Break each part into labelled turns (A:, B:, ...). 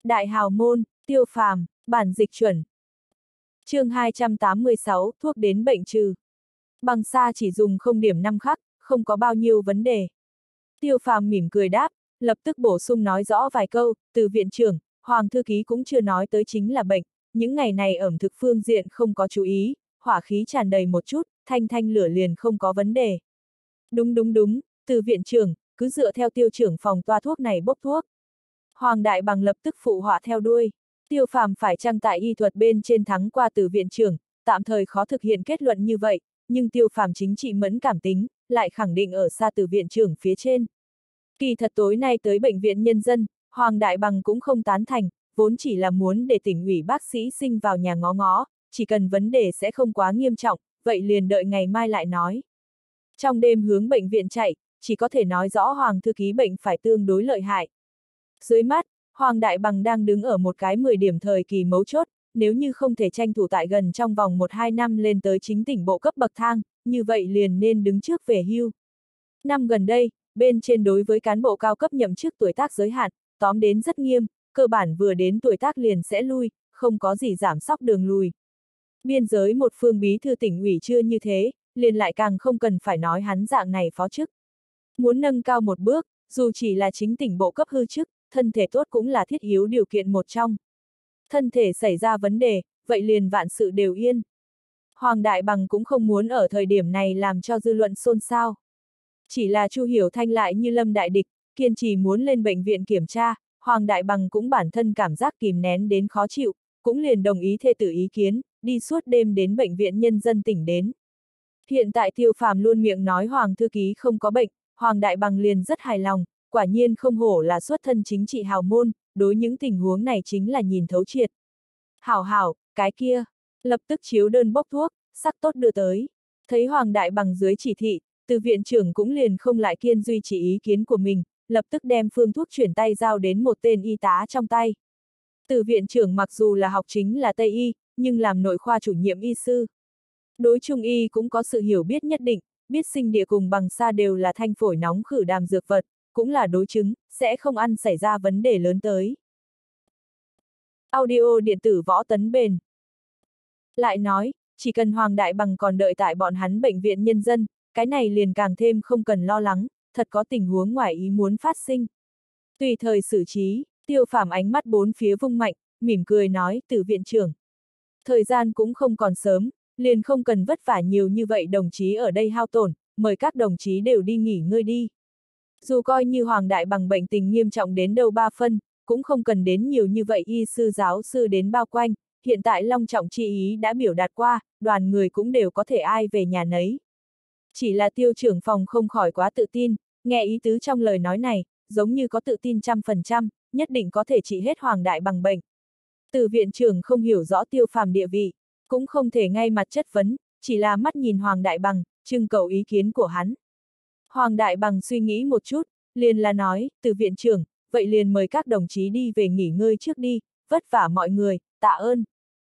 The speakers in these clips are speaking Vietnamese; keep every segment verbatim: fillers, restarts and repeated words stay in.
A: Đại hào môn, Tiêu Phàm, bản dịch chuẩn. Chương hai trăm tám mươi sáu, thuốc đến bệnh trừ. Bằng xa chỉ dùng không điểm năm khắc, không có bao nhiêu vấn đề. Tiêu Phàm mỉm cười đáp, lập tức bổ sung nói rõ vài câu, từ viện trưởng, Hoàng thư ký cũng chưa nói tới chính là bệnh, những ngày này ẩm thực phương diện không có chú ý, hỏa khí tràn đầy một chút, thanh thanh lửa liền không có vấn đề. Đúng đúng đúng, từ viện trưởng, cứ dựa theo tiêu trưởng phòng toa thuốc này bốc thuốc. Hoàng Đại Bằng lập tức phụ họa theo đuôi. Tiêu Phàm phải chăng tại y thuật bên trên thắng qua từ viện trưởng, tạm thời khó thực hiện kết luận như vậy, nhưng Tiêu Phàm chính trị mẫn cảm tính, lại khẳng định ở xa từ viện trưởng phía trên. Kỳ thật tối nay tới bệnh viện nhân dân, Hoàng Đại Bằng cũng không tán thành, vốn chỉ là muốn để tỉnh ủy bác sĩ sinh vào nhà ngó ngó, chỉ cần vấn đề sẽ không quá nghiêm trọng, vậy liền đợi ngày mai lại nói. Trong đêm hướng bệnh viện chạy, chỉ có thể nói rõ Hoàng thư ký bệnh phải tương đối lợi hại. Dưới mắt, Hoàng Đại Bằng đang đứng ở một cái mười điểm thời kỳ mấu chốt, nếu như không thể tranh thủ tại gần trong vòng một hai năm lên tới chính tỉnh bộ cấp bậc thang, như vậy liền nên đứng trước về hưu. Năm gần đây, bên trên đối với cán bộ cao cấp nhậm chức tuổi tác giới hạn, tóm đến rất nghiêm, cơ bản vừa đến tuổi tác liền sẽ lui, không có gì giảm sóc đường lùi. Biên giới một phương bí thư tỉnh ủy chưa như thế, liền lại càng không cần phải nói hắn dạng này phó chức. Muốn nâng cao một bước, dù chỉ là chính tỉnh bộ cấp hư chức, thân thể tốt cũng là thiết yếu điều kiện một trong. Thân thể xảy ra vấn đề, vậy liền vạn sự đều yên. Hoàng Đại Bằng cũng không muốn ở thời điểm này làm cho dư luận xôn xao. Chỉ là Chu Hiểu Thanh lại như lâm đại địch, kiên trì muốn lên bệnh viện kiểm tra, Hoàng Đại Bằng cũng bản thân cảm giác kìm nén đến khó chịu, cũng liền đồng ý thê tử ý kiến, đi suốt đêm đến bệnh viện nhân dân tỉnh đến. Hiện tại Tiêu Phàm luôn miệng nói Hoàng thư ký không có bệnh, Hoàng Đại Bằng liền rất hài lòng, quả nhiên không hổ là xuất thân chính trị hào môn, đối những tình huống này chính là nhìn thấu triệt. Hảo hảo, cái kia, lập tức chiếu đơn bốc thuốc, sắc tốt đưa tới. Thấy Hoàng Đại Bằng dưới chỉ thị, từ viện trưởng cũng liền không lại kiên duy trì ý kiến của mình, lập tức đem phương thuốc chuyển tay giao đến một tên y tá trong tay. Từ viện trưởng mặc dù là học chính là Tây y, nhưng làm nội khoa chủ nhiệm y sư. Đối Trung y cũng có sự hiểu biết nhất định, biết sinh địa cùng bằng xa đều là thanh phổi nóng khử đàm dược vật, cũng là đối chứng, sẽ không ăn xảy ra vấn đề lớn tới. Audio điện tử Võ Tấn Bền. Lại nói, chỉ cần Hoàng Đại Bằng còn đợi tại bọn hắn bệnh viện nhân dân, cái này liền càng thêm không cần lo lắng, thật có tình huống ngoài ý muốn phát sinh. Tùy thời xử trí, Tiêu Phàm ánh mắt bốn phía vung mạnh, mỉm cười nói, từ viện trưởng. Thời gian cũng không còn sớm, liền không cần vất vả nhiều như vậy đồng chí ở đây hao tổn, mời các đồng chí đều đi nghỉ ngơi đi. Dù coi như Hoàng Đại Bằng bệnh tình nghiêm trọng đến đâu ba phân, cũng không cần đến nhiều như vậy y sư giáo sư đến bao quanh, hiện tại long trọng chi ý đã biểu đạt qua, đoàn người cũng đều có thể ai về nhà nấy. Chỉ là Tiêu trưởng phòng không khỏi quá tự tin, nghe ý tứ trong lời nói này, giống như có tự tin trăm phần trăm, nhất định có thể trị hết Hoàng Đại Bằng bệnh. Từ viện trưởng không hiểu rõ Tiêu Phàm địa vị, cũng không thể ngay mặt chất vấn, chỉ là mắt nhìn Hoàng Đại Bằng, trưng cầu ý kiến của hắn. Hoàng Đại Bằng suy nghĩ một chút, liền là nói, từ viện trưởng, vậy liền mời các đồng chí đi về nghỉ ngơi trước đi, vất vả mọi người, tạ ơn.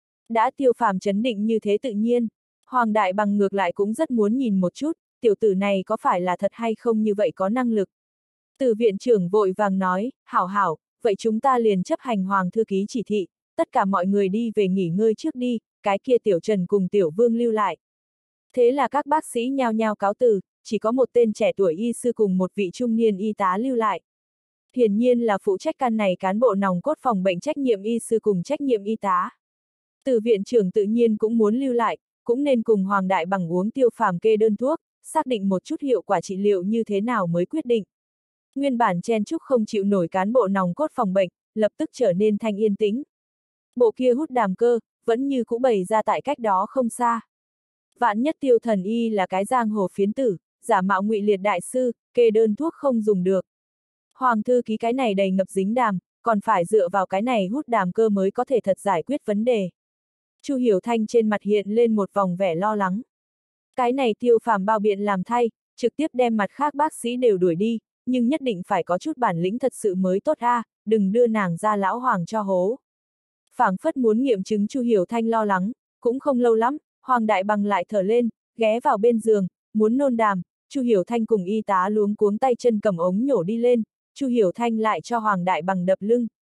A: Đã Tiêu Phàm chấn định như thế tự nhiên, Hoàng Đại Bằng ngược lại cũng rất muốn nhìn một chút, tiểu tử này có phải là thật hay không như vậy có năng lực. Từ viện trưởng vội vàng nói, hảo hảo, vậy chúng ta liền chấp hành Hoàng thư ký chỉ thị, tất cả mọi người đi về nghỉ ngơi trước đi, cái kia Tiểu Trần cùng Tiểu Vương lưu lại. Thế là các bác sĩ nhao nhao cáo từ, chỉ có một tên trẻ tuổi y sư cùng một vị trung niên y tá lưu lại. Hiển nhiên là phụ trách căn này cán bộ nòng cốt phòng bệnh trách nhiệm y sư cùng trách nhiệm y tá. Từ viện trưởng tự nhiên cũng muốn lưu lại, cũng nên cùng Hoàng Đại Bằng uống Tiêu Phàm kê đơn thuốc, xác định một chút hiệu quả trị liệu như thế nào mới quyết định. Nguyên bản chen chúc không chịu nổi cán bộ nòng cốt phòng bệnh, lập tức trở nên thanh yên tĩnh. Bộ kia hút đàm cơ, vẫn như cũ bày ra tại cách đó không xa. Vạn nhất Tiêu thần y là cái giang hồ phiến tử, giả mạo ngụy liệt đại sư, kê đơn thuốc không dùng được. Hoàng thư ký cái này đầy ngập dính đàm, còn phải dựa vào cái này hút đàm cơ mới có thể thật giải quyết vấn đề. Chu Hiểu Thanh trên mặt hiện lên một vòng vẻ lo lắng. Cái này Tiêu Phàm bao biện làm thay, trực tiếp đem mặt khác bác sĩ đều đuổi đi, nhưng nhất định phải có chút bản lĩnh thật sự mới tốt a, à, đừng đưa nàng ra lão hoàng cho hố. Phảng phất muốn nghiệm chứng Chu Hiểu Thanh lo lắng, cũng không lâu lắm, Hoàng Đại Bằng lại thở lên, ghé vào bên giường, muốn nôn đàm, Chu Hiểu Thanh cùng y tá luống cuống tay chân cầm ống nhổ đi lên, Chu Hiểu Thanh lại cho Hoàng Đại Bằng đập lưng,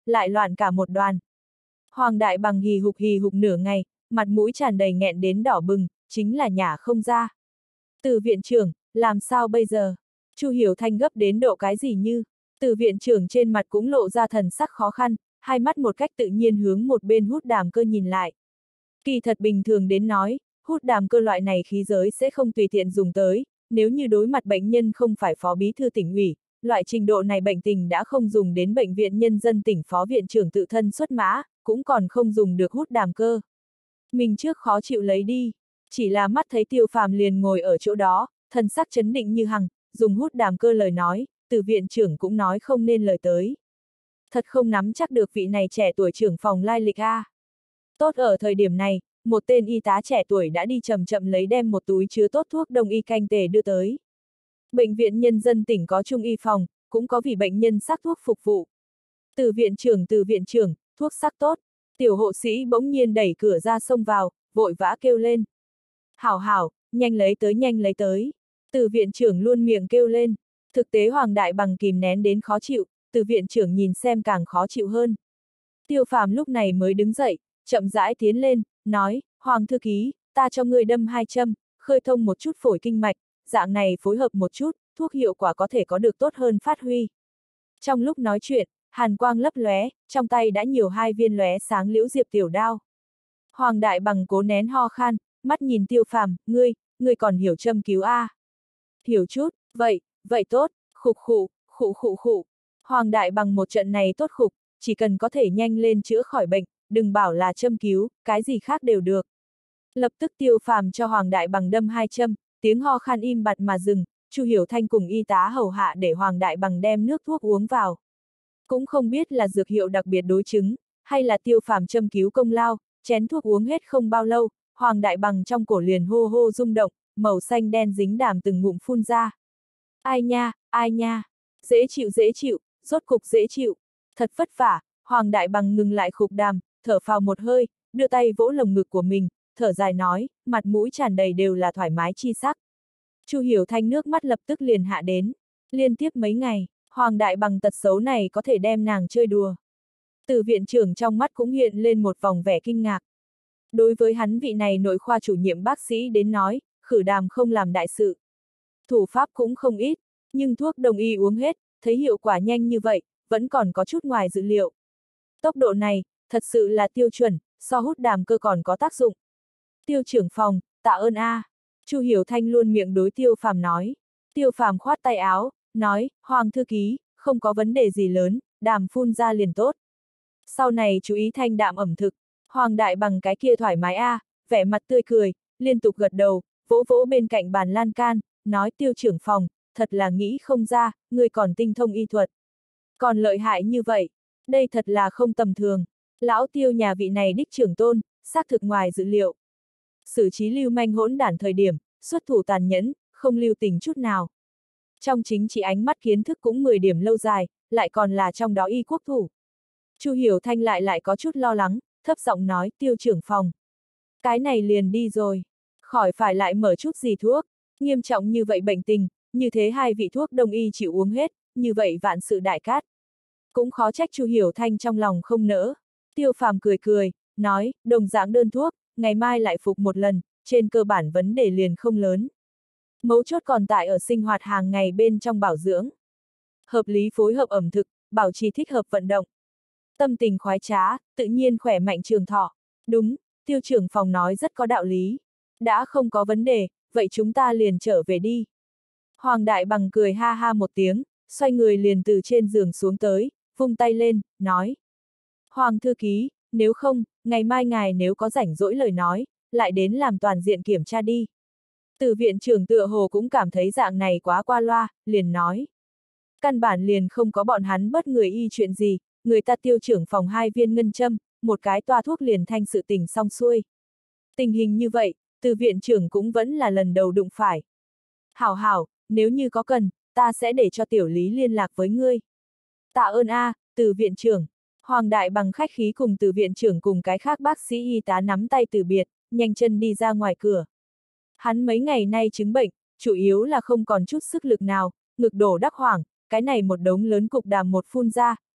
A: lại loạn cả một đoàn. Hoàng Đại Bằng hì hục hì hục nửa ngày, mặt mũi tràn đầy nghẹn đến đỏ bừng, chính là nhả không ra. Từ viện trưởng, làm sao bây giờ? Chu Hiểu Thanh gấp đến độ cái gì như? Từ viện trưởng trên mặt cũng lộ ra thần sắc khó khăn, hai mắt một cách tự nhiên hướng một bên hút đàm cơ nhìn lại. Kỳ thật bình thường đến nói, hút đàm cơ loại này khí giới sẽ không tùy tiện dùng tới, nếu như đối mặt bệnh nhân không phải phó bí thư tỉnh ủy, loại trình độ này bệnh tình đã không dùng đến bệnh viện nhân dân tỉnh phó viện trưởng tự thân xuất mã, cũng còn không dùng được hút đàm cơ. Mình trước khó chịu lấy đi, chỉ là mắt thấy Tiêu Phàm liền ngồi ở chỗ đó, thần sắc chấn định như hằng, dùng hút đàm cơ lời nói, từ viện trưởng cũng nói không nên lời tới. Thật không nắm chắc được vị này trẻ tuổi trưởng phòng lai lịch a. Tốt ở thời điểm này, một tên y tá trẻ tuổi đã đi chậm chậm lấy đem một túi chứa tốt thuốc đông y canh tề đưa tới. Bệnh viện nhân dân tỉnh có trung y phòng, cũng có vì bệnh nhân sắc thuốc phục vụ. Từ viện trưởng từ viện trưởng, thuốc sắc tốt. Tiểu hộ sĩ bỗng nhiên đẩy cửa ra xông vào, vội vã kêu lên. Hảo hảo, nhanh lấy tới nhanh lấy tới. Từ viện trưởng luôn miệng kêu lên. Thực tế Hoàng Đại Bằng kìm nén đến khó chịu, từ viện trưởng nhìn xem càng khó chịu hơn. Tiêu Phàm lúc này mới đứng dậy, chậm rãi tiến lên, nói, Hoàng thư ký, ta cho ngươi đâm hai châm, khơi thông một chút phổi kinh mạch, dạng này phối hợp một chút, thuốc hiệu quả có thể có được tốt hơn phát huy. Trong lúc nói chuyện, hàn quang lấp lóe, trong tay đã nhiều hai viên lóe sáng liễu diệp tiểu đao. Hoàng Đại Bằng cố nén ho khan, mắt nhìn Tiêu Phàm, ngươi, ngươi còn hiểu châm cứu a? Hiểu chút, vậy, vậy tốt, khục khụ, khụ khụ khụ. Hoàng Đại Bằng một trận này tốt khục, chỉ cần có thể nhanh lên chữa khỏi bệnh, đừng bảo là châm cứu, cái gì khác đều được. Lập tức Tiêu Phàm cho Hoàng Đại Bằng đâm hai châm, tiếng ho khan im bặt mà dừng, Chu Hiểu Thanh cùng y tá hầu hạ để Hoàng Đại Bằng đem nước thuốc uống vào. Cũng không biết là dược hiệu đặc biệt đối chứng, hay là Tiêu Phàm châm cứu công lao, chén thuốc uống hết không bao lâu, Hoàng Đại Bằng trong cổ liền hô hô rung động, màu xanh đen dính đàm từng ngụm phun ra. Ai nha, ai nha, dễ chịu dễ chịu, rốt cục dễ chịu, thật vất vả. Hoàng Đại Bằng ngừng lại khục đàm, thở phào một hơi, đưa tay vỗ lồng ngực của mình, thở dài nói, mặt mũi tràn đầy đều là thoải mái chi sắc. Chu Hiểu Thanh nước mắt lập tức liền hạ đến. Liên tiếp mấy ngày, Hoàng Đại Bằng tật xấu này có thể đem nàng chơi đùa. Từ viện trưởng trong mắt cũng hiện lên một vòng vẻ kinh ngạc. Đối với hắn vị này nội khoa chủ nhiệm bác sĩ đến nói, khử đàm không làm đại sự. Thủ pháp cũng không ít, nhưng thuốc đông y uống hết, thấy hiệu quả nhanh như vậy, vẫn còn có chút ngoài dự liệu. Tốc độ này, thật sự là tiêu chuẩn, so hút đàm cơ còn có tác dụng. Tiêu trưởng phòng, tạ ơn a. Chu Hiểu Thanh luôn miệng đối Tiêu Phàm nói. Tiêu Phàm khoát tay áo, nói, Hoàng thư ký, không có vấn đề gì lớn, đàm phun ra liền tốt. Sau này chú ý thanh đạm ẩm thực. Hoàng Đại Bằng cái kia thoải mái a, vẻ mặt tươi cười, liên tục gật đầu, vỗ vỗ bên cạnh bàn lan can, nói Tiêu trưởng phòng, thật là nghĩ không ra, người còn tinh thông y thuật. Còn lợi hại như vậy, đây thật là không tầm thường. Lão Tiêu nhà vị này đích trưởng tôn, xác thực ngoài dự liệu. Xử trí lưu manh hỗn đản thời điểm, xuất thủ tàn nhẫn, không lưu tình chút nào. Trong chính trị ánh mắt kiến thức cũng mười điểm lâu dài, lại còn là trong đó y quốc thủ. Chu Hiểu Thanh lại lại có chút lo lắng, thấp giọng nói, Tiêu trưởng phòng. Cái này liền đi rồi, khỏi phải lại mở chút gì thuốc, nghiêm trọng như vậy bệnh tình, như thế hai vị thuốc đông y chịu uống hết, như vậy vạn sự đại cát. Cũng khó trách Chu Hiểu Thanh trong lòng không nỡ. Tiêu Phàm cười cười, nói, đồng dạng đơn thuốc, ngày mai lại phục một lần, trên cơ bản vấn đề liền không lớn. Mấu chốt còn tại ở sinh hoạt hàng ngày bên trong bảo dưỡng. Hợp lý phối hợp ẩm thực, bảo trì thích hợp vận động. Tâm tình khoái trá, tự nhiên khỏe mạnh trường thọ. Đúng, Tiêu trưởng phòng nói rất có đạo lý. Đã không có vấn đề, vậy chúng ta liền trở về đi. Hoàng Đại Bằng cười ha ha một tiếng, xoay người liền từ trên giường xuống tới, vung tay lên, nói. Hoàng thư ký, nếu không, ngày mai ngài nếu có rảnh rỗi lời nói, lại đến làm toàn diện kiểm tra đi. Từ viện trưởng tựa hồ cũng cảm thấy dạng này quá qua loa, liền nói. Căn bản liền không có bọn hắn bất người y chuyện gì, người ta Tiêu trưởng phòng hai viên ngân châm, một cái toa thuốc liền thanh sự tình xong xuôi. Tình hình như vậy, từ viện trưởng cũng vẫn là lần đầu đụng phải. Hảo hảo, nếu như có cần, ta sẽ để cho tiểu lý liên lạc với ngươi. Tạ ơn a, từ viện trưởng. Hoàng Đại Bằng khách khí cùng từ viện trưởng cùng cái khác bác sĩ y tá nắm tay từ biệt, nhanh chân đi ra ngoài cửa. Hắn mấy ngày nay chứng bệnh, chủ yếu là không còn chút sức lực nào, ngực đổ đắc hoảng, cái này một đống lớn cục đàm một phun ra,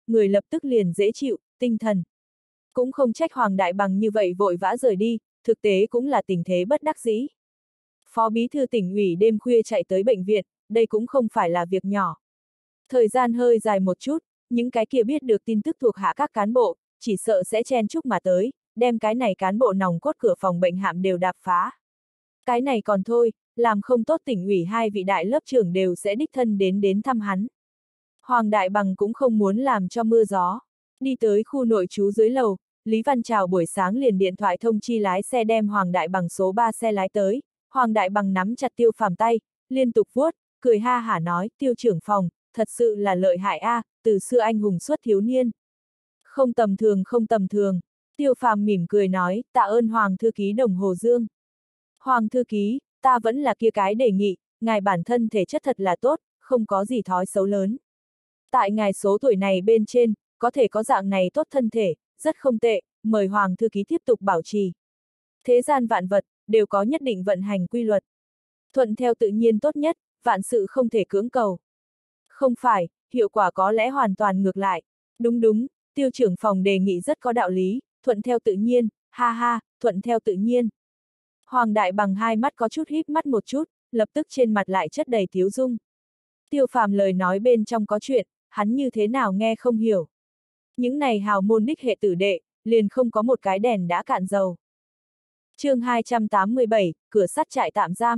A: người lập tức liền dễ chịu, tinh thần. Cũng không trách Hoàng Đại Bằng như vậy vội vã rời đi, thực tế cũng là tình thế bất đắc dĩ. Phó bí thư tỉnh ủy đêm khuya chạy tới bệnh viện, đây cũng không phải là việc nhỏ. Thời gian hơi dài một chút, những cái kia biết được tin tức thuộc hạ các cán bộ, chỉ sợ sẽ chen chúc mà tới, đem cái này cán bộ nòng cốt cửa phòng bệnh hạm đều đạp phá. Cái này còn thôi, làm không tốt tỉnh ủy hai vị đại lớp trưởng đều sẽ đích thân đến đến thăm hắn. Hoàng Đại Bằng cũng không muốn làm cho mưa gió. Đi tới khu nội trú dưới lầu, Lý Văn Trào buổi sáng liền điện thoại thông chi lái xe đem Hoàng Đại Bằng số ba xe lái tới. Hoàng Đại Bằng nắm chặt Tiêu Phàm tay, liên tục vuốt, cười ha hả nói, Tiêu trưởng phòng, thật sự là lợi hại a, à, từ xưa anh hùng xuất thiếu niên. Không tầm thường không tầm thường. Tiêu Phàm mỉm cười nói, tạ ơn Hoàng thư ký Đồng Hồ Dương. Hoàng thư ký, ta vẫn là kia cái đề nghị, ngài bản thân thể chất thật là tốt, không có gì thói xấu lớn. Tại ngài số tuổi này bên trên, có thể có dạng này tốt thân thể, rất không tệ, mời Hoàng thư ký tiếp tục bảo trì. Thế gian vạn vật, đều có nhất định vận hành quy luật. Thuận theo tự nhiên tốt nhất, vạn sự không thể cưỡng cầu. Không phải, hiệu quả có lẽ hoàn toàn ngược lại. Đúng đúng, Tiêu trưởng phòng đề nghị rất có đạo lý, thuận theo tự nhiên, ha ha, thuận theo tự nhiên. Hoàng Đại Bằng hai mắt có chút híp mắt một chút, lập tức trên mặt lại chất đầy tiếu dung. Tiêu Phàm lời nói bên trong có chuyện, hắn như thế nào nghe không hiểu. Những này hào môn đích hệ tử đệ, liền không có một cái đèn đã cạn dầu. Chương hai trăm tám mươi bảy, cửa sắt trại tạm giam.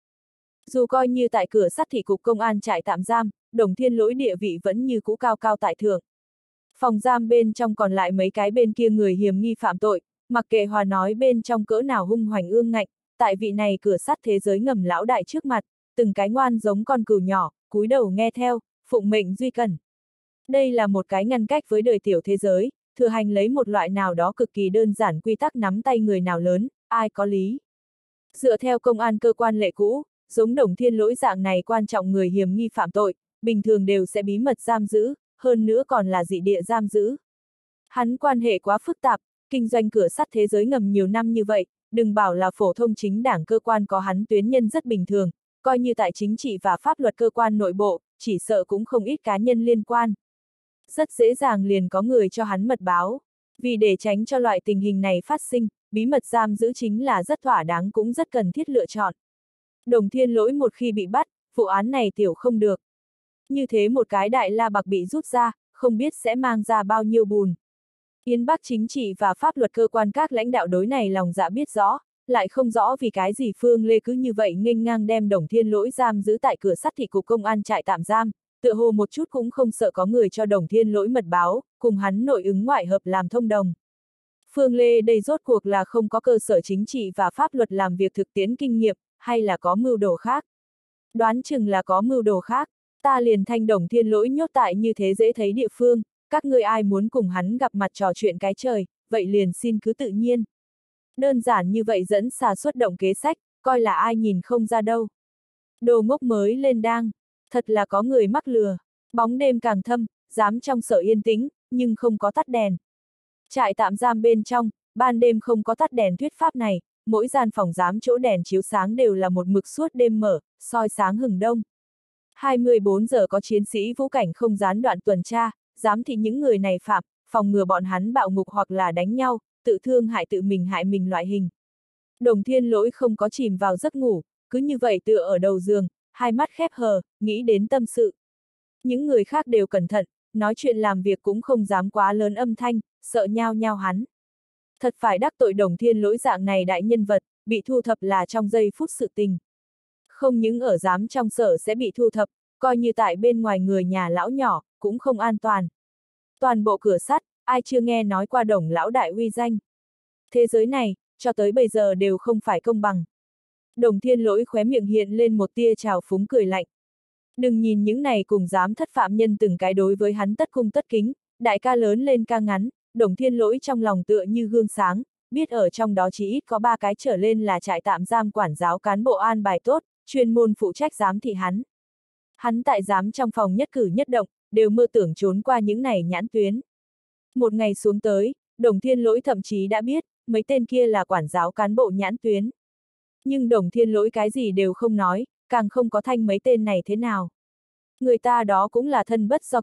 A: Dù coi như tại cửa sắt thị cục công an trại tạm giam, Đồng Thiên Lỗi địa vị vẫn như cũ cao cao tại thượng. Phòng giam bên trong còn lại mấy cái bên kia người hiểm nghi phạm tội, mặc kệ hòa nói bên trong cỡ nào hung hoành ương ngạnh, tại vị này cửa sắt thế giới ngầm lão đại trước mặt, từng cái ngoan giống con cừu nhỏ, cúi đầu nghe theo, phụng mệnh duy cần. Đây là một cái ngăn cách với đời tiểu thế giới, thừa hành lấy một loại nào đó cực kỳ đơn giản quy tắc nắm tay người nào lớn, ai có lý. Dựa theo công an cơ quan lệ cũ, giống Đồng Thiên Lỗi dạng này quan trọng người hiểm nghi phạm tội, bình thường đều sẽ bí mật giam giữ, hơn nữa còn là dị địa giam giữ. Hắn quan hệ quá phức tạp, kinh doanh cửa sắt thế giới ngầm nhiều năm như vậy, đừng bảo là phổ thông chính đảng cơ quan có hắn tuyến nhân rất bình thường, coi như tại chính trị và pháp luật cơ quan nội bộ, chỉ sợ cũng không ít cá nhân liên quan. Rất dễ dàng liền có người cho hắn mật báo. Vì để tránh cho loại tình hình này phát sinh, bí mật giam giữ chính là rất thỏa đáng cũng rất cần thiết lựa chọn. Đồng Thiên Lỗi một khi bị bắt, vụ án này tiểu không được. Như thế một cái đại la bạc bị rút ra, không biết sẽ mang ra bao nhiêu bùn. Yên Bắc chính trị và pháp luật cơ quan các lãnh đạo đối này lòng dạ biết rõ, lại không rõ vì cái gì Phương Lê cứ như vậy nghênh ngang đem Đồng Thiên Lỗi giam giữ tại cửa sắt thị cục công an trại tạm giam, tựa hồ một chút cũng không sợ có người cho Đồng Thiên Lỗi mật báo, cùng hắn nội ứng ngoại hợp làm thông đồng. Phương Lê đây rốt cuộc là không có cơ sở chính trị và pháp luật làm việc thực tiễn kinh nghiệm, hay là có mưu đồ khác? Đoán chừng là có mưu đồ khác, ta liền thanh Đồng Thiên Lỗi nhốt tại như thế dễ thấy địa phương, các ngươi ai muốn cùng hắn gặp mặt trò chuyện cái trời, vậy liền xin cứ tự nhiên. Đơn giản như vậy dẫn xà xuất động kế sách, coi là ai nhìn không ra đâu. Đồ ngốc mới lên đang, thật là có người mắc lừa, bóng đêm càng thâm, dám trong sở yên tĩnh, nhưng không có tắt đèn. Trại tạm giam bên trong, ban đêm không có tắt đèn thuyết pháp này, mỗi gian phòng giám chỗ đèn chiếu sáng đều là một mực suốt đêm mở, soi sáng hừng đông. hai mươi bốn giờ có chiến sĩ vũ cảnh không gián đoạn tuần tra, giám thị những người này phạm, phòng ngừa bọn hắn bạo ngục hoặc là đánh nhau, tự thương hại tự mình hại mình loại hình. Đồng Thiên Lỗi không có chìm vào giấc ngủ, cứ như vậy tựa ở đầu giường, hai mắt khép hờ, nghĩ đến tâm sự. Những người khác đều cẩn thận, nói chuyện làm việc cũng không dám quá lớn âm thanh, sợ nhao nhao hắn. Thật phải đắc tội Đồng Thiên Lỗi dạng này đại nhân vật, bị thu thập là trong giây phút sự tình. Không những ở giám trong sở sẽ bị thu thập, coi như tại bên ngoài người nhà lão nhỏ, cũng không an toàn. Toàn bộ cửa sắt, ai chưa nghe nói qua Đồng lão đại uy danh. Thế giới này, cho tới bây giờ đều không phải công bằng. Đồng Thiên Lỗi khóe miệng hiện lên một tia trào phúng cười lạnh. Đừng nhìn những này cùng dám thất phạm nhân từng cái đối với hắn tất cung tất kính, đại ca lớn lên ca ngắn, Đồng Thiên Lỗi trong lòng tựa như gương sáng, biết ở trong đó chỉ ít có ba cái trở lên là trại tạm giam quản giáo cán bộ an bài tốt, chuyên môn phụ trách giám thị hắn. Hắn tại giám trong phòng nhất cử nhất động, đều mơ tưởng trốn qua những này nhãn tuyến. Một ngày xuống tới, Đồng Thiên Lỗi thậm chí đã biết, mấy tên kia là quản giáo cán bộ nhãn tuyến. Nhưng Đồng Thiên Lỗi cái gì đều không nói, càng không có thanh mấy tên này thế nào. Người ta đó cũng là thân bất do kỷ,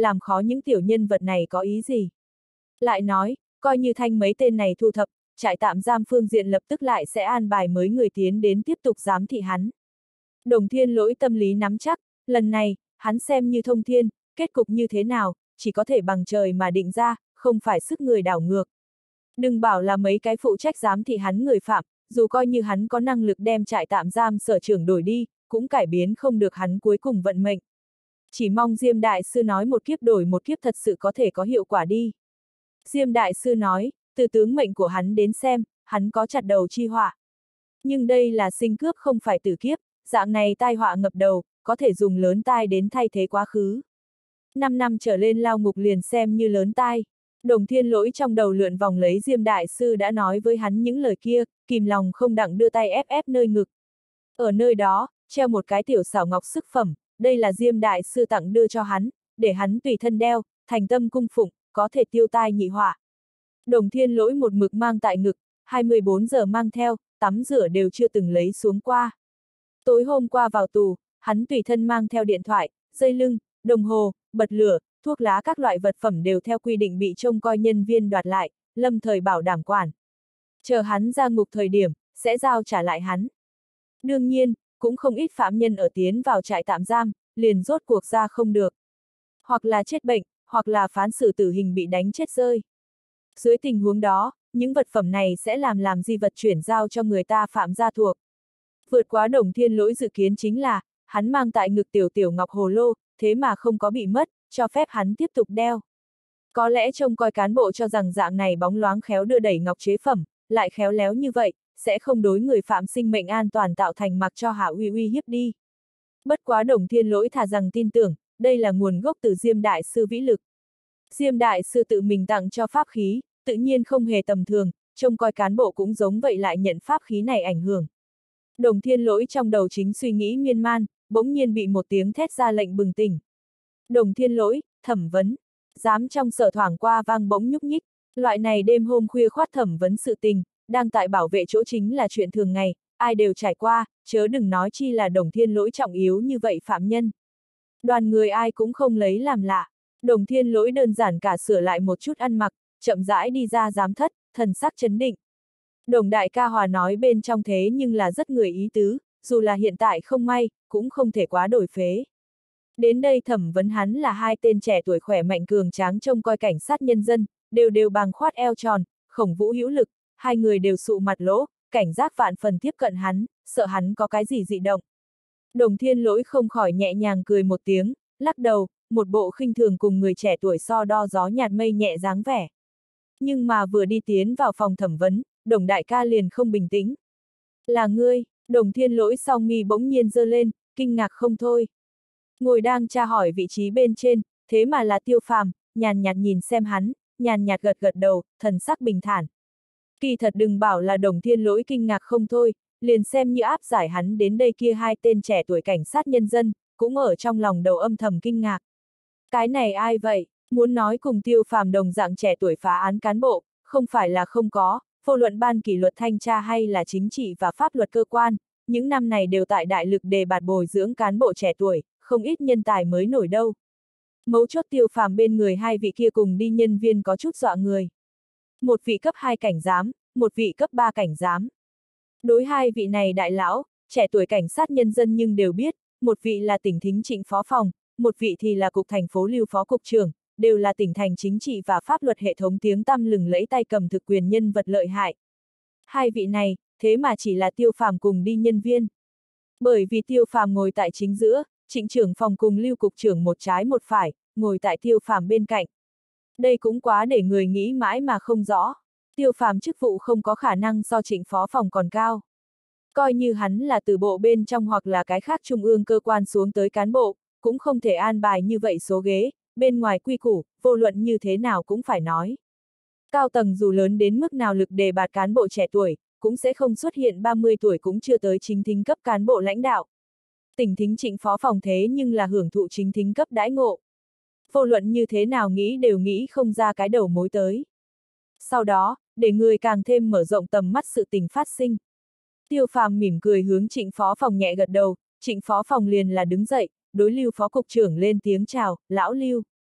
A: làm khó những tiểu nhân vật này có ý gì. Lại nói, coi như thanh mấy tên này thu thập, trại tạm giam phương diện lập tức lại sẽ an bài mới người tiến đến tiếp tục giám thị hắn. Đồng Thiên Lỗi tâm lý nắm chắc, lần này, hắn xem như thông thiên, kết cục như thế nào, chỉ có thể bằng trời mà định ra, không phải sức người đảo ngược. Đừng bảo là mấy cái phụ trách giám thị hắn người phạm, dù coi như hắn có năng lực đem trại tạm giam sở trưởng đổi đi, cũng cải biến không được hắn cuối cùng vận mệnh. Chỉ mong Diêm Đại Sư nói một kiếp đổi một kiếp thật sự có thể có hiệu quả đi. Diêm Đại Sư nói, từ tướng mệnh của hắn đến xem, hắn có chặt đầu chi họa. Nhưng đây là sinh cướp không phải tử kiếp, dạng này tai họa ngập đầu, có thể dùng lớn tai đến thay thế quá khứ. Năm năm trở lên lao ngục liền xem như lớn tai. Đồng Thiên Lỗi trong đầu lượn vòng lấy Diêm Đại Sư đã nói với hắn những lời kia, kìm lòng không đặng đưa tay ép ép nơi ngực. Ở nơi đó, treo một cái tiểu xảo ngọc sức phẩm, đây là Diêm Đại Sư tặng đưa cho hắn, để hắn tùy thân đeo, thành tâm cung phụng, có thể tiêu tai nhị họa. Đồng Thiên Lỗi một mực mang tại ngực, hai mươi bốn giờ mang theo, tắm rửa đều chưa từng lấy xuống qua. Tối hôm qua vào tù, hắn tùy thân mang theo điện thoại, dây lưng, đồng hồ, bật lửa, thuốc lá các loại vật phẩm đều theo quy định bị trông coi nhân viên đoạt lại, lâm thời bảo đảm quản. Chờ hắn ra ngục thời điểm, sẽ giao trả lại hắn. Đương nhiên, cũng không ít phạm nhân ở tiến vào trại tạm giam, liền rốt cuộc ra không được. Hoặc là chết bệnh, hoặc là phán xử tử hình bị đánh chết rơi. Dưới tình huống đó, những vật phẩm này sẽ làm làm di vật chuyển giao cho người ta phạm gia thuộc. Vượt quá Đồng Thiên Lỗi dự kiến chính là, hắn mang tại ngực tiểu tiểu ngọc hồ lô, thế mà không có bị mất, cho phép hắn tiếp tục đeo. Có lẽ trông coi cán bộ cho rằng dạng này bóng loáng khéo đưa đẩy ngọc chế phẩm, lại khéo léo như vậy, sẽ không đối người phạm sinh mệnh an toàn tạo thành mặc cho hạ uy uy hiếp đi. Bất quá Đồng Thiên Lỗi thà rằng tin tưởng, đây là nguồn gốc từ Diêm Đại Sư vĩ lực. Diêm Đại Sư tự mình tặng cho pháp khí, tự nhiên không hề tầm thường, trông coi cán bộ cũng giống vậy lại nhận pháp khí này ảnh hưởng. Đồng Thiên Lỗi trong đầu chính suy nghĩ miên man, bỗng nhiên bị một tiếng thét ra lệnh bừng tỉnh. Đồng Thiên Lỗi, thẩm vấn, dám trong sở thoảng qua vang bỗng nhúc nhích, loại này đêm hôm khuya khoát thẩm vấn sự tình, đang tại bảo vệ chỗ chính là chuyện thường ngày, ai đều trải qua, chớ đừng nói chi là Đồng Thiên Lỗi trọng yếu như vậy phạm nhân. Đoàn người ai cũng không lấy làm lạ, Đồng Thiên Lỗi đơn giản cả sửa lại một chút ăn mặc, chậm rãi đi ra giám thất, thần sắc chấn định. Đồng đại ca hòa nói bên trong thế nhưng là rất người ý tứ, dù là hiện tại không may, cũng không thể quá đổi phế. Đến đây thẩm vấn hắn là hai tên trẻ tuổi khỏe mạnh cường tráng trông coi cảnh sát nhân dân, đều đều bằng khoát eo tròn, khổng vũ hữu lực, hai người đều sụ mặt lỗ, cảnh giác vạn phần tiếp cận hắn, sợ hắn có cái gì dị động. Đồng Thiên Lỗi không khỏi nhẹ nhàng cười một tiếng, lắc đầu, một bộ khinh thường cùng người trẻ tuổi so đo gió nhạt mây nhẹ dáng vẻ. Nhưng mà vừa đi tiến vào phòng thẩm vấn, Đồng đại ca liền không bình tĩnh. Là ngươi, Đồng Thiên Lỗi sau mi bỗng nhiên giơ lên, kinh ngạc không thôi. Ngồi đang tra hỏi vị trí bên trên, thế mà là Tiêu Phàm, nhàn nhạt nhìn xem hắn, nhàn nhạt gật gật đầu, thần sắc bình thản. Kỳ thật đừng bảo là Đồng Thiên Lỗi kinh ngạc không thôi, liền xem như áp giải hắn đến đây kia hai tên trẻ tuổi cảnh sát nhân dân, cũng ở trong lòng đầu âm thầm kinh ngạc. Cái này ai vậy, muốn nói cùng Tiêu Phàm đồng dạng trẻ tuổi phá án cán bộ, không phải là không có, vô luận ban kỷ luật thanh tra hay là chính trị và pháp luật cơ quan, những năm này đều tại đại lực đề bạt bồi dưỡng cán bộ trẻ tuổi, không ít nhân tài mới nổi đâu. Mấu chốt Tiêu Phàm bên người hai vị kia cùng đi nhân viên có chút dọa người. Một vị cấp hai cảnh giám, một vị cấp ba cảnh giám. Đối hai vị này đại lão, trẻ tuổi cảnh sát nhân dân nhưng đều biết, một vị là tỉnh thính trịnh phó phòng, một vị thì là cục thành phố lưu phó cục trưởng, đều là tỉnh thành chính trị và pháp luật hệ thống tiếng tăm lừng lẫy tay cầm thực quyền nhân vật lợi hại. Hai vị này, thế mà chỉ là Tiêu Phàm cùng đi nhân viên. Bởi vì Tiêu Phàm ngồi tại chính giữa, Trịnh trưởng phòng cùng Lưu cục trưởng một trái một phải, ngồi tại Tiêu Phàm bên cạnh. Đây cũng quá để người nghĩ mãi mà không rõ. Tiêu Phàm chức vụ không có khả năng so Trịnh phó phòng còn cao. Coi như hắn là từ bộ bên trong hoặc là cái khác trung ương cơ quan xuống tới cán bộ, cũng không thể an bài như vậy số ghế, bên ngoài quy củ, vô luận như thế nào cũng phải nói. Cao tầng dù lớn đến mức nào lực đề bạt cán bộ trẻ tuổi, cũng sẽ không xuất hiện ba mươi tuổi cũng chưa tới chính thính cấp cán bộ lãnh đạo. Tỉnh thính trịnh phó phòng thế nhưng là hưởng thụ chính thính cấp đãi ngộ. Vô luận như thế nào nghĩ đều nghĩ không ra cái đầu mối tới. Sau đó, để người càng thêm mở rộng tầm mắt sự tình phát sinh. Tiêu Phàm mỉm cười hướng Trịnh phó phòng nhẹ gật đầu, Trịnh phó phòng liền là đứng dậy, đối Lưu phó cục trưởng lên tiếng chào, lão Lưu.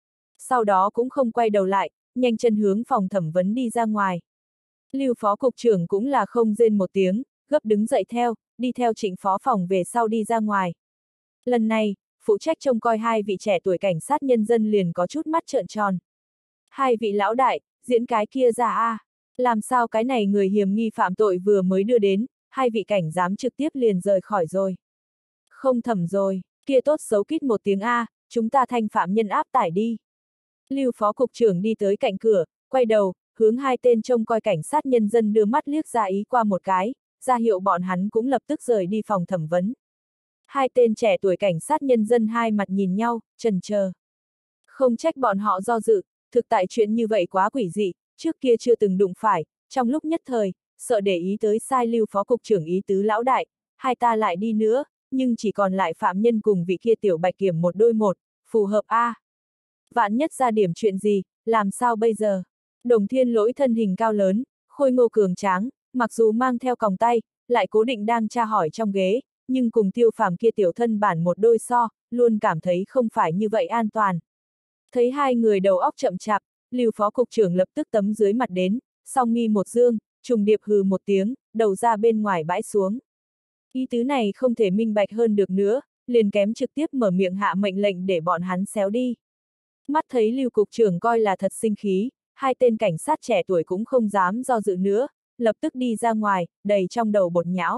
A: sau đó cũng không quay đầu lại, nhanh chân hướng phòng thẩm vấn đi ra ngoài. Lưu phó cục trưởng cũng là không rên một tiếng, gấp đứng dậy theo, đi theo Trịnh phó phòng về sau đi ra ngoài. Lần này, phụ trách trông coi hai vị trẻ tuổi cảnh sát nhân dân liền có chút mắt trợn tròn. Hai vị lão đại, diễn cái kia ra a, à. Làm sao cái này người hiểm nghi phạm tội vừa mới đưa đến, hai vị cảnh giám trực tiếp liền rời khỏi rồi. Không thẩm rồi, kia tốt xấu kít một tiếng A, chúng ta thanh phạm nhân áp tải đi. Lưu phó cục trưởng đi tới cạnh cửa, quay đầu, hướng hai tên trông coi cảnh sát nhân dân đưa mắt liếc ra ý qua một cái, ra hiệu bọn hắn cũng lập tức rời đi phòng thẩm vấn. Hai tên trẻ tuổi cảnh sát nhân dân hai mặt nhìn nhau, chần chờ. Không trách bọn họ do dự, thực tại chuyện như vậy quá quỷ dị, trước kia chưa từng đụng phải, trong lúc nhất thời, sợ để ý tới sai Lưu phó cục trưởng ý tứ lão đại, hai ta lại đi nữa, nhưng chỉ còn lại phạm nhân cùng vị kia tiểu bạch kiểm một đôi một, phù hợp a. À. Vạn nhất ra điểm chuyện gì, làm sao bây giờ? Đồng Thiên Lỗi thân hình cao lớn, khôi ngô cường tráng, mặc dù mang theo còng tay, lại cố định đang tra hỏi trong ghế, nhưng cùng Tiêu Phàm kia tiểu thân bản một đôi so, luôn cảm thấy không phải như vậy an toàn. Thấy hai người đầu óc chậm chạp, Lưu phó cục trưởng lập tức tấm dưới mặt đến, song nghi một dương, trùng điệp hừ một tiếng, đầu ra bên ngoài bãi xuống. Ý tứ này không thể minh bạch hơn được nữa, liền kém trực tiếp mở miệng hạ mệnh lệnh để bọn hắn xéo đi. Mắt thấy Lưu cục trưởng coi là thật sinh khí, hai tên cảnh sát trẻ tuổi cũng không dám do dự nữa, lập tức đi ra ngoài, đầy trong đầu bột nhão.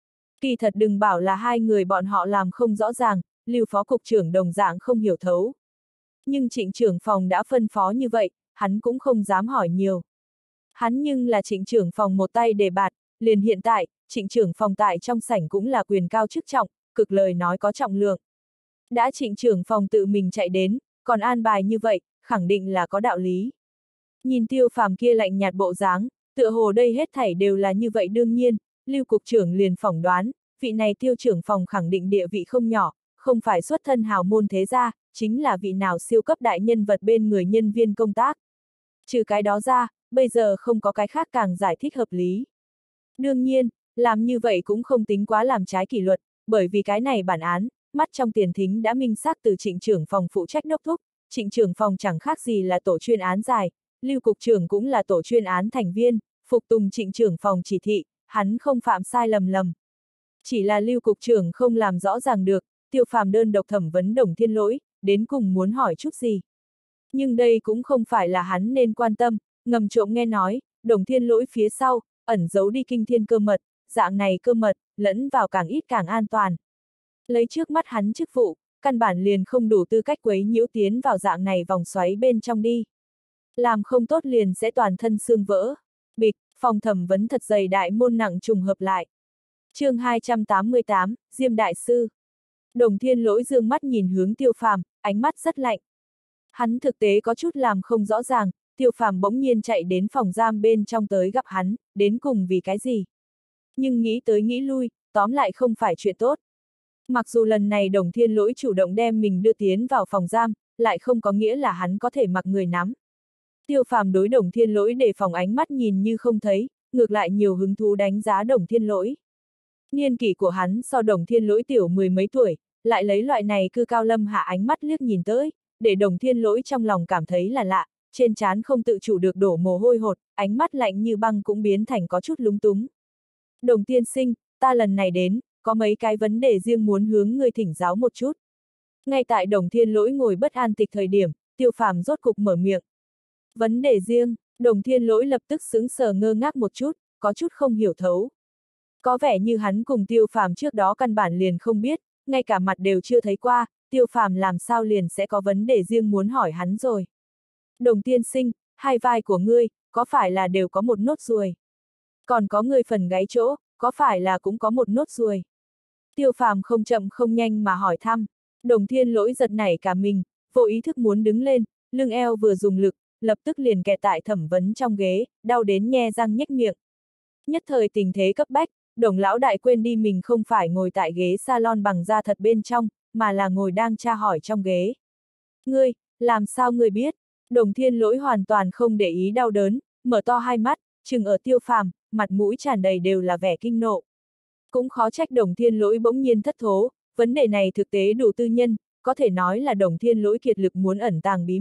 A: Kỳ thật đừng bảo là hai người bọn họ làm không rõ ràng, Lưu phó cục trưởng đồng dạng không hiểu thấu. Nhưng Trịnh trưởng phòng đã phân phó như vậy, hắn cũng không dám hỏi nhiều. Hắn nhưng là Trịnh trưởng phòng một tay đề bạt, liền hiện tại, Trịnh trưởng phòng tại trong sảnh cũng là quyền cao chức trọng, cực lời nói có trọng lượng. Đã Trịnh trưởng phòng tự mình chạy đến, còn an bài như vậy, khẳng định là có đạo lý. Nhìn Tiêu Phàm kia lạnh nhạt bộ dáng, tựa hồ đây hết thảy đều là như vậy đương nhiên, Lưu cục trưởng liền phỏng đoán, vị này Tiêu trưởng phòng khẳng định địa vị không nhỏ, không phải xuất thân hào môn thế gia, chính là vị nào siêu cấp đại nhân vật bên người nhân viên công tác. Trừ cái đó ra, bây giờ không có cái khác càng giải thích hợp lý. Đương nhiên, làm như vậy cũng không tính quá làm trái kỷ luật, bởi vì cái này bản án, mắt trong tiền thính đã minh xác từ Trịnh trưởng phòng phụ trách đốc thúc, Trịnh trưởng phòng chẳng khác gì là tổ chuyên án dài, Lưu cục trưởng cũng là tổ chuyên án thành viên, phục tùng Trịnh trưởng phòng chỉ thị, hắn không phạm sai lầm lầm. Chỉ là Lưu cục trưởng không làm rõ ràng được, Tiêu Phàm đơn độc thẩm vấn Đồng Thiên Lỗi, đến cùng muốn hỏi chút gì. Nhưng đây cũng không phải là hắn nên quan tâm, ngầm trộm nghe nói, Đồng Thiên Lỗi phía sau, ẩn giấu đi kinh thiên cơ mật, dạng này cơ mật, lẫn vào càng ít càng an toàn. Lấy trước mắt hắn chức vụ, căn bản liền không đủ tư cách quấy nhiễu tiến vào dạng này vòng xoáy bên trong đi. Làm không tốt liền sẽ toàn thân xương vỡ. Bịch, phòng thẩm vấn thật dày đại môn nặng trùng hợp lại. Chương hai trăm tám mươi tám, Diêm Đại Sư. Đồng Thiên Lỗi dương mắt nhìn hướng Tiêu Phàm, ánh mắt rất lạnh. Hắn thực tế có chút làm không rõ ràng, Tiêu Phàm bỗng nhiên chạy đến phòng giam bên trong tới gặp hắn, đến cùng vì cái gì. Nhưng nghĩ tới nghĩ lui, tóm lại không phải chuyện tốt. Mặc dù lần này Đồng Thiên Lỗi chủ động đem mình đưa tiến vào phòng giam, lại không có nghĩa là hắn có thể mặc người nắm. Tiêu Phàm đối Đồng Thiên Lỗi để phòng ánh mắt nhìn như không thấy, ngược lại nhiều hứng thú đánh giá Đồng Thiên Lỗi. Niên kỷ của hắn so Đồng Thiên Lỗi tiểu mười mấy tuổi, lại lấy loại này cư cao lâm hạ ánh mắt liếc nhìn tới, để Đồng Thiên Lỗi trong lòng cảm thấy là lạ, trên trán không tự chủ được đổ mồ hôi hột, ánh mắt lạnh như băng cũng biến thành có chút lúng túng. Đồng tiên sinh, ta lần này đến, có mấy cái vấn đề riêng muốn hướng ngươi thỉnh giáo một chút. Ngay tại Đồng Thiên Lỗi ngồi bất an tịch thời điểm, Tiêu Phàm rốt cục mở miệng. Vấn đề riêng, Đồng Thiên Lỗi lập tức sững sờ ngơ ngác một chút, có chút không hiểu thấu. Có vẻ như hắn cùng Tiêu Phàm trước đó căn bản liền không biết, ngay cả mặt đều chưa thấy qua, Tiêu Phàm làm sao liền sẽ có vấn đề riêng muốn hỏi hắn rồi. Đồng tiên sinh, hai vai của ngươi, có phải là đều có một nốt ruồi? Còn có người phần gáy chỗ, có phải là cũng có một nốt ruồi? Tiêu Phàm không chậm không nhanh mà hỏi thăm. Đồng Thiên Lỗi giật nảy cả mình, vô ý thức muốn đứng lên, lưng eo vừa dùng lực, lập tức liền kẹt tại thẩm vấn trong ghế, đau đến nhe răng nhếch miệng. Nhất thời tình thế cấp bách, Đồng lão đại quên đi mình không phải ngồi tại ghế salon bằng da thật bên trong, mà là ngồi đang tra hỏi trong ghế. Ngươi, làm sao ngươi biết? Đồng Thiên Lỗi hoàn toàn không để ý đau đớn, mở to hai mắt, trừng ở Tiêu Phàm, mặt mũi tràn đầy đều là vẻ kinh nộ. Cũng khó trách Đồng Thiên Lỗi bỗng nhiên thất thố, vấn đề này thực tế đủ tư nhân, có thể nói là Đồng Thiên Lỗi kiệt lực muốn ẩn tàng bí mật,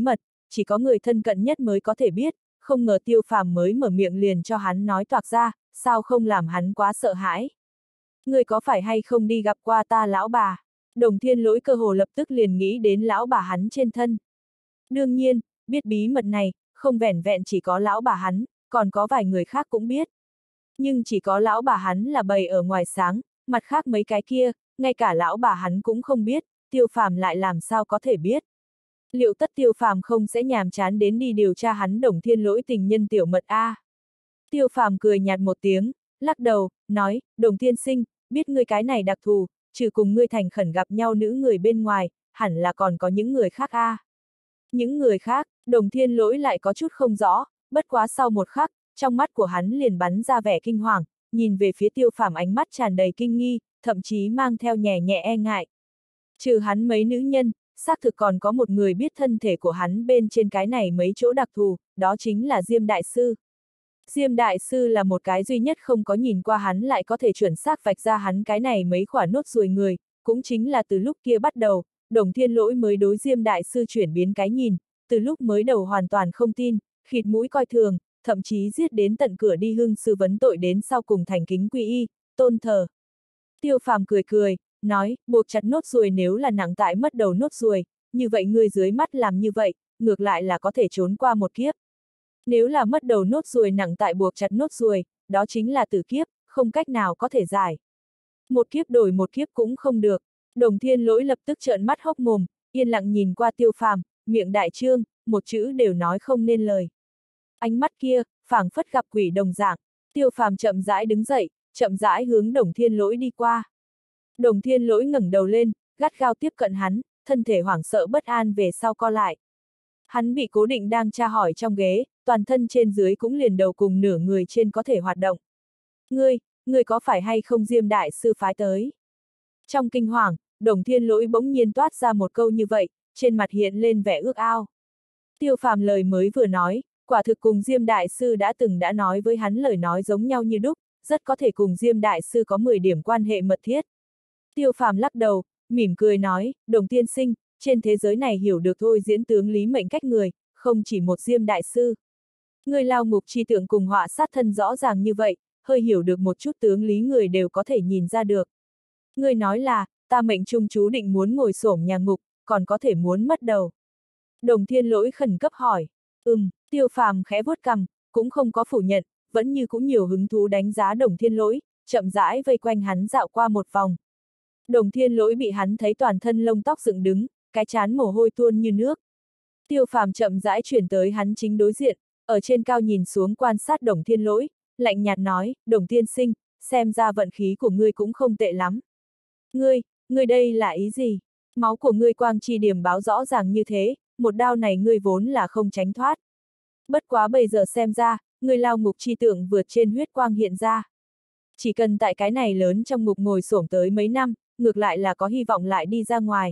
A: chỉ có người thân cận nhất mới có thể biết, không ngờ Tiêu Phàm mới mở miệng liền cho hắn nói toạc ra, sao không làm hắn quá sợ hãi. Ngươi có phải hay không đi gặp qua ta lão bà? Đồng Thiên Lỗi cơ hồ lập tức liền nghĩ đến lão bà hắn trên thân. Đương nhiên, biết bí mật này, không vẻn vẹn chỉ có lão bà hắn, còn có vài người khác cũng biết. Nhưng chỉ có lão bà hắn là bày ở ngoài sáng, mặt khác mấy cái kia, ngay cả lão bà hắn cũng không biết, Tiêu Phàm lại làm sao có thể biết. Liệu tất Tiêu Phàm không sẽ nhàm chán đến đi điều tra hắn Đồng Thiên Lỗi tình nhân tiểu mật a? Tiêu Phàm cười nhạt một tiếng, lắc đầu, nói, Đồng Thiên Sinh, biết ngươi cái này đặc thù, trừ cùng ngươi thành khẩn gặp nhau nữ người bên ngoài, hẳn là còn có những người khác a. Những người khác, Đồng Thiên Lỗi lại có chút không rõ, bất quá sau một khắc, trong mắt của hắn liền bắn ra vẻ kinh hoàng, nhìn về phía Tiêu Phàm ánh mắt tràn đầy kinh nghi, thậm chí mang theo nhẹ nhẹ e ngại. Trừ hắn mấy nữ nhân, xác thực còn có một người biết thân thể của hắn bên trên cái này mấy chỗ đặc thù, đó chính là Diêm Đại Sư. Diêm Đại Sư là một cái duy nhất không có nhìn qua hắn lại có thể chuẩn xác vạch ra hắn cái này mấy khỏa nốt ruồi người, cũng chính là từ lúc kia bắt đầu, Đồng Thiên Lỗi mới đối Diêm Đại Sư chuyển biến cái nhìn, từ lúc mới đầu hoàn toàn không tin, khịt mũi coi thường, thậm chí giết đến tận cửa đi hưng sư vấn tội đến sau cùng thành kính quy y, tôn thờ. Tiêu Phàm cười cười, nói, buộc chặt nốt ruồi nếu là nặng tại mất đầu nốt ruồi, như vậy ngươi dưới mắt làm như vậy, ngược lại là có thể trốn qua một kiếp. Nếu là mất đầu nốt ruồi nặng tại buộc chặt nốt ruồi, đó chính là tử kiếp, không cách nào có thể giải. Một kiếp đổi một kiếp cũng không được. Đồng Thiên Lỗi lập tức trợn mắt hốc mồm, yên lặng nhìn qua Tiêu Phàm, miệng đại trương, một chữ đều nói không nên lời. Ánh mắt kia, phảng phất gặp quỷ đồng dạng. Tiêu Phàm chậm rãi đứng dậy, chậm rãi hướng Đồng Thiên Lỗi đi qua. Đồng Thiên Lỗi ngẩng đầu lên, gắt gao tiếp cận hắn, thân thể hoảng sợ bất an về sau co lại. Hắn bị cố định đang tra hỏi trong ghế, toàn thân trên dưới cũng liền đầu cùng nửa người trên có thể hoạt động. Ngươi, ngươi có phải hay không Diêm Đại Sư phái tới? Trong kinh hoàng, Đồng Thiên Lỗi bỗng nhiên toát ra một câu như vậy, trên mặt hiện lên vẻ ước ao. Tiêu Phàm lời mới vừa nói, quả thực cùng Diêm Đại Sư đã từng đã nói với hắn lời nói giống nhau như đúc, rất có thể cùng Diêm Đại Sư có mười điểm quan hệ mật thiết. Tiêu Phàm lắc đầu, mỉm cười nói, Đồng Tiên Sinh, trên thế giới này hiểu được thôi diễn tướng lý mệnh cách người, không chỉ một Diêm Đại Sư. Người lao ngục chi tượng cùng họa sát thân rõ ràng như vậy, hơi hiểu được một chút tướng lý người đều có thể nhìn ra được. Người nói là, ta mệnh trung chú định muốn ngồi xổm nhà ngục, còn có thể muốn mất đầu. Đồng Thiên Lỗi khẩn cấp hỏi, ừm, Tiêu Phàm khẽ vuốt cằm, cũng không có phủ nhận, vẫn như cũng nhiều hứng thú đánh giá Đồng Thiên Lỗi, chậm rãi vây quanh hắn dạo qua một vòng. Đồng Thiên Lỗi bị hắn thấy toàn thân lông tóc dựng đứng, cái trán mồ hôi tuôn như nước. Tiêu Phàm chậm rãi chuyển tới hắn chính đối diện, ở trên cao nhìn xuống quan sát Đồng Thiên Lỗi, lạnh nhạt nói, Đồng Tiên Sinh, xem ra vận khí của ngươi cũng không tệ lắm. Ngươi, ngươi đây là ý gì? Máu của ngươi quang chi điểm báo rõ ràng như thế, một đao này ngươi vốn là không tránh thoát. Bất quá bây giờ xem ra, ngươi lao ngục chi tượng vượt trên huyết quang hiện ra. Chỉ cần tại cái này lớn trong ngục ngồi xổm tới mấy năm, ngược lại là có hy vọng lại đi ra ngoài.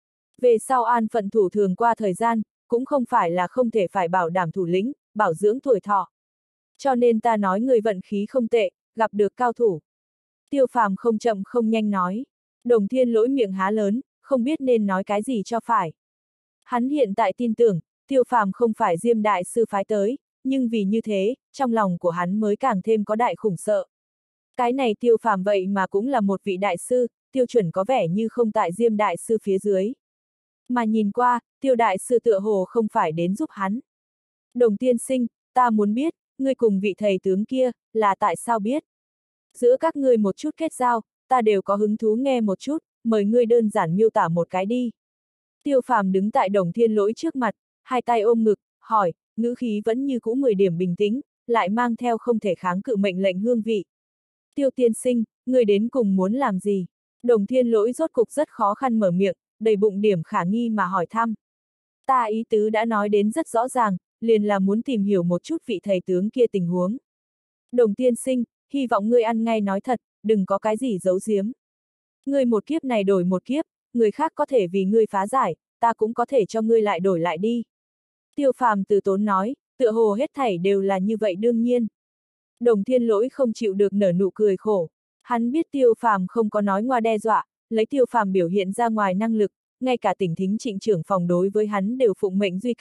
A: Về sau an phận thủ thường qua thời gian, cũng không phải là không thể phải bảo đảm thủ lĩnh, bảo dưỡng tuổi thọ. Cho nên ta nói người vận khí không tệ, gặp được cao thủ. Tiêu Phàm không chậm không nhanh nói. Đồng Thiên Lỗi miệng há lớn, không biết nên nói cái gì cho phải. Hắn hiện tại tin tưởng, Tiêu Phàm không phải Diêm Đại Sư phái tới, nhưng vì như thế, trong lòng của hắn mới càng thêm có đại khủng sợ. Cái này Tiêu Phàm vậy mà cũng là một vị đại sư, tiêu chuẩn có vẻ như không tại Diêm Đại Sư phía dưới. Mà nhìn qua, Tiêu Đại Sư tựa hồ không phải đến giúp hắn. Đồng Tiên Sinh, ta muốn biết, ngươi cùng vị thầy tướng kia, là tại sao biết? Giữa các ngươi một chút kết giao, ta đều có hứng thú nghe một chút, mời ngươi đơn giản miêu tả một cái đi. Tiêu Phàm đứng tại Đồng Thiên Lỗi trước mặt, hai tay ôm ngực, hỏi, ngữ khí vẫn như cũ mười điểm bình tĩnh, lại mang theo không thể kháng cự mệnh lệnh hương vị. Tiêu Tiên Sinh, ngươi đến cùng muốn làm gì? Đồng Thiên Lỗi rốt cục rất khó khăn mở miệng, đầy bụng điểm khả nghi mà hỏi thăm. Ta ý tứ đã nói đến rất rõ ràng, liền là muốn tìm hiểu một chút vị thầy tướng kia tình huống. Đồng Tiên Sinh, hy vọng ngươi ăn ngay nói thật, đừng có cái gì giấu giếm. Ngươi một kiếp này đổi một kiếp, người khác có thể vì ngươi phá giải, ta cũng có thể cho ngươi lại đổi lại đi. Tiêu Phàm từ tốn nói, tựa hồ hết thảy đều là như vậy đương nhiên. Đồng Thiên Lỗi không chịu được nở nụ cười khổ. Hắn biết Tiêu Phàm không có nói ngoa đe dọa, lấy Tiêu Phàm biểu hiện ra ngoài năng lực, ngay cả Tỉnh Thính Trịnh trưởng phòng đối với hắn đều phụng mệnh duy cần,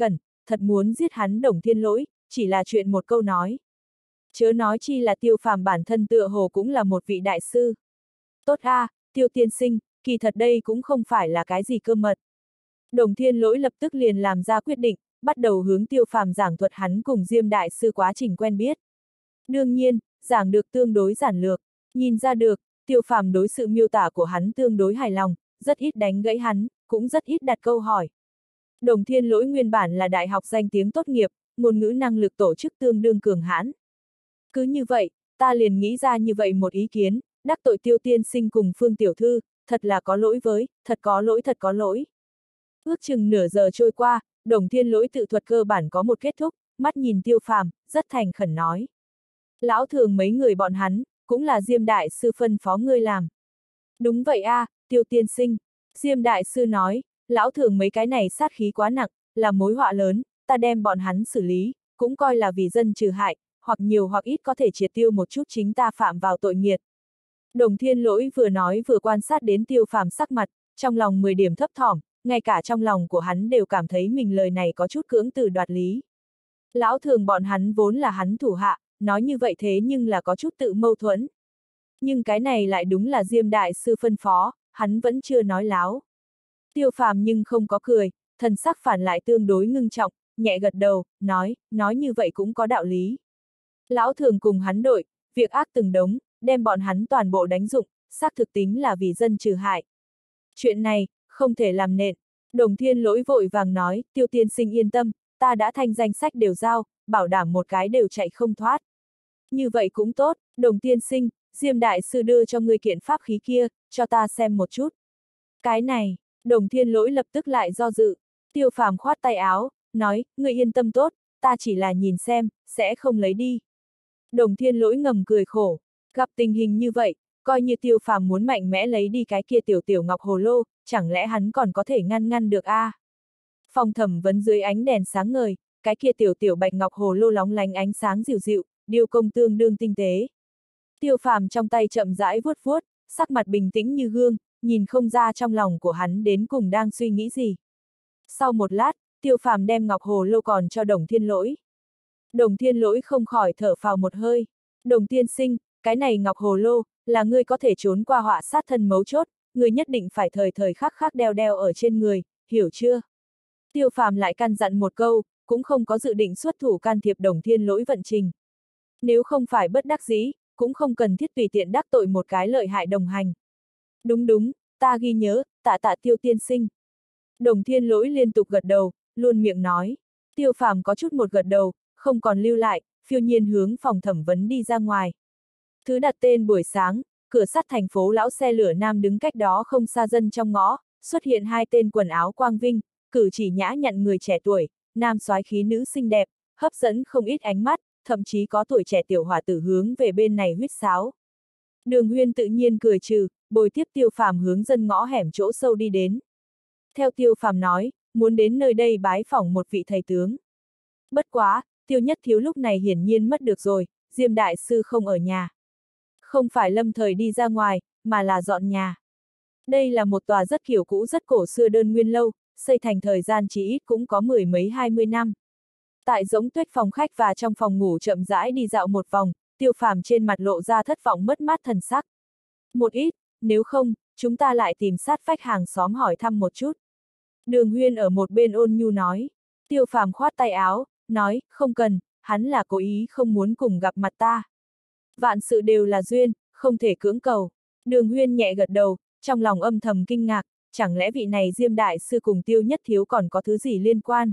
A: thật muốn giết hắn Đồng Thiên Lỗi, chỉ là chuyện một câu nói. Chớ nói chi là Tiêu Phàm bản thân tựa hồ cũng là một vị đại sư. Tốt a, à, Tiêu tiên sinh, kỳ thật đây cũng không phải là cái gì cơ mật. Đồng Thiên Lỗi lập tức liền làm ra quyết định, bắt đầu hướng Tiêu Phàm giảng thuật hắn cùng Diêm đại sư quá trình quen biết. Đương nhiên, giảng được tương đối giản lược, nhìn ra được, Tiêu Phàm đối sự miêu tả của hắn tương đối hài lòng, rất ít đánh gãy hắn, cũng rất ít đặt câu hỏi. Đồng Thiên Lỗi nguyên bản là đại học danh tiếng tốt nghiệp, ngôn ngữ năng lực tổ chức tương đương cường hãn. Cứ như vậy, ta liền nghĩ ra như vậy một ý kiến, đắc tội Tiêu tiên sinh cùng Phương tiểu thư, thật là có lỗi với, thật có lỗi thật có lỗi. Ước chừng nửa giờ trôi qua, Đồng Thiên Lỗi tự thuật cơ bản có một kết thúc, mắt nhìn Tiêu Phàm, rất thành khẩn nói. Lão thường mấy người bọn hắn, cũng là Diêm đại sư phân phó ngươi làm. Đúng vậy a, à, Tiêu tiên sinh. Diêm đại sư nói, lão thường mấy cái này sát khí quá nặng, là mối họa lớn, ta đem bọn hắn xử lý, cũng coi là vì dân trừ hại, hoặc nhiều hoặc ít có thể triệt tiêu một chút chính ta phạm vào tội nghiệt. Đồng Thiên Lỗi vừa nói vừa quan sát đến Tiêu Phàm sắc mặt, trong lòng mười điểm thấp thỏm, ngay cả trong lòng của hắn đều cảm thấy mình lời này có chút cưỡng từ đoạt lý. Lão thường bọn hắn vốn là hắn thủ hạ, nói như vậy thế nhưng là có chút tự mâu thuẫn. Nhưng cái này lại đúng là Diêm đại sư phân phó, hắn vẫn chưa nói láo. Tiêu Phàm nhưng không có cười, thần sắc phản lại tương đối ngưng trọng, nhẹ gật đầu, nói, nói như vậy cũng có đạo lý. Lão thường cùng hắn đội, việc ác từng đống, đem bọn hắn toàn bộ đánh dụng, xác thực tính là vì dân trừ hại. Chuyện này, không thể làm nện. Đồng Thiên Lỗi vội vàng nói, Tiêu tiên sinh yên tâm, ta đã thanh danh sách đều giao, bảo đảm một cái đều chạy không thoát. Như vậy cũng tốt, Đồng tiên sinh, Diêm đại sư đưa cho ngươi kiện pháp khí kia, cho ta xem một chút. Cái này, Đồng Thiên Lỗi lập tức lại do dự. Tiêu Phàm khoát tay áo, nói, ngươi yên tâm tốt, ta chỉ là nhìn xem, sẽ không lấy đi. Đồng Thiên Lỗi ngầm cười khổ, gặp tình hình như vậy, coi như Tiêu Phàm muốn mạnh mẽ lấy đi cái kia tiểu tiểu ngọc hồ lô, chẳng lẽ hắn còn có thể ngăn ngăn được a? À? Phòng thẩm vấn dưới ánh đèn sáng ngời, cái kia tiểu tiểu bạch ngọc hồ lô lóng lánh ánh sáng dịu dịu, điêu công tương đương tinh tế. Tiêu Phàm trong tay chậm rãi vuốt vuốt, sắc mặt bình tĩnh như gương, nhìn không ra trong lòng của hắn đến cùng đang suy nghĩ gì. Sau một lát, Tiêu Phàm đem ngọc hồ lô còn cho Đồng Thiên Lỗi. Đồng Thiên Lỗi không khỏi thở phào một hơi. Đồng tiên sinh, cái này ngọc hồ lô, là ngươi có thể trốn qua họa sát thân mấu chốt, ngươi nhất định phải thời thời khắc khắc đeo đeo ở trên người, hiểu chưa? Tiêu Phàm lại căn dặn một câu, cũng không có dự định xuất thủ can thiệp Đồng Thiên Lỗi vận trình. Nếu không phải bất đắc dĩ, cũng không cần thiết tùy tiện đắc tội một cái lợi hại đồng hành. Đúng đúng, ta ghi nhớ, tạ tạ Tiêu tiên sinh. Đồng Thiên Lỗi liên tục gật đầu, luôn miệng nói. Tiêu Phàm có chút một gật đầu, không còn lưu lại, phiêu nhiên hướng phòng thẩm vấn đi ra ngoài. Thứ đặt tên buổi sáng, cửa sắt thành phố lão xe lửa nam đứng cách đó không xa dân trong ngõ, xuất hiện hai tên quần áo quang vinh, cử chỉ nhã nhặn người trẻ tuổi, nam soái khí nữ xinh đẹp, hấp dẫn không ít ánh mắt, thậm chí có tuổi trẻ tiểu hỏa tử hướng về bên này huýt sáo. Đường Huyên tự nhiên cười trừ, bồi tiếp Tiêu Phàm hướng dân ngõ hẻm chỗ sâu đi đến. Theo Tiêu Phàm nói, muốn đến nơi đây bái phỏng một vị thầy tướng. Bất quá, Tiêu Nhất Thiếu lúc này hiển nhiên mất được rồi, Diêm đại sư không ở nhà. Không phải lâm thời đi ra ngoài, mà là dọn nhà. Đây là một tòa rất kiểu cũ rất cổ xưa đơn nguyên lâu, xây thành thời gian chỉ ít cũng có mười mấy hai mươi năm. Tại giống tuyết phòng khách và trong phòng ngủ chậm rãi đi dạo một vòng, Tiêu Phàm trên mặt lộ ra thất vọng mất mát thần sắc. Một ít, nếu không, chúng ta lại tìm sát vách hàng xóm hỏi thăm một chút. Đường Huyên ở một bên ôn nhu nói. Tiêu Phàm khoát tay áo, nói, không cần, hắn là cố ý không muốn cùng gặp mặt ta. Vạn sự đều là duyên, không thể cưỡng cầu. Đường Huyên nhẹ gật đầu, trong lòng âm thầm kinh ngạc, chẳng lẽ vị này Diêm đại sư cùng Tiêu Nhất Thiếu còn có thứ gì liên quan?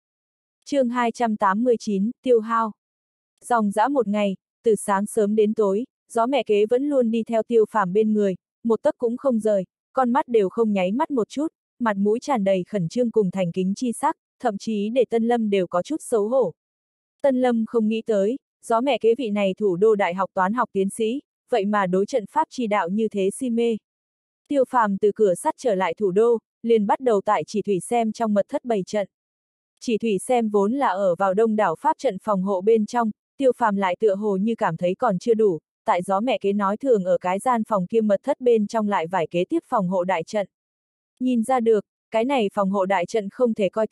A: Chương hai trăm tám mươi chín, tiêu hao. Dòng dã một ngày, từ sáng sớm đến tối, gió mẹ kế vẫn luôn đi theo Tiêu Phàm bên người, một tấc cũng không rời, con mắt đều không nháy mắt một chút, mặt mũi tràn đầy khẩn trương cùng thành kính chi sắc, thậm chí để Tân Lâm đều có chút xấu hổ. Tân Lâm không nghĩ tới, gió mẹ kế vị này thủ đô đại học toán học tiến sĩ, vậy mà đối trận pháp chi đạo như thế si mê. Tiêu Phàm từ cửa sắt trở lại thủ đô, liền bắt đầu tại chỉ thủy xem trong mật thất bày trận. Chỉ thủy xem vốn là ở vào đông đảo pháp trận phòng hộ bên trong, Tiêu Phàm lại tựa hồ như cảm thấy còn chưa đủ, tại gió mẹ kế nói thường ở cái gian phòng kia mật thất bên trong lại vài kế tiếp phòng hộ đại trận. Nhìn ra được, cái này phòng hộ đại trận không thể coi thường,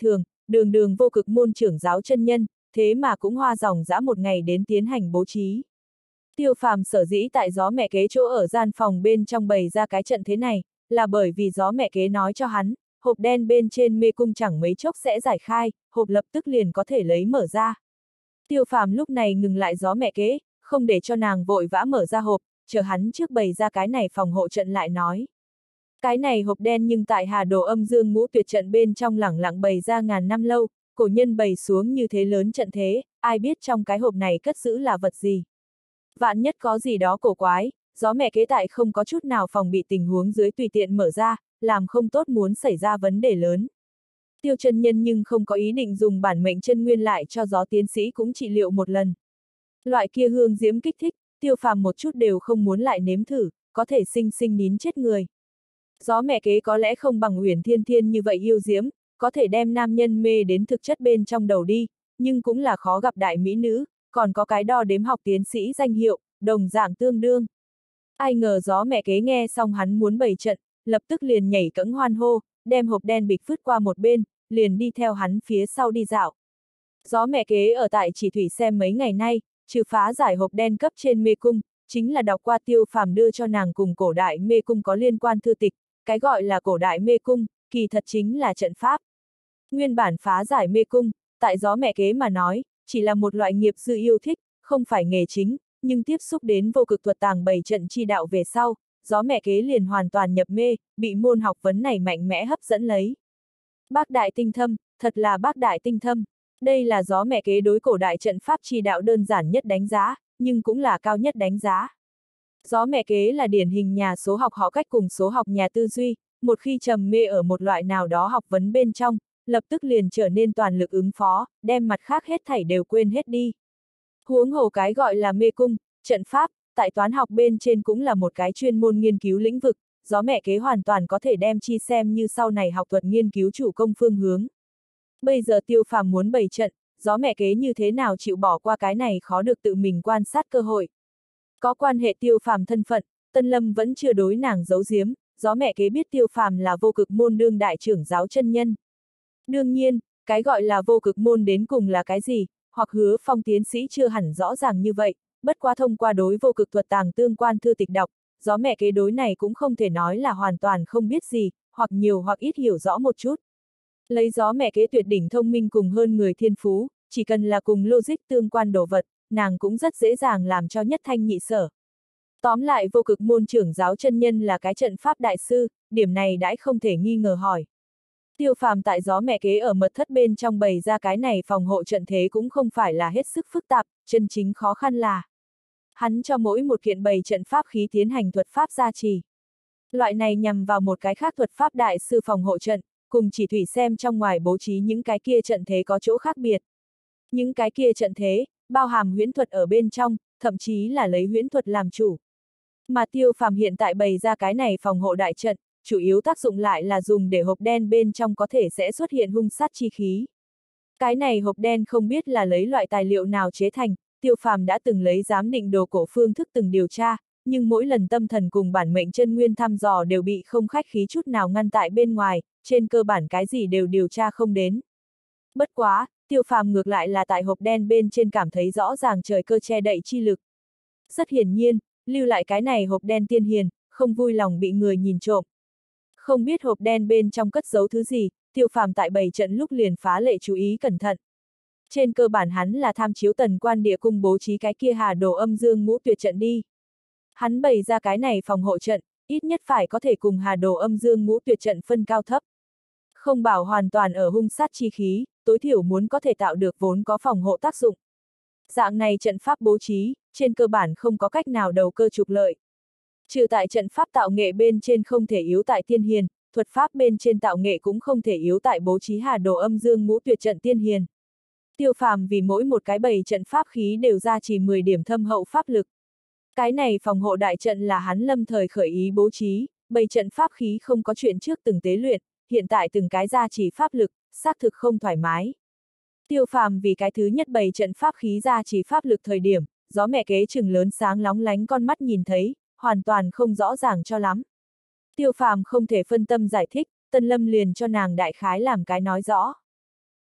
A: đường đường vô cực môn trưởng giáo chân nhân, thế mà cũng hoa dòng dã một ngày đến tiến hành bố trí. Tiêu Phàm sở dĩ tại gió mẹ kế chỗ ở gian phòng bên trong bày ra cái trận thế này, là bởi vì gió mẹ kế nói cho hắn, hộp đen bên trên mê cung chẳng mấy chốc sẽ giải khai, hộp lập tức liền có thể lấy mở ra. Tiêu Phàm lúc này ngừng lại gió mẹ kế, không để cho nàng vội vã mở ra hộp, chờ hắn trước bày ra cái này phòng hộ trận lại nói. Cái này hộp đen nhưng tại Hà Đồ Âm Dương Ngũ Tuyệt trận bên trong lẳng lặng bày ra ngàn năm lâu, cổ nhân bày xuống như thế lớn trận thế, ai biết trong cái hộp này cất giữ là vật gì. Vạn nhất có gì đó cổ quái, gió mẹ kế tại không có chút nào phòng bị tình huống dưới tùy tiện mở ra, làm không tốt muốn xảy ra vấn đề lớn. Tiêu chân nhân nhưng không có ý định dùng bản mệnh chân nguyên lại cho gió tiến sĩ cũng trị liệu một lần. Loại kia hương diễm kích thích, Tiêu Phàm một chút đều không muốn lại nếm thử, có thể sinh sinh nín chết người. Gió mẹ kế có lẽ không bằng Uyển Thiên Thiên như vậy yêu diễm, có thể đem nam nhân mê đến thực chất bên trong đầu đi, nhưng cũng là khó gặp đại mỹ nữ, còn có cái đo đếm học tiến sĩ danh hiệu, đồng dạng tương đương. Ai ngờ gió mẹ kế nghe xong hắn muốn bày trận, lập tức liền nhảy cẫng hoan hô, đem hộp đen bịch phứt qua một bên, liền đi theo hắn phía sau đi dạo. Gió mẹ kế ở tại Chỉ Thủy xem mấy ngày nay, trừ phá giải hộp đen cấp trên mê cung, chính là đọc qua Tiêu Phàm đưa cho nàng cùng cổ đại mê cung có liên quan thư tịch, cái gọi là cổ đại mê cung, kỳ thật chính là trận pháp. Nguyên bản phá giải mê cung, tại gió mẹ kế mà nói, chỉ là một loại nghiệp dư yêu thích, không phải nghề chính, nhưng tiếp xúc đến vô cực thuật tàng bày trận chi đạo về sau, gió mẹ kế liền hoàn toàn nhập mê, bị môn học vấn này mạnh mẽ hấp dẫn lấy. Bác đại tinh thâm, thật là bác đại tinh thâm. Đây là gió mẹ kế đối cổ đại trận pháp chi đạo đơn giản nhất đánh giá, nhưng cũng là cao nhất đánh giá. Gió mẹ kế là điển hình nhà số học họ cách cùng số học nhà tư duy, một khi trầm mê ở một loại nào đó học vấn bên trong, lập tức liền trở nên toàn lực ứng phó, đem mặt khác hết thảy đều quên hết đi. Huống hồ cái gọi là mê cung, trận pháp, tại toán học bên trên cũng là một cái chuyên môn nghiên cứu lĩnh vực, gió mẹ kế hoàn toàn có thể đem chi xem như sau này học thuật nghiên cứu chủ công phương hướng. Bây giờ Tiêu Phàm muốn bày trận, gió mẹ kế như thế nào chịu bỏ qua cái này khó được tự mình quan sát cơ hội. Có quan hệ Tiêu Phàm thân phận, Tân Lâm vẫn chưa đối nàng giấu giếm, gió mẹ kế biết Tiêu Phàm là vô cực môn đương đại trưởng giáo chân nhân. Đương nhiên, cái gọi là vô cực môn đến cùng là cái gì, hoặc Hứa Phong tiến sĩ chưa hẳn rõ ràng như vậy, bất quá thông qua đối vô cực thuật tàng tương quan thư tịch đọc, gió mẹ kế đối này cũng không thể nói là hoàn toàn không biết gì, hoặc nhiều hoặc ít hiểu rõ một chút. Lấy gió mẹ kế tuyệt đỉnh thông minh cùng hơn người thiên phú, chỉ cần là cùng logic tương quan đồ vật, nàng cũng rất dễ dàng làm cho nhất thanh nhị sở. Tóm lại vô cực môn trưởng giáo chân nhân là cái trận pháp đại sư, điểm này đãi không thể nghi ngờ hỏi. Tiêu Phàm tại gió mẹ kế ở mật thất bên trong bày ra cái này phòng hộ trận thế cũng không phải là hết sức phức tạp, chân chính khó khăn là hắn cho mỗi một kiện bày trận pháp khí tiến hành thuật pháp gia trì. Loại này nhằm vào một cái khác thuật pháp đại sư phòng hộ trận, cùng Chỉ Thủy xem trong ngoài bố trí những cái kia trận thế có chỗ khác biệt. Những cái kia trận thế, bao hàm huyễn thuật ở bên trong, thậm chí là lấy huyễn thuật làm chủ. Mà Tiêu Phàm hiện tại bày ra cái này phòng hộ đại trận, chủ yếu tác dụng lại là dùng để hộp đen bên trong có thể sẽ xuất hiện hung sát chi khí. Cái này hộp đen không biết là lấy loại tài liệu nào chế thành, Tiêu Phàm đã từng lấy giám định đồ cổ phương thức từng điều tra, nhưng mỗi lần tâm thần cùng bản mệnh chân nguyên thăm dò đều bị không khách khí chút nào ngăn tại bên ngoài, trên cơ bản cái gì đều điều tra không đến. Bất quá, Tiêu Phàm ngược lại là tại hộp đen bên trên cảm thấy rõ ràng trời cơ che đậy chi lực. Rất hiển nhiên, lưu lại cái này hộp đen tiên hiền, không vui lòng bị người nhìn trộm. Không biết hộp đen bên trong cất giấu thứ gì, Tiêu Phàm tại bày trận lúc liền phá lệ chú ý cẩn thận. Trên cơ bản hắn là tham chiếu Tần Quan Địa Cung bố trí cái kia Hà Đồ Âm Dương Ngũ Tuyệt trận đi. Hắn bày ra cái này phòng hộ trận, ít nhất phải có thể cùng Hà Đồ Âm Dương Ngũ Tuyệt trận phân cao thấp. Không bảo hoàn toàn ở hung sát chi khí, tối thiểu muốn có thể tạo được vốn có phòng hộ tác dụng. Dạng này trận pháp bố trí, trên cơ bản không có cách nào đầu cơ trục lợi. Trừ tại trận pháp tạo nghệ bên trên không thể yếu tại tiên hiền, thuật pháp bên trên tạo nghệ cũng không thể yếu tại bố trí Hà Đồ Âm Dương Ngũ Tuyệt trận tiên hiền. Tiêu Phàm vì mỗi một cái bày trận pháp khí đều ra chỉ mười điểm thâm hậu pháp lực. Cái này phòng hộ đại trận là hắn lâm thời khởi ý bố trí, bày trận pháp khí không có chuyện trước từng tế luyện, hiện tại từng cái ra chỉ pháp lực, xác thực không thoải mái. Tiêu Phàm vì cái thứ nhất bày trận pháp khí ra chỉ pháp lực thời điểm, gió mẹ kế chừng lớn sáng lóng lánh con mắt nhìn thấy, hoàn toàn không rõ ràng cho lắm. Tiêu Phàm không thể phân tâm giải thích, Tân Lâm liền cho nàng đại khái làm cái nói rõ.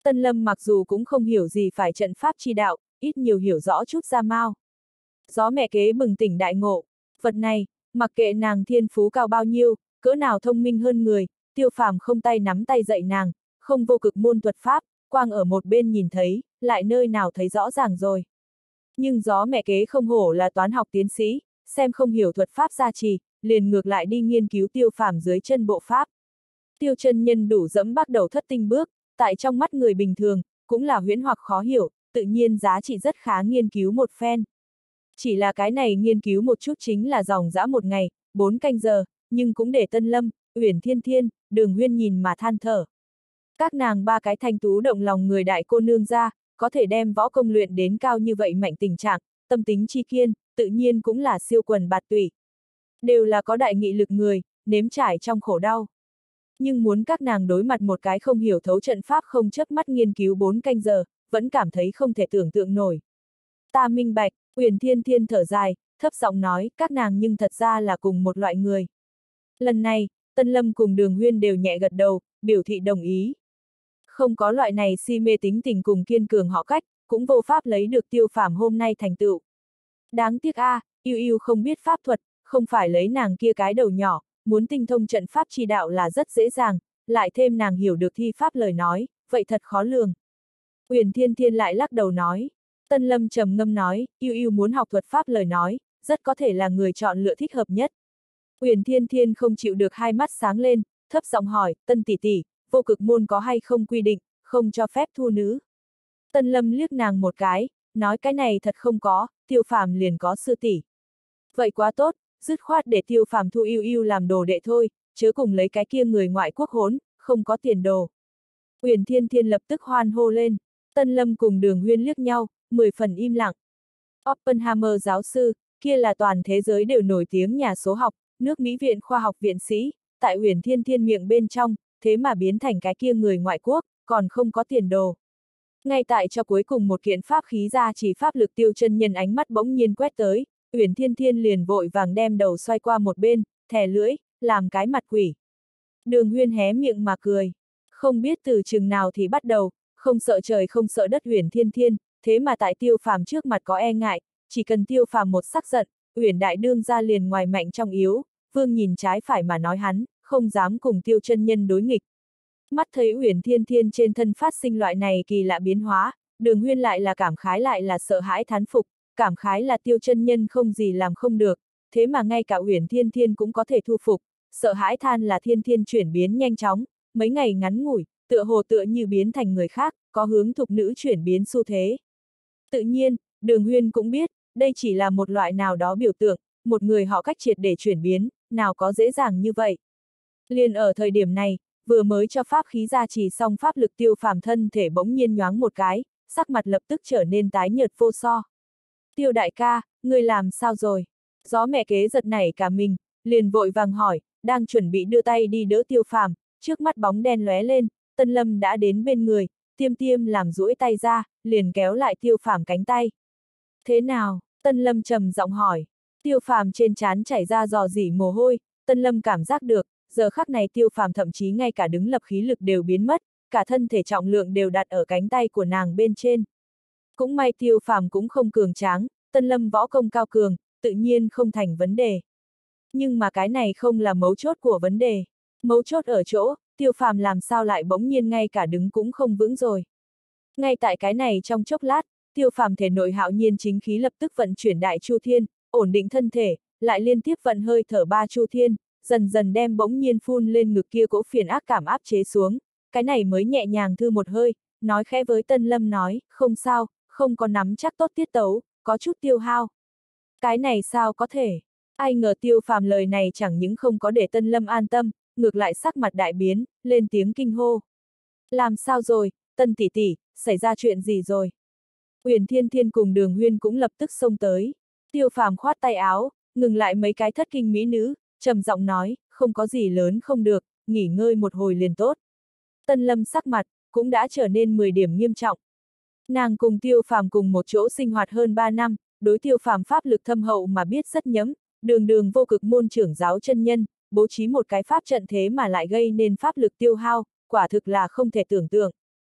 A: Tân Lâm mặc dù cũng không hiểu gì phải trận pháp chi đạo, ít nhiều hiểu rõ chút ra mau. Gió mẹ kế bừng tỉnh đại ngộ, vật này, mặc kệ nàng thiên phú cao bao nhiêu, cỡ nào thông minh hơn người, Tiêu Phàm không tay nắm tay dạy nàng, không vô cực môn thuật pháp, quang ở một bên nhìn thấy, lại nơi nào thấy rõ ràng rồi. Nhưng gió mẹ kế không hổ là toán học tiến sĩ, xem không hiểu thuật pháp gia trì, liền ngược lại đi nghiên cứu Tiêu Phàm dưới chân bộ pháp. Tiêu chân nhân đủ dẫm bắt đầu thất tinh bước, tại trong mắt người bình thường, cũng là huyễn hoặc khó hiểu, tự nhiên giá trị rất khá nghiên cứu một phen. Chỉ là cái này nghiên cứu một chút chính là dòng dã một ngày, bốn canh giờ, nhưng cũng để Tân Lâm, Uyển Thiên Thiên, Đường Huyên nhìn mà than thở. Các nàng ba cái thanh tú động lòng người đại cô nương ra, có thể đem võ công luyện đến cao như vậy mạnh tình trạng, tâm tính chi kiên, tự nhiên cũng là siêu quần bạt tụy. Đều là có đại nghị lực người, nếm trải trong khổ đau. Nhưng muốn các nàng đối mặt một cái không hiểu thấu trận pháp không chớp mắt nghiên cứu bốn canh giờ, vẫn cảm thấy không thể tưởng tượng nổi. Ta minh bạch, Uyển Thiên Thiên thở dài, thấp giọng nói, các nàng nhưng thật ra là cùng một loại người. Lần này, Tân Lâm cùng Đường Huyên đều nhẹ gật đầu, biểu thị đồng ý. Không có loại này si mê tính tình cùng kiên cường họ cách, cũng vô pháp lấy được Tiêu Phàm hôm nay thành tựu. Đáng tiếc a, à, yêu yêu không biết pháp thuật, không phải lấy nàng kia cái đầu nhỏ, muốn tinh thông trận pháp chi đạo là rất dễ dàng, lại thêm nàng hiểu được thi pháp lời nói, vậy thật khó lường. Uyển Thiên Thiên lại lắc đầu nói. Tân Lâm trầm ngâm nói, yêu yêu muốn học thuật pháp lời nói, rất có thể là người chọn lựa thích hợp nhất. Uyển Thiên Thiên không chịu được hai mắt sáng lên, thấp giọng hỏi, Tân tỷ tỷ, vô cực môn có hay không quy định, không cho phép thu nữ. Tân Lâm liếc nàng một cái, nói cái này thật không có, Tiêu Phàm liền có sư tỷ. Vậy quá tốt, dứt khoát để Tiêu Phàm thu yêu yêu làm đồ đệ thôi, chớ cùng lấy cái kia người ngoại quốc hốn, không có tiền đồ. Uyển Thiên Thiên lập tức hoan hô lên, Tân Lâm cùng Đường Huyên liếc nhau, mười phần im lặng. Oppenheimer giáo sư, kia là toàn thế giới đều nổi tiếng nhà số học, nước Mỹ viện khoa học viện sĩ, tại Uyển Thiên Thiên miệng bên trong, thế mà biến thành cái kia người ngoại quốc, còn không có tiền đồ. Ngay tại cho cuối cùng một kiện pháp khí ra chỉ pháp lực Tiêu chân nhân ánh mắt bỗng nhiên quét tới, Uyển Thiên Thiên liền vội vàng đem đầu xoay qua một bên, thè lưỡi, làm cái mặt quỷ. Đường Huyên hé miệng mà cười. Không biết từ chừng nào thì bắt đầu, không sợ trời không sợ đất Uyển Thiên Thiên, thế mà tại Tiêu Phàm trước mặt có e ngại, chỉ cần Tiêu Phàm một sắc giận, Uyển đại đương ra liền ngoài mạnh trong yếu, vương nhìn trái phải mà nói hắn, không dám cùng Tiêu chân nhân đối nghịch. Mắt thấy Uyển Thiên Thiên trên thân phát sinh loại này kỳ lạ biến hóa, Đường Huyên lại là cảm khái lại là sợ hãi thán phục, cảm khái là Tiêu chân nhân không gì làm không được, thế mà ngay cả Uyển Thiên Thiên cũng có thể thu phục, sợ hãi than là Thiên Thiên chuyển biến nhanh chóng, mấy ngày ngắn ngủi, tựa hồ tựa như biến thành người khác, có hướng thục nữ chuyển biến xu thế. Tự nhiên, Đường Huyên cũng biết, đây chỉ là một loại nào đó biểu tượng, một người họ cách triệt để chuyển biến, nào có dễ dàng như vậy. Liền ở thời điểm này, vừa mới cho pháp khí gia trì xong pháp lực Tiêu Phàm thân thể bỗng nhiên nhoáng một cái, sắc mặt lập tức trở nên tái nhợt vô so. Tiêu đại ca, ngươi làm sao rồi? Gió mẹ kế giật nảy cả mình, liền vội vàng hỏi, đang chuẩn bị đưa tay đi đỡ Tiêu Phàm, trước mắt bóng đen lóe lên, Tân Lâm đã đến bên người, tiêm tiêm làm duỗi tay ra, liền kéo lại Tiêu Phàm cánh tay. Thế nào? Tân Lâm trầm giọng hỏi. Tiêu Phàm trên trán chảy ra rò rỉ mồ hôi, Tân Lâm cảm giác được, giờ khắc này Tiêu Phàm thậm chí ngay cả đứng lập khí lực đều biến mất, cả thân thể trọng lượng đều đặt ở cánh tay của nàng bên trên. Cũng may Tiêu Phàm cũng không cường tráng, Tân Lâm võ công cao cường, tự nhiên không thành vấn đề. Nhưng mà cái này không là mấu chốt của vấn đề. Mấu chốt ở chỗ, Tiêu Phàm làm sao lại bỗng nhiên ngay cả đứng cũng không vững rồi. Ngay tại cái này trong chốc lát, Tiêu Phàm thể nội hạo nhiên chính khí lập tức vận chuyển đại chu thiên, ổn định thân thể, lại liên tiếp vận hơi thở ba chu thiên, dần dần đem bỗng nhiên phun lên ngực kia cỗ phiền ác cảm áp chế xuống, cái này mới nhẹ nhàng thư một hơi, nói khẽ với Tân Lâm nói, không sao, không có nắm chắc tốt tiết tấu, có chút tiêu hao. Cái này sao có thể? Ai ngờ Tiêu Phàm lời này chẳng những không có để Tân Lâm an tâm, ngược lại sắc mặt đại biến, lên tiếng kinh hô. Làm sao rồi, Tân tỷ tỷ, xảy ra chuyện gì rồi? Uyển Thiên Thiên cùng Đường Huyên cũng lập tức xông tới. Tiêu Phàm khoát tay áo, ngừng lại mấy cái thất kinh mỹ nữ, trầm giọng nói, không có gì lớn không được, nghỉ ngơi một hồi liền tốt. Tân Lâm sắc mặt, cũng đã trở nên mười điểm nghiêm trọng. Nàng cùng Tiêu Phàm cùng một chỗ sinh hoạt hơn ba năm, đối Tiêu Phàm pháp lực thâm hậu mà biết rất nhấm, đường đường vô cực môn trưởng giáo chân nhân, bố trí một cái pháp trận thế mà lại gây nên pháp lực tiêu hao, quả thực là không thể tưởng tượng.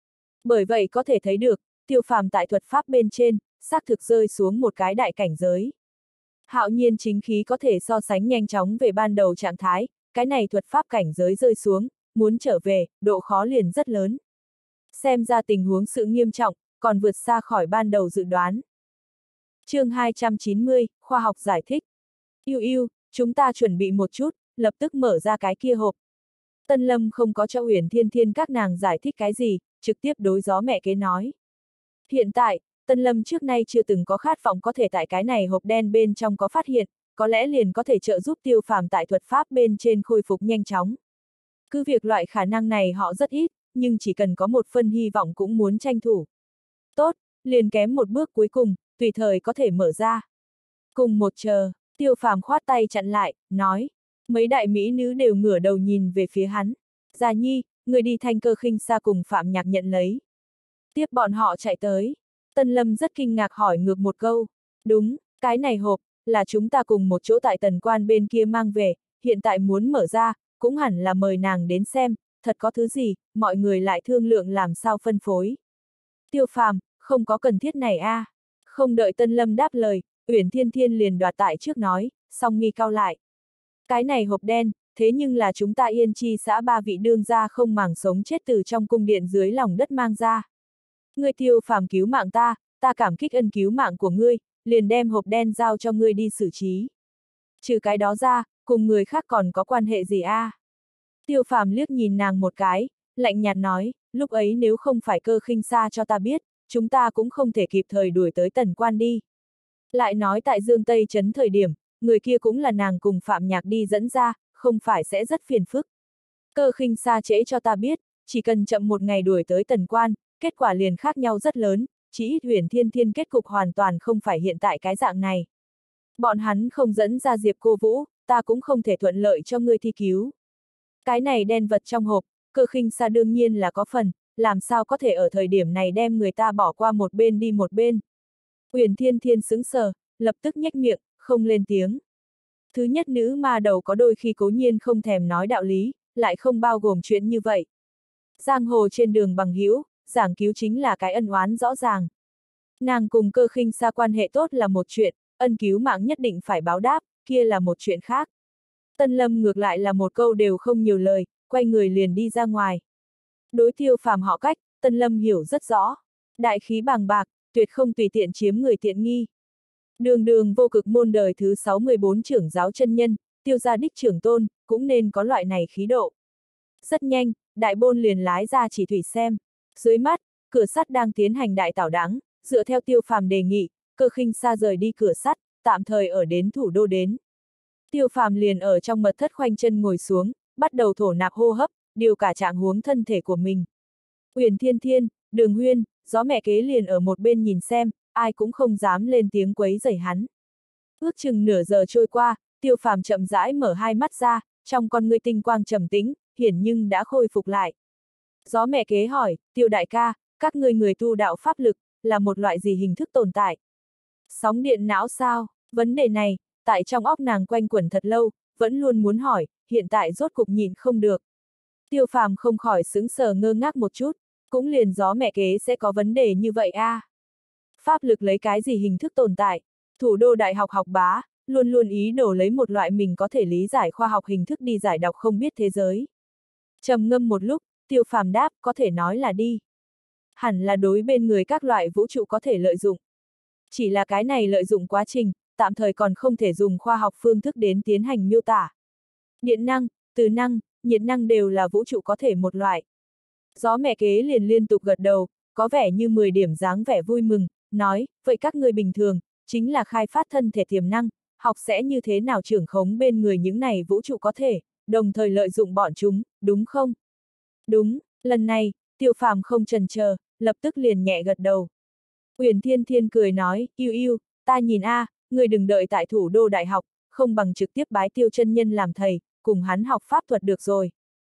A: Bởi vậy có thể thấy được, Tiêu Phàm tại thuật pháp bên trên, xác thực rơi xuống một cái đại cảnh giới. Hạo nhiên chính khí có thể so sánh nhanh chóng về ban đầu trạng thái, cái này thuật pháp cảnh giới rơi xuống, muốn trở về, độ khó liền rất lớn. Xem ra tình huống sự nghiêm trọng, còn vượt xa khỏi ban đầu dự đoán. Chương hai trăm chín mươi, khoa học giải thích. Yêu yêu, chúng ta chuẩn bị một chút, lập tức mở ra cái kia hộp. Tân Lâm không có cho Uyển Thiên Thiên các nàng giải thích cái gì, trực tiếp đối gió mẹ kế nói. Hiện tại, Tân Lâm trước nay chưa từng có khát vọng có thể tại cái này hộp đen bên trong có phát hiện, có lẽ liền có thể trợ giúp Tiêu Phàm tại thuật pháp bên trên khôi phục nhanh chóng. Cứ việc loại khả năng này họ rất ít, nhưng chỉ cần có một phân hy vọng cũng muốn tranh thủ. Tốt, liền kém một bước cuối cùng, tùy thời có thể mở ra. Cùng một chờ, Tiêu Phàm khoát tay chặn lại, nói. Mấy đại mỹ nữ đều ngửa đầu nhìn về phía hắn. Gia Nhi, người đi Thanh Cơ Khinh Sa cùng Phạm Nhạc nhận lấy. Tiếp bọn họ chạy tới. Tân Lâm rất kinh ngạc hỏi ngược một câu. Đúng, cái này hộp, là chúng ta cùng một chỗ tại tần quan bên kia mang về, hiện tại muốn mở ra, cũng hẳn là mời nàng đến xem, thật có thứ gì, mọi người lại thương lượng làm sao phân phối. Tiêu Phàm, không có cần thiết này a. À. Không đợi Tân Lâm đáp lời, Uyển Thiên Thiên liền đoạt tại trước nói, song mi cao lại. Cái này hộp đen, thế nhưng là chúng ta Yên Chi xã ba vị đương gia không màng sống chết từ trong cung điện dưới lòng đất mang ra. Ngươi Tiêu Phàm cứu mạng ta, ta cảm kích ân cứu mạng của ngươi, liền đem hộp đen giao cho ngươi đi xử trí. Trừ cái đó ra, cùng người khác còn có quan hệ gì a? À? Tiêu Phàm liếc nhìn nàng một cái, lạnh nhạt nói, lúc ấy nếu không phải Cơ Khinh Sa cho ta biết, chúng ta cũng không thể kịp thời đuổi tới tần quan đi. Lại nói tại Dương Tây Trấn thời điểm, người kia cũng là nàng cùng Phạm Nhạc đi dẫn ra, không phải sẽ rất phiền phức. Cơ Khinh Sa trễ cho ta biết, chỉ cần chậm một ngày đuổi tới tần quan, kết quả liền khác nhau rất lớn, chỉ ít Uyển Thiên Thiên kết cục hoàn toàn không phải hiện tại cái dạng này. Bọn hắn không dẫn ra Diệp Cô Vũ, ta cũng không thể thuận lợi cho ngươi thi cứu. Cái này đen vật trong hộp, Cơ Khinh Sa đương nhiên là có phần, làm sao có thể ở thời điểm này đem người ta bỏ qua một bên đi một bên. Uyển Thiên Thiên sững sờ, lập tức nhếch miệng, không lên tiếng. Thứ nhất nữ ma đầu có đôi khi cố nhiên không thèm nói đạo lý, lại không bao gồm chuyện như vậy. Giang hồ trên đường bằng hữu, giảng cứu chính là cái ân oán rõ ràng. Nàng cùng Cơ Khinh Sa quan hệ tốt là một chuyện, ân cứu mạng nhất định phải báo đáp, kia là một chuyện khác. Tân Lâm ngược lại là một câu đều không nhiều lời, quay người liền đi ra ngoài. Đối Tiêu Phàm họ cách, Tân Lâm hiểu rất rõ. Đại khí bàng bạc, tuyệt không tùy tiện chiếm người tiện nghi. Đường đường vô cực môn đời thứ sáu mươi bốn trưởng giáo chân nhân, Tiêu gia đích trưởng tôn, cũng nên có loại này khí độ. Rất nhanh, đại bôn liền lái ra chỉ thủy xem. Dưới mắt, cửa sắt đang tiến hành đại tảo đáng, dựa theo Tiêu Phàm đề nghị, Cơ Khinh Sa rời đi cửa sắt, tạm thời ở đến thủ đô đến. Tiêu Phàm liền ở trong mật thất khoanh chân ngồi xuống, bắt đầu thổ nạp hô hấp, điều cả trạng huống thân thể của mình. Uyển Thiên Thiên, Đường Huyên, gió mẹ kế liền ở một bên nhìn xem, ai cũng không dám lên tiếng quấy rầy hắn. Ước chừng nửa giờ trôi qua, Tiêu Phàm chậm rãi mở hai mắt ra, trong con ngươi tinh quang trầm tĩnh, hiển nhưng đã khôi phục lại. Gió mẹ kế hỏi, Tiêu đại ca, các ngươi người tu đạo pháp lực, là một loại gì hình thức tồn tại? Sóng điện não sao? Vấn đề này, tại trong óc nàng quanh quẩn thật lâu, vẫn luôn muốn hỏi, hiện tại rốt cục nhìn không được. Tiêu Phàm không khỏi sững sờ ngơ ngác một chút, cũng liền gió mẹ kế sẽ có vấn đề như vậy a. À. Pháp lực lấy cái gì hình thức tồn tại? Thủ đô đại học học bá, luôn luôn ý đồ lấy một loại mình có thể lý giải khoa học hình thức đi giải đọc không biết thế giới. Trầm ngâm một lúc, Tiêu Phàm đáp, có thể nói là đi. Hẳn là đối bên người các loại vũ trụ có thể lợi dụng. Chỉ là cái này lợi dụng quá trình, tạm thời còn không thể dùng khoa học phương thức đến tiến hành miêu tả. Điện năng, từ năng, nhiệt năng đều là vũ trụ có thể một loại. Gió mẹ kế liền liên tục gật đầu, có vẻ như mười điểm dáng vẻ vui mừng, nói, vậy các người bình thường, chính là khai phát thân thể tiềm năng, học sẽ như thế nào trưởng khống bên người những này vũ trụ có thể, đồng thời lợi dụng bọn chúng, đúng không? Đúng, lần này, Tiêu Phàm không chần chờ, lập tức liền nhẹ gật đầu. Uyển Thiên Thiên cười nói, yêu yêu, ta nhìn a, à, người đừng đợi tại thủ đô đại học, không bằng trực tiếp bái Tiêu chân nhân làm thầy, cùng hắn học pháp thuật được rồi.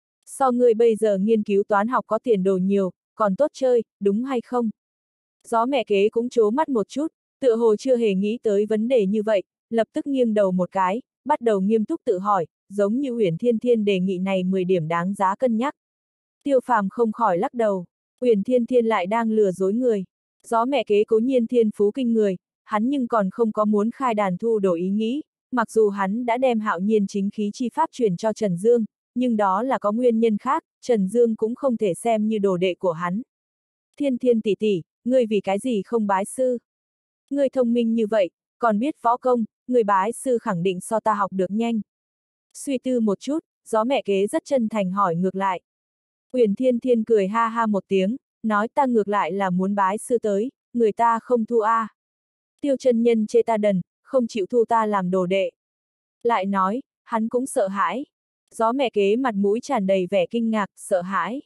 A: So người bây giờ nghiên cứu toán học có tiền đồ nhiều, còn tốt chơi, đúng hay không? Gió mẹ kế cũng trố mắt một chút, tựa hồ chưa hề nghĩ tới vấn đề như vậy, lập tức nghiêng đầu một cái, bắt đầu nghiêm túc tự hỏi, giống như Uyển Thiên Thiên đề nghị này mười điểm đáng giá cân nhắc. Tiêu Phàm không khỏi lắc đầu. Uyển Thiên Thiên lại đang lừa dối người. Gió mẹ kế cố nhiên thiên phú kinh người, hắn nhưng còn không có muốn khai đàn thu đổi ý nghĩ, mặc dù hắn đã đem hạo nhiên chính khí chi pháp truyền cho Trần Dương, nhưng đó là có nguyên nhân khác, Trần Dương cũng không thể xem như đồ đệ của hắn. Thiên Thiên tỷ tỷ, ngươi vì cái gì không bái sư? Ngươi thông minh như vậy, còn biết võ công, người bái sư khẳng định so ta học được nhanh. Suy tư một chút, gió mẹ kế rất chân thành hỏi ngược lại. Uyển Thiên Thiên cười ha ha một tiếng, nói ta ngược lại là muốn bái sư tới, người ta không thu a. À. Tiêu chân nhân chê ta đần, không chịu thu ta làm đồ đệ. Lại nói, hắn cũng sợ hãi. Gió mẹ kế mặt mũi tràn đầy vẻ kinh ngạc, sợ hãi.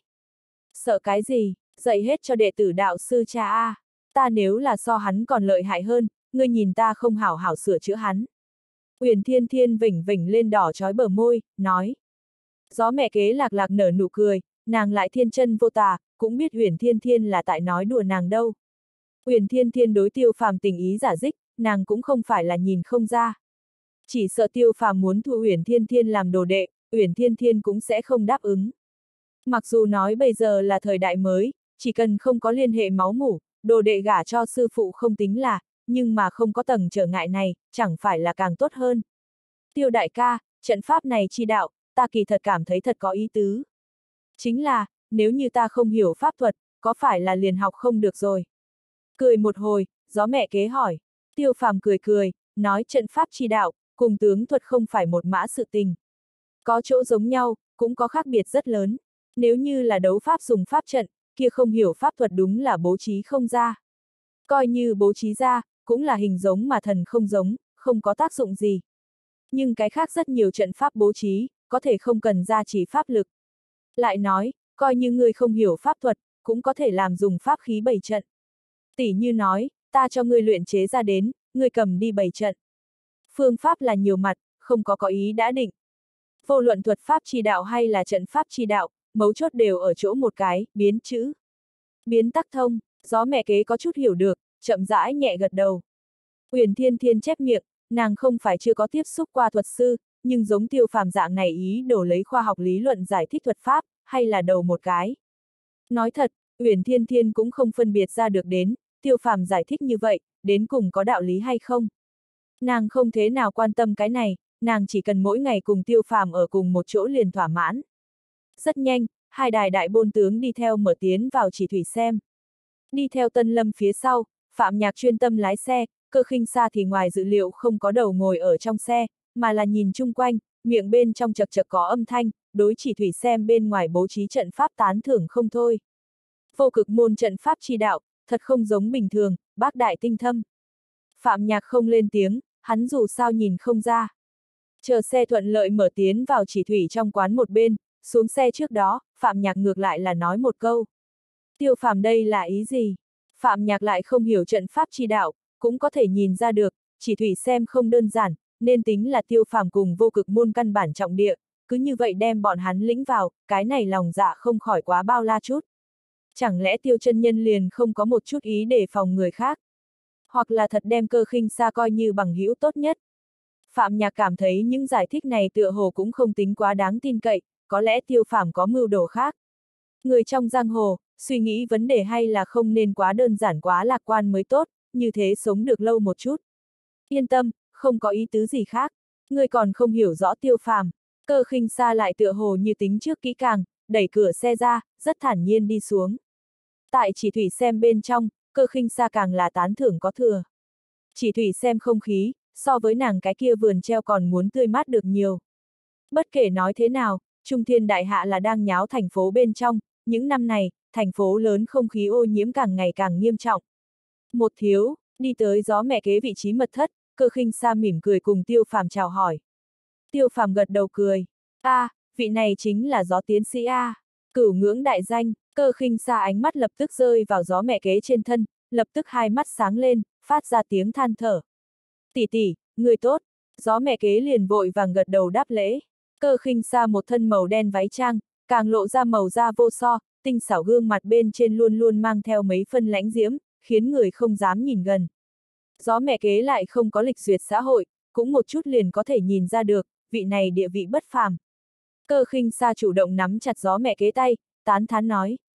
A: Sợ cái gì, dạy hết cho đệ tử đạo sư cha a. À. Ta nếu là so hắn còn lợi hại hơn, ngươi nhìn ta không hảo hảo sửa chữa hắn. Uyển Thiên Thiên vểnh vểnh lên đỏ chói bờ môi, nói. Gió mẹ kế lạc lạc nở nụ cười, nàng lại thiên chân vô tà, cũng biết Uyển Thiên Thiên là tại nói đùa nàng đâu. Uyển Thiên Thiên đối Tiêu Phàm tình ý giả dích, nàng cũng không phải là nhìn không ra. Chỉ sợ Tiêu Phàm muốn thu Uyển Thiên Thiên làm đồ đệ, Uyển Thiên Thiên cũng sẽ không đáp ứng. Mặc dù nói bây giờ là thời đại mới, chỉ cần không có liên hệ máu mủ, đồ đệ gả cho sư phụ không tính là, nhưng mà không có tầng trở ngại này, chẳng phải là càng tốt hơn. Tiêu đại ca, trận pháp này chi đạo, ta kỳ thật cảm thấy thật có ý tứ. Chính là, nếu như ta không hiểu pháp thuật, có phải là liền học không được rồi? Cười một hồi, gió mẹ kế hỏi. Tiêu Phàm cười cười, nói trận pháp chi đạo, cùng tướng thuật không phải một mã sự tình. Có chỗ giống nhau, cũng có khác biệt rất lớn. Nếu như là đấu pháp dùng pháp trận, kia không hiểu pháp thuật đúng là bố trí không ra. Coi như bố trí ra, cũng là hình giống mà thần không giống, không có tác dụng gì. Nhưng cái khác rất nhiều trận pháp bố trí, có thể không cần ra chỉ pháp lực. Lại nói, coi như người không hiểu pháp thuật, cũng có thể làm dùng pháp khí bày trận. Tỷ như nói, ta cho ngươi luyện chế ra đến, ngươi cầm đi bày trận. Phương pháp là nhiều mặt, không có có ý đã định. Vô luận thuật pháp chi đạo hay là trận pháp chi đạo, mấu chốt đều ở chỗ một cái, biến chữ. Biến tắc thông, gió mẹ kế có chút hiểu được, chậm rãi nhẹ gật đầu. Uyển Thiên Thiên chép miệng, nàng không phải chưa có tiếp xúc qua thuật sư, nhưng giống Tiêu Phàm dạng này ý đồ lấy khoa học lý luận giải thích thuật pháp, hay là đầu một cái. Nói thật, Uyển Thiên Thiên cũng không phân biệt ra được đến, Tiêu Phàm giải thích như vậy, đến cùng có đạo lý hay không. Nàng không thế nào quan tâm cái này, nàng chỉ cần mỗi ngày cùng Tiêu Phàm ở cùng một chỗ liền thỏa mãn. Rất nhanh, hai đài đại bôn tướng đi theo mở tiến vào chỉ thủy xem. Đi theo Tân Lâm phía sau, Phạm Nhạc chuyên tâm lái xe, Cơ Khinh Sa thì ngoài dự liệu không có đầu ngồi ở trong xe, mà là nhìn chung quanh, miệng bên trong chật chật có âm thanh, đối chỉ thủy xem bên ngoài bố trí trận pháp tán thưởng không thôi. Vô cực môn trận pháp chi đạo, thật không giống bình thường, bác đại tinh thâm. Phạm Nhạc không lên tiếng, hắn dù sao nhìn không ra. Chờ xe thuận lợi mở tiến vào chỉ thủy trong quán một bên, xuống xe trước đó, Phạm Nhạc ngược lại là nói một câu. Tiêu Phàm đây là ý gì? Phạm Nhạc lại không hiểu trận pháp chi đạo, cũng có thể nhìn ra được, chỉ thủy xem không đơn giản, nên tính là Tiêu Phàm cùng vô cực môn căn bản trọng địa, cứ như vậy đem bọn hắn lĩnh vào, cái này lòng dạ không khỏi quá bao la chút. Chẳng lẽ Tiêu chân nhân liền không có một chút ý để phòng người khác? Hoặc là thật đem Cơ Khinh Sa coi như bằng hữu tốt nhất? Phạm Nhạc cảm thấy những giải thích này tựa hồ cũng không tính quá đáng tin cậy, có lẽ Tiêu Phàm có mưu đồ khác. Người trong giang hồ, suy nghĩ vấn đề hay là không nên quá đơn giản quá lạc quan mới tốt, như thế sống được lâu một chút. Yên tâm, không có ý tứ gì khác. Người còn không hiểu rõ Tiêu Phàm. Cơ Khinh Sa lại tựa hồ như tính trước kỹ càng, đẩy cửa xe ra, rất thản nhiên đi xuống. Tại chỉ thủy xem bên trong, Cơ Khinh Sa càng là tán thưởng có thừa. Chỉ thủy xem không khí, so với nàng cái kia vườn treo còn muốn tươi mát được nhiều. Bất kể nói thế nào, Trung Thiên Đại Hạ là đang nháo thành phố bên trong, những năm này, thành phố lớn không khí ô nhiễm càng ngày càng nghiêm trọng. Một thiếu, đi tới gió mẹ kế vị trí mật thất, Cơ Khinh Sa mỉm cười cùng Tiêu Phàm chào hỏi. Tiêu Phàm gật đầu cười. A, à, vị này chính là gió tiến sĩ A. Cửu ngưỡng đại danh. Cơ Khinh Sa ánh mắt lập tức rơi vào gió mẹ kế trên thân, lập tức hai mắt sáng lên, phát ra tiếng than thở. Tỷ tỷ, người tốt. Gió mẹ kế liền vội vàng gật đầu đáp lễ. Cơ Khinh Sa một thân màu đen váy trang, càng lộ ra màu da vô so, tinh xảo gương mặt bên trên luôn luôn mang theo mấy phân lãnh diễm, khiến người không dám nhìn gần. Gió mẹ kế lại không có lịch duyệt xã hội, cũng một chút liền có thể nhìn ra được, vị này địa vị bất phàm. Cơ Khinh Sa chủ động nắm chặt gió mẹ kế tay, tán thán nói,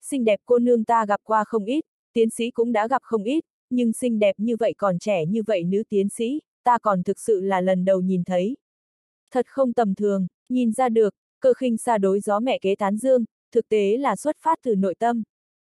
A: xinh đẹp cô nương ta gặp qua không ít, tiến sĩ cũng đã gặp không ít, nhưng xinh đẹp như vậy còn trẻ như vậy nữ tiến sĩ, ta còn thực sự là lần đầu nhìn thấy. Thật không tầm thường, nhìn ra được, Cơ Khinh Sa đối gió mẹ kế tán dương, thực tế là xuất phát từ nội tâm.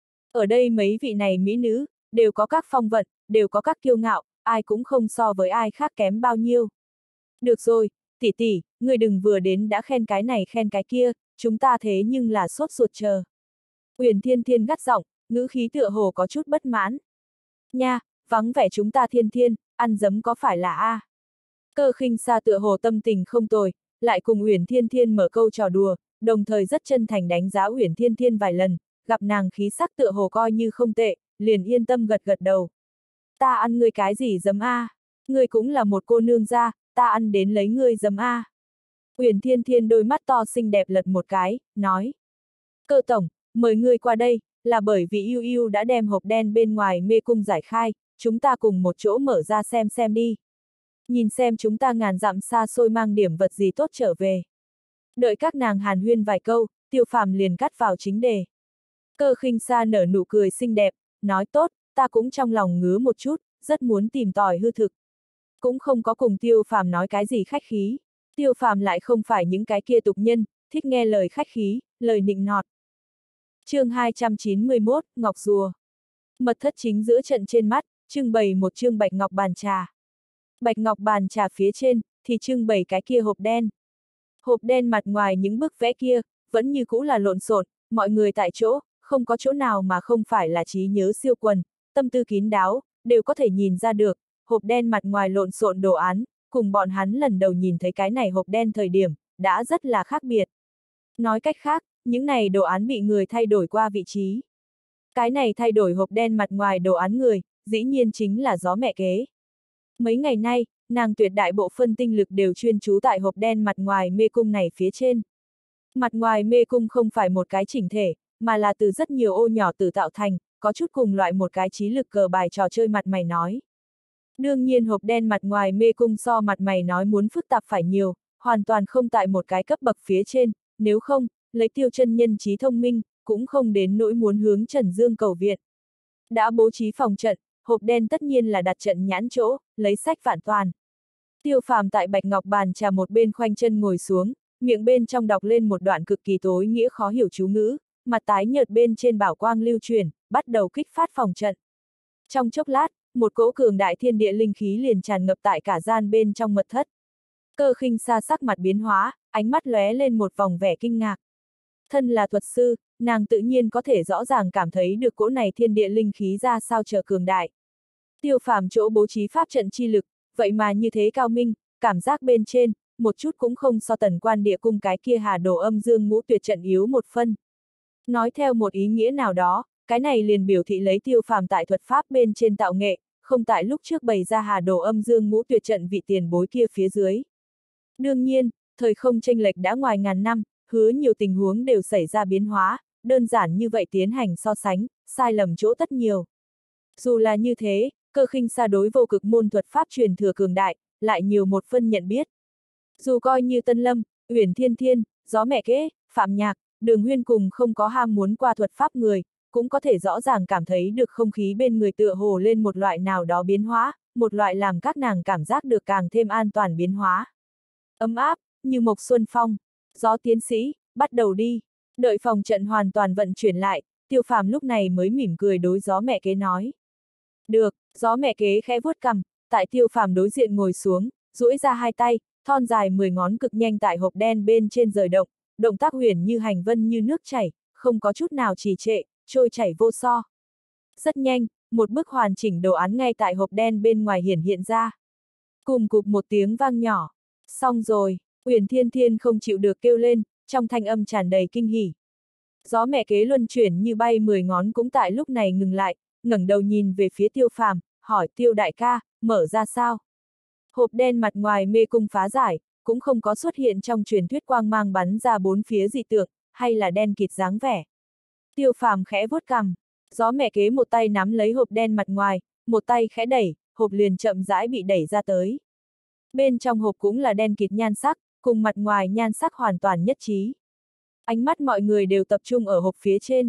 A: Ở đây mấy vị này mỹ nữ, đều có các phong vận, đều có các kiêu ngạo, ai cũng không so với ai khác kém bao nhiêu. Được rồi, tỷ tỷ, người đừng vừa đến đã khen cái này khen cái kia, chúng ta thế nhưng là sốt ruột chờ. Uyển Thiên Thiên gắt giọng, ngữ khí tựa hồ có chút bất mãn. Nha, vắng vẻ chúng ta Thiên Thiên, ăn dấm có phải là a? Cơ Khinh Sa tựa hồ tâm tình không tồi, lại cùng Uyển Thiên Thiên mở câu trò đùa, đồng thời rất chân thành đánh giá Uyển Thiên Thiên vài lần, gặp nàng khí sắc tựa hồ coi như không tệ, liền yên tâm gật gật đầu. Ta ăn ngươi cái gì dấm a? Ngươi cũng là một cô nương gia, ta ăn đến lấy ngươi dấm a. Uyển Thiên Thiên đôi mắt to xinh đẹp lật một cái, nói. Cơ tổng, mời ngươi qua đây, là bởi vì yêu yêu đã đem hộp đen bên ngoài mê cung giải khai, chúng ta cùng một chỗ mở ra xem xem đi. Nhìn xem chúng ta ngàn dặm xa xôi mang điểm vật gì tốt trở về. Đợi các nàng hàn huyên vài câu, Tiêu Phàm liền cắt vào chính đề. Cơ Khinh Sa nở nụ cười xinh đẹp, nói tốt, ta cũng trong lòng ngứa một chút, rất muốn tìm tòi hư thực. Cũng không có cùng Tiêu Phàm nói cái gì khách khí. Tiêu Phàm lại không phải những cái kia tục nhân, thích nghe lời khách khí, lời nịnh nọt. Chương hai trăm chín mươi mốt, Ngọc Rùa. Mật thất chính giữa trận trên mắt, trưng bày một chương bạch ngọc bàn trà. Bạch ngọc bàn trà phía trên, thì trưng bày cái kia hộp đen. Hộp đen mặt ngoài những bức vẽ kia, vẫn như cũ là lộn xộn, mọi người tại chỗ, không có chỗ nào mà không phải là trí nhớ siêu quần, tâm tư kín đáo, đều có thể nhìn ra được, hộp đen mặt ngoài lộn xộn đồ án, cùng bọn hắn lần đầu nhìn thấy cái này hộp đen thời điểm, đã rất là khác biệt. Nói cách khác, những này đồ án bị người thay đổi qua vị trí. Cái này thay đổi hộp đen mặt ngoài đồ án người, dĩ nhiên chính là gió mẹ kế. Mấy ngày nay, nàng tuyệt đại bộ phân tinh lực đều chuyên trú tại hộp đen mặt ngoài mê cung này phía trên. Mặt ngoài mê cung không phải một cái chỉnh thể, mà là từ rất nhiều ô nhỏ tự tạo thành, có chút cùng loại một cái trí lực cờ bài trò chơi mặt mày nói. Đương nhiên hộp đen mặt ngoài mê cung so mặt mày nói muốn phức tạp phải nhiều, hoàn toàn không tại một cái cấp bậc phía trên, nếu không, lấy Tiêu chân nhân trí thông minh, cũng không đến nỗi muốn hướng Trần Dương cầu viện. Đã bố trí phòng trận, hộp đen tất nhiên là đặt trận nhãn chỗ, lấy sách vạn toàn. Tiêu Phàm tại bạch ngọc bàn trà một bên khoanh chân ngồi xuống, miệng bên trong đọc lên một đoạn cực kỳ tối nghĩa khó hiểu chú ngữ, mặt tái nhợt bên trên bảo quang lưu truyền, bắt đầu kích phát phòng trận. Trong chốc lát, một cỗ cường đại thiên địa linh khí liền tràn ngập tại cả gian bên trong mật thất. Cơ Khinh Sa sắc mặt biến hóa, ánh mắt lóe lên một vòng vẻ kinh ngạc. Thân là thuật sư, nàng tự nhiên có thể rõ ràng cảm thấy được cỗ này thiên địa linh khí ra sao chờ cường đại. Tiêu Phàm chỗ bố trí pháp trận chi lực, vậy mà như thế cao minh, cảm giác bên trên, một chút cũng không so Tần Quan Địa Cung cái kia Hà Đồ Âm Dương Ngũ Tuyệt trận yếu một phân. Nói theo một ý nghĩa nào đó, cái này liền biểu thị lấy Tiêu Phàm tại thuật pháp bên trên tạo nghệ, không tại lúc trước bày ra Hà Đồ Âm Dương Ngũ Tuyệt trận vị tiền bối kia phía dưới. Đương nhiên, thời không chênh lệch đã ngoài ngàn năm, hứa nhiều tình huống đều xảy ra biến hóa, đơn giản như vậy tiến hành so sánh, sai lầm chỗ tất nhiều. Dù là như thế, Cơ Khinh Sa đối vô cực môn thuật pháp truyền thừa cường đại, lại nhiều một phân nhận biết. Dù coi như Tân Lâm, Uyển Thiên Thiên, Gió Mẹ Kế, Phạm Nhạc, Đường Huyên cùng không có ham muốn qua thuật pháp người, cũng có thể rõ ràng cảm thấy được không khí bên người tựa hồ lên một loại nào đó biến hóa, một loại làm các nàng cảm giác được càng thêm an toàn biến hóa. Ấm áp, như mộc xuân phong. Gió tiến sĩ, bắt đầu đi. Đợi phòng trận hoàn toàn vận chuyển lại, Tiêu Phàm lúc này mới mỉm cười đối Gió Mẹ Kế nói. Được, Gió Mẹ Kế khẽ vuốt cằm, tại Tiêu Phàm đối diện ngồi xuống, duỗi ra hai tay, thon dài mười ngón cực nhanh tại hộp đen bên trên rời động, động tác huyền như hành vân như nước chảy, không có chút nào trì trệ, trôi chảy vô so. Rất nhanh, một bức hoàn chỉnh đồ án ngay tại hộp đen bên ngoài hiển hiện ra. Cùng cụp một tiếng vang nhỏ. Xong rồi, Uyển Thiên Thiên không chịu được kêu lên, trong thanh âm tràn đầy kinh hỉ. Gió Mẹ Kế luân chuyển như bay mười ngón cũng tại lúc này ngừng lại, ngẩng đầu nhìn về phía Tiêu Phàm, hỏi Tiêu đại ca, mở ra sao? Hộp đen mặt ngoài mê cung phá giải, cũng không có xuất hiện trong truyền thuyết quang mang bắn ra bốn phía dị tượng, hay là đen kịt dáng vẻ. Tiêu Phàm khẽ vuốt cằm, Gió Mẹ Kế một tay nắm lấy hộp đen mặt ngoài, một tay khẽ đẩy, hộp liền chậm rãi bị đẩy ra tới. Bên trong hộp cũng là đen kịt nhan sắc, cùng mặt ngoài nhan sắc hoàn toàn nhất trí. Ánh mắt mọi người đều tập trung ở hộp phía trên.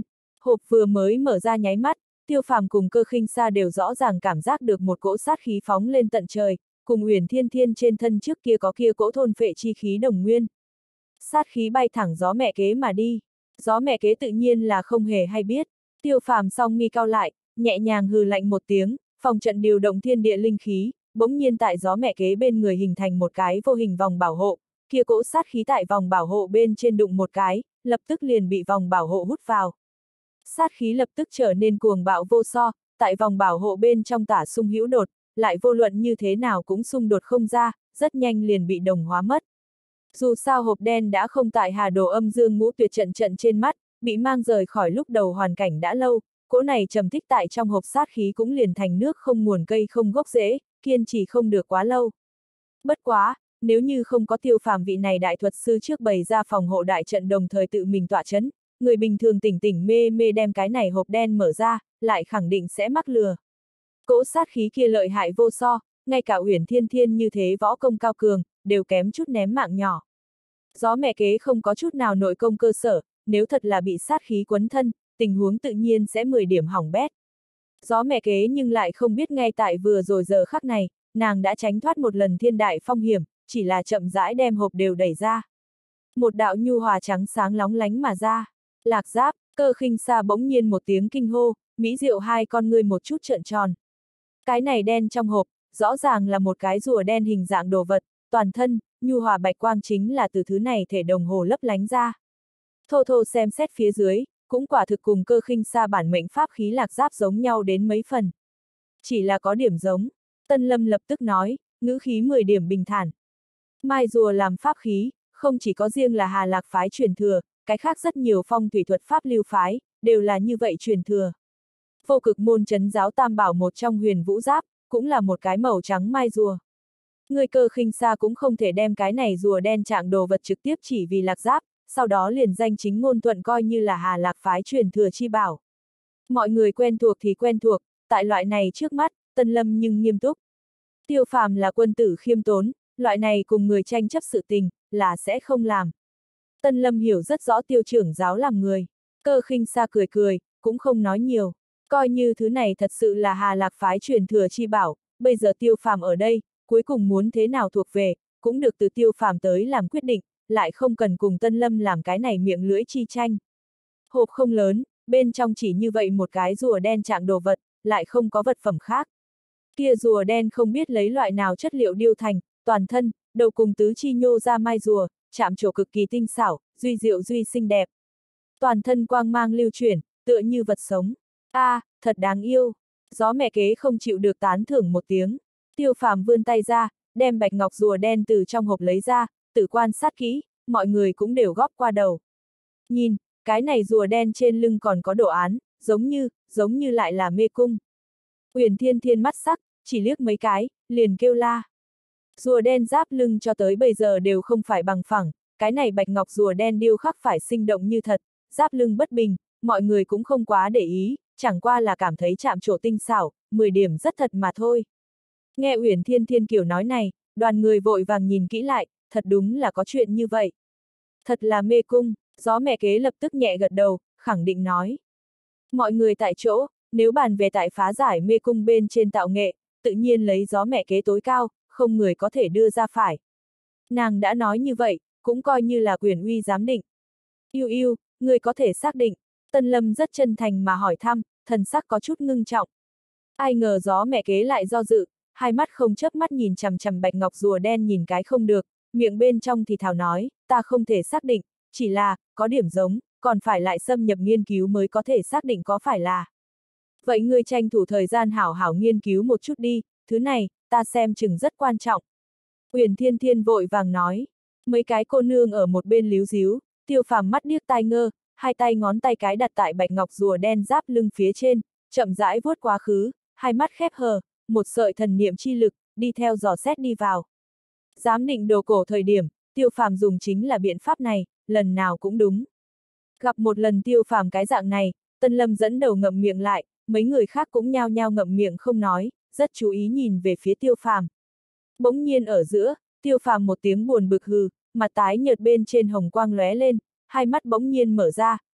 A: Hộp vừa mới mở ra nháy mắt, Tiêu Phàm cùng Cơ Khinh Sa đều rõ ràng cảm giác được một cỗ sát khí phóng lên tận trời, cùng Uyển Thiên Thiên trên thân trước kia có kia cỗ thôn phệ chi khí đồng nguyên. Sát khí bay thẳng gió mẹ kế mà đi. Gió mẹ kế tự nhiên là không hề hay biết. Tiêu Phàm song mi cao lại, nhẹ nhàng hừ lạnh một tiếng, phòng trận điều động thiên địa linh khí, bỗng nhiên tại gió mẹ kế bên người hình thành một cái vô hình vòng bảo hộ, kia cỗ sát khí tại vòng bảo hộ bên trên đụng một cái, lập tức liền bị vòng bảo hộ hút vào. Sát khí lập tức trở nên cuồng bạo vô so, tại vòng bảo hộ bên trong tả xung hữu đột, lại vô luận như thế nào cũng xung đột không ra, rất nhanh liền bị đồng hóa mất. Dù sao hộp đen đã không tại Hà Đồ Âm Dương Ngũ Tuyệt trận trận trên mắt, bị mang rời khỏi lúc đầu hoàn cảnh đã lâu, cỗ này trầm tích tại trong hộp sát khí cũng liền thành nước không nguồn cây không gốc rễ, kiên trì không được quá lâu. Bất quá, nếu như không có Tiêu Phàm vị này đại thuật sư trước bày ra phòng hộ đại trận đồng thời tự mình tọa chấn, người bình thường tỉnh tỉnh mê mê đem cái này hộp đen mở ra, lại khẳng định sẽ mắc lừa. Cỗ sát khí kia lợi hại vô so, ngay cả Uyển Thiên Thiên như thế võ công cao cường, đều kém chút ném mạng nhỏ. Gió mẹ kế không có chút nào nội công cơ sở, nếu thật là bị sát khí quấn thân, tình huống tự nhiên sẽ mười điểm hỏng bét. Gió mẹ kế nhưng lại không biết ngay tại vừa rồi giờ khắc này, nàng đã tránh thoát một lần thiên đại phong hiểm, chỉ là chậm rãi đem hộp đều đẩy ra. Một đạo nhu hòa trắng sáng lóng lánh mà ra. Lạc Giáp, Cơ Khinh Sa bỗng nhiên một tiếng kinh hô, mỹ diệu hai con ngươi một chút trợn tròn. Cái này đen trong hộp, rõ ràng là một cái rùa đen hình dạng đồ vật, toàn thân, nhu hòa bạch quang chính là từ thứ này thể đồng hồ lấp lánh ra. Thô thô xem xét phía dưới, cũng quả thực cùng Cơ Khinh Sa bản mệnh pháp khí Lạc Giáp giống nhau đến mấy phần. Chỉ là có điểm giống, Tân Lâm lập tức nói, ngữ khí mười điểm bình thản. Mai rùa làm pháp khí, không chỉ có riêng là Hà Lạc phái truyền thừa, cái khác rất nhiều phong thủy thuật pháp lưu phái, đều là như vậy truyền thừa. Vô Cực môn trấn giáo tam bảo một trong Huyền Vũ Giáp, cũng là một cái màu trắng mai rùa. Người Cơ Khinh Sa cũng không thể đem cái này rùa đen trạng đồ vật trực tiếp chỉ vì Lạc Giáp, sau đó liền danh chính ngôn thuận coi như là Hà Lạc phái truyền thừa chi bảo. Mọi người quen thuộc thì quen thuộc, tại loại này trước mắt, Tân Lâm nhưng nghiêm túc. Tiêu Phàm là quân tử khiêm tốn, loại này cùng người tranh chấp sự tình, là sẽ không làm. Tân Lâm hiểu rất rõ Tiêu trưởng giáo làm người. Cơ Khinh Sa cười cười, cũng không nói nhiều. Coi như thứ này thật sự là Hà Lạc phái truyền thừa chi bảo, bây giờ Tiêu Phàm ở đây, cuối cùng muốn thế nào thuộc về, cũng được từ Tiêu Phàm tới làm quyết định, lại không cần cùng Tân Lâm làm cái này miệng lưỡi chi tranh. Hộp không lớn, bên trong chỉ như vậy một cái rùa đen trạng đồ vật, lại không có vật phẩm khác. Kia rùa đen không biết lấy loại nào chất liệu điêu thành, toàn thân, đầu cùng tứ chi nhô ra mai rùa, chạm trổ cực kỳ tinh xảo, duy diệu duy xinh đẹp. Toàn thân quang mang lưu chuyển, tựa như vật sống. A, à, thật đáng yêu. Gió mẹ kế không chịu được tán thưởng một tiếng. Tiêu Phàm vươn tay ra, đem bạch ngọc rùa đen từ trong hộp lấy ra, tự quan sát kỹ, mọi người cũng đều góp qua đầu. Nhìn, cái này rùa đen trên lưng còn có đồ án, giống như, giống như lại là mê cung. Uyển Thiên Thiên mắt sắc, chỉ liếc mấy cái, liền kêu la. Rùa đen giáp lưng cho tới bây giờ đều không phải bằng phẳng, cái này bạch ngọc rùa đen điêu khắc phải sinh động như thật, giáp lưng bất bình, mọi người cũng không quá để ý, chẳng qua là cảm thấy chạm trổ tinh xảo, mười điểm rất thật mà thôi. Nghe Uyển Thiên Thiên kiểu nói này, đoàn người vội vàng nhìn kỹ lại, thật đúng là có chuyện như vậy. Thật là mê cung, gió mẹ kế lập tức nhẹ gật đầu, khẳng định nói. Mọi người tại chỗ, nếu bàn về tại phá giải mê cung bên trên tạo nghệ, tự nhiên lấy gió mẹ kế tối cao, không người có thể đưa ra phải. Nàng đã nói như vậy, cũng coi như là quyền uy giám định. Yêu yêu, người có thể xác định. Tân Lâm rất chân thành mà hỏi thăm, thần sắc có chút ngưng trọng. Ai ngờ gió mẹ kế lại do dự, hai mắt không chớp mắt nhìn chằm chằm bạch ngọc rùa đen nhìn cái không được, miệng bên trong thì thào nói, ta không thể xác định, chỉ là, có điểm giống, còn phải lại xâm nhập nghiên cứu mới có thể xác định có phải là. Vậy ngươi tranh thủ thời gian hảo hảo nghiên cứu một chút đi, thứ này, ta xem chừng rất quan trọng. Uyển Thiên Thiên vội vàng nói, mấy cái cô nương ở một bên líu díu, Tiêu Phàm mắt điếc tai ngơ, hai tay ngón tay cái đặt tại bạch ngọc rùa đen giáp lưng phía trên, chậm rãi vuốt quá khứ, hai mắt khép hờ, một sợi thần niệm chi lực, đi theo dò xét đi vào. Giám định đồ cổ thời điểm, Tiêu Phàm dùng chính là biện pháp này, lần nào cũng đúng. Gặp một lần Tiêu Phàm cái dạng này, Tân Lâm dẫn đầu ngậm miệng lại, mấy người khác cũng nhao nhao ngậm miệng không nói, rất chú ý nhìn về phía Tiêu Phàm. Bỗng nhiên ở giữa, Tiêu Phàm một tiếng buồn bực hừ, mặt tái nhợt bên trên hồng quang lóe lên, hai mắt bỗng nhiên mở ra,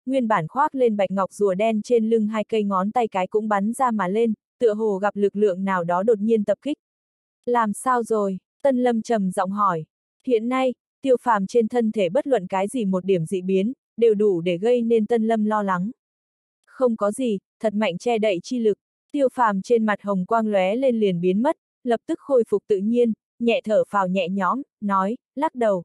A: nguyên bản khoác lên bạch ngọc rùa đen trên lưng hai cây ngón tay cái cũng bắn ra mà lên, tựa hồ gặp lực lượng nào đó đột nhiên tập kích. Làm sao rồi? Tân Lâm trầm giọng hỏi. Hiện nay, Tiêu Phàm trên thân thể bất luận cái gì một điểm dị biến, đều đủ để gây nên Tân Lâm lo lắng. Không có gì, thật mạnh che đậy chi lực. Tiêu Phàm trên mặt hồng quang lóe lên liền biến mất, lập tức khôi phục tự nhiên, nhẹ thở phào nhẹ nhõm, nói, lắc đầu.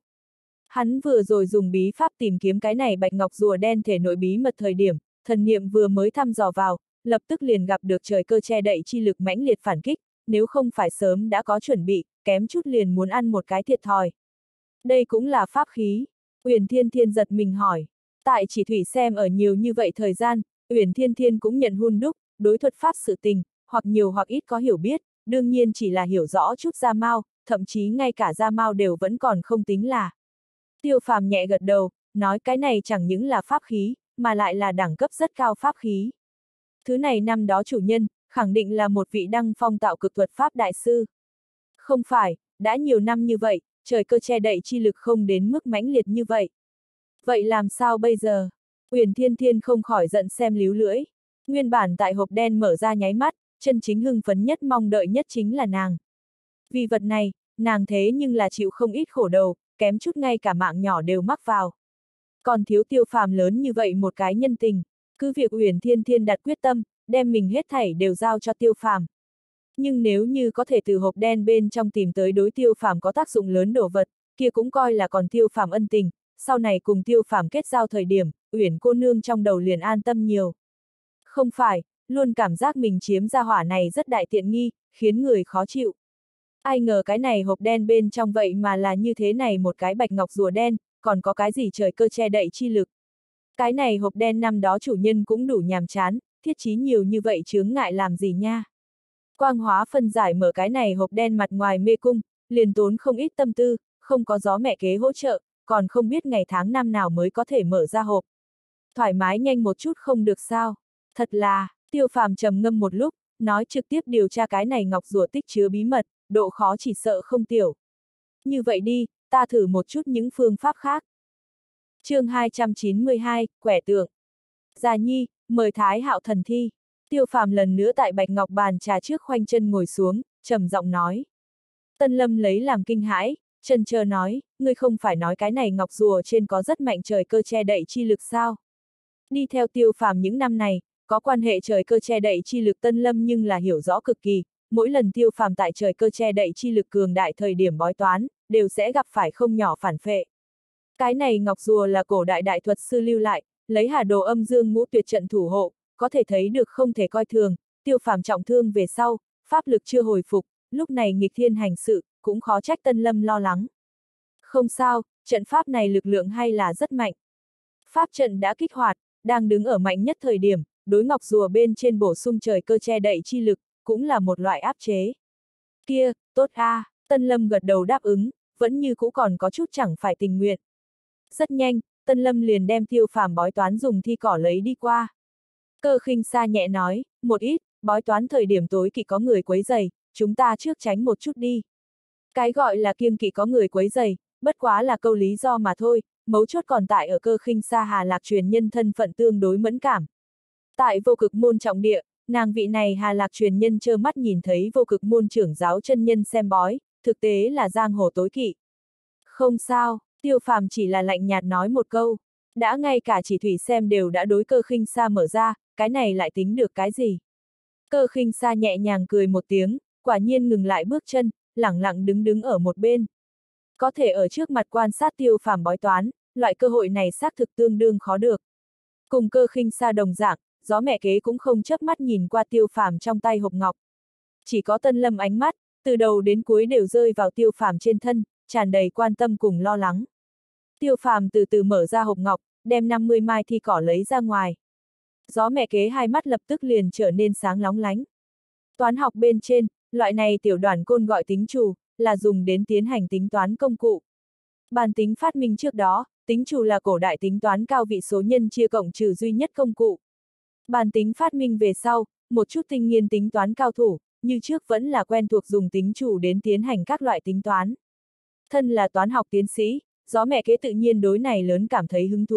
A: Hắn vừa rồi dùng bí pháp tìm kiếm cái này bạch ngọc rùa đen thể nội bí mật thời điểm, thần niệm vừa mới thăm dò vào, lập tức liền gặp được trời cơ che đậy chi lực mãnh liệt phản kích, nếu không phải sớm đã có chuẩn bị, kém chút liền muốn ăn một cái thiệt thòi. Đây cũng là pháp khí. Uyển Thiên Thiên giật mình hỏi. Tại chỉ thủy xem ở nhiều như vậy thời gian, Uyển Thiên Thiên cũng nhận hun đúc, đối thuật pháp sự tình, hoặc nhiều hoặc ít có hiểu biết, đương nhiên chỉ là hiểu rõ chút gia mao, thậm chí ngay cả gia mao đều vẫn còn không tính là. Tiêu Phàm nhẹ gật đầu, nói cái này chẳng những là pháp khí, mà lại là đẳng cấp rất cao pháp khí. Thứ này năm đó chủ nhân, khẳng định là một vị đăng phong tạo cực thuật pháp đại sư. Không phải, đã nhiều năm như vậy, trời cơ che đậy chi lực không đến mức mãnh liệt như vậy. Vậy làm sao bây giờ? Uyển Thiên Thiên không khỏi giận xem líu lưỡi. Nguyên bản tại hộp đen mở ra nháy mắt, chân chính hưng phấn nhất mong đợi nhất chính là nàng. Vì vật này, nàng thế nhưng là chịu không ít khổ đầu, kém chút ngay cả mạng nhỏ đều mắc vào. Còn thiếu Tiêu Phàm lớn như vậy một cái nhân tình, cứ việc Uyển Thiên Thiên đặt quyết tâm, đem mình hết thảy đều giao cho Tiêu Phàm. Nhưng nếu như có thể từ hộp đen bên trong tìm tới đối Tiêu Phàm có tác dụng lớn đồ vật, kia cũng coi là còn Tiêu Phàm ân tình, sau này cùng Tiêu Phàm kết giao thời điểm, Uyển cô nương trong đầu liền an tâm nhiều. Không phải, luôn cảm giác mình chiếm gia hỏa này rất đại tiện nghi, khiến người khó chịu. Ai ngờ cái này hộp đen bên trong vậy mà là như thế này một cái bạch ngọc rùa đen, còn có cái gì trời cơ che đậy chi lực. Cái này hộp đen năm đó chủ nhân cũng đủ nhàm chán, thiết chí nhiều như vậy chướng ngại làm gì nha. Quang hóa phân giải mở cái này hộp đen mặt ngoài mê cung, liền tốn không ít tâm tư, không có gió mẹ kế hỗ trợ, còn không biết ngày tháng năm nào mới có thể mở ra hộp. Thoải mái nhanh một chút không được sao. Thật là, Tiêu Phàm trầm ngâm một lúc, nói trực tiếp điều tra cái này ngọc rùa tích chứa bí mật, độ khó chỉ sợ không tiểu. Như vậy đi, ta thử một chút những phương pháp khác. Chương hai trăm chín mươi hai, quẻ tượng. Già nhi, mời Thái Hạo thần thi. Tiêu Phàm lần nữa tại bạch ngọc bàn trà trước khoanh chân ngồi xuống, trầm giọng nói. Tân Lâm lấy làm kinh hãi, chần chờ nói, ngươi không phải nói cái này ngọc rùa trên có rất mạnh trời cơ che đậy chi lực sao? Đi theo Tiêu Phàm những năm này, có quan hệ trời cơ che đậy chi lực Tân Lâm nhưng là hiểu rõ cực kỳ, mỗi lần Tiêu Phàm tại trời cơ che đậy chi lực cường đại thời điểm bói toán, đều sẽ gặp phải không nhỏ phản phệ. Cái này ngọc rùa là cổ đại đại thuật sư lưu lại, lấy Hà Đồ Âm Dương Ngũ Tuyệt trận thủ hộ, có thể thấy được không thể coi thường, Tiêu Phàm trọng thương về sau, pháp lực chưa hồi phục, lúc này nghịch thiên hành sự, cũng khó trách Tân Lâm lo lắng. Không sao, trận pháp này lực lượng hay là rất mạnh. Pháp trận đã kích hoạt, đang đứng ở mạnh nhất thời điểm, đối ngọc rùa bên trên bổ sung trời cơ che đậy chi lực, cũng là một loại áp chế. Kia, tốt a, à, Tân Lâm gật đầu đáp ứng, vẫn như cũ còn có chút chẳng phải tình nguyện. Rất nhanh, Tân Lâm liền đem Tiêu Phàm bói toán dùng thi cỏ lấy đi qua. Cơ Khinh Sa nhẹ nói, một ít, bói toán thời điểm tối kỵ có người quấy rầy, chúng ta trước tránh một chút đi. Cái gọi là kiêng kỵ có người quấy rầy, bất quá là câu lý do mà thôi, mấu chốt còn tại ở Cơ Khinh Sa Hà Lạc truyền nhân thân phận tương đối mẫn cảm. Tại Vô Cực môn trọng địa, nàng vị này Hà Lạc truyền nhân trơ mắt nhìn thấy Vô Cực môn trưởng giáo chân nhân xem bói, thực tế là giang hồ tối kỵ. Không sao, Tiêu Phàm chỉ là lạnh nhạt nói một câu, đã ngay cả chỉ thủy xem đều đã đối Cơ Khinh Sa mở ra, cái này lại tính được cái gì? Cơ Khinh Sa nhẹ nhàng cười một tiếng, quả nhiên ngừng lại bước chân, lẳng lặng đứng đứng ở một bên. Có thể ở trước mặt quan sát Tiêu Phàm bói toán, loại cơ hội này xác thực tương đương khó được. Cùng Cơ Khinh Sa đồng dạng, gió mẹ kế cũng không chớp mắt nhìn qua Tiêu Phàm trong tay hộp ngọc. Chỉ có Tân Lâm ánh mắt, từ đầu đến cuối đều rơi vào Tiêu Phàm trên thân, tràn đầy quan tâm cùng lo lắng. Tiêu Phàm từ từ mở ra hộp ngọc, đem năm mươi mai thi cỏ lấy ra ngoài. Gió mẹ kế hai mắt lập tức liền trở nên sáng lóng lánh. Toán học bên trên, loại này tiểu đoàn côn gọi tính trù, là dùng đến tiến hành tính toán công cụ. Bàn tính phát minh trước đó, tính trù là cổ đại tính toán cao vị số nhân chia cộng trừ duy nhất công cụ. Bàn tính phát minh về sau, một chút tinh nghiên tính toán cao thủ, như trước vẫn là quen thuộc dùng tính trù đến tiến hành các loại tính toán. Thân là toán học tiến sĩ, gió mẹ kế tự nhiên đối này lớn cảm thấy hứng thú,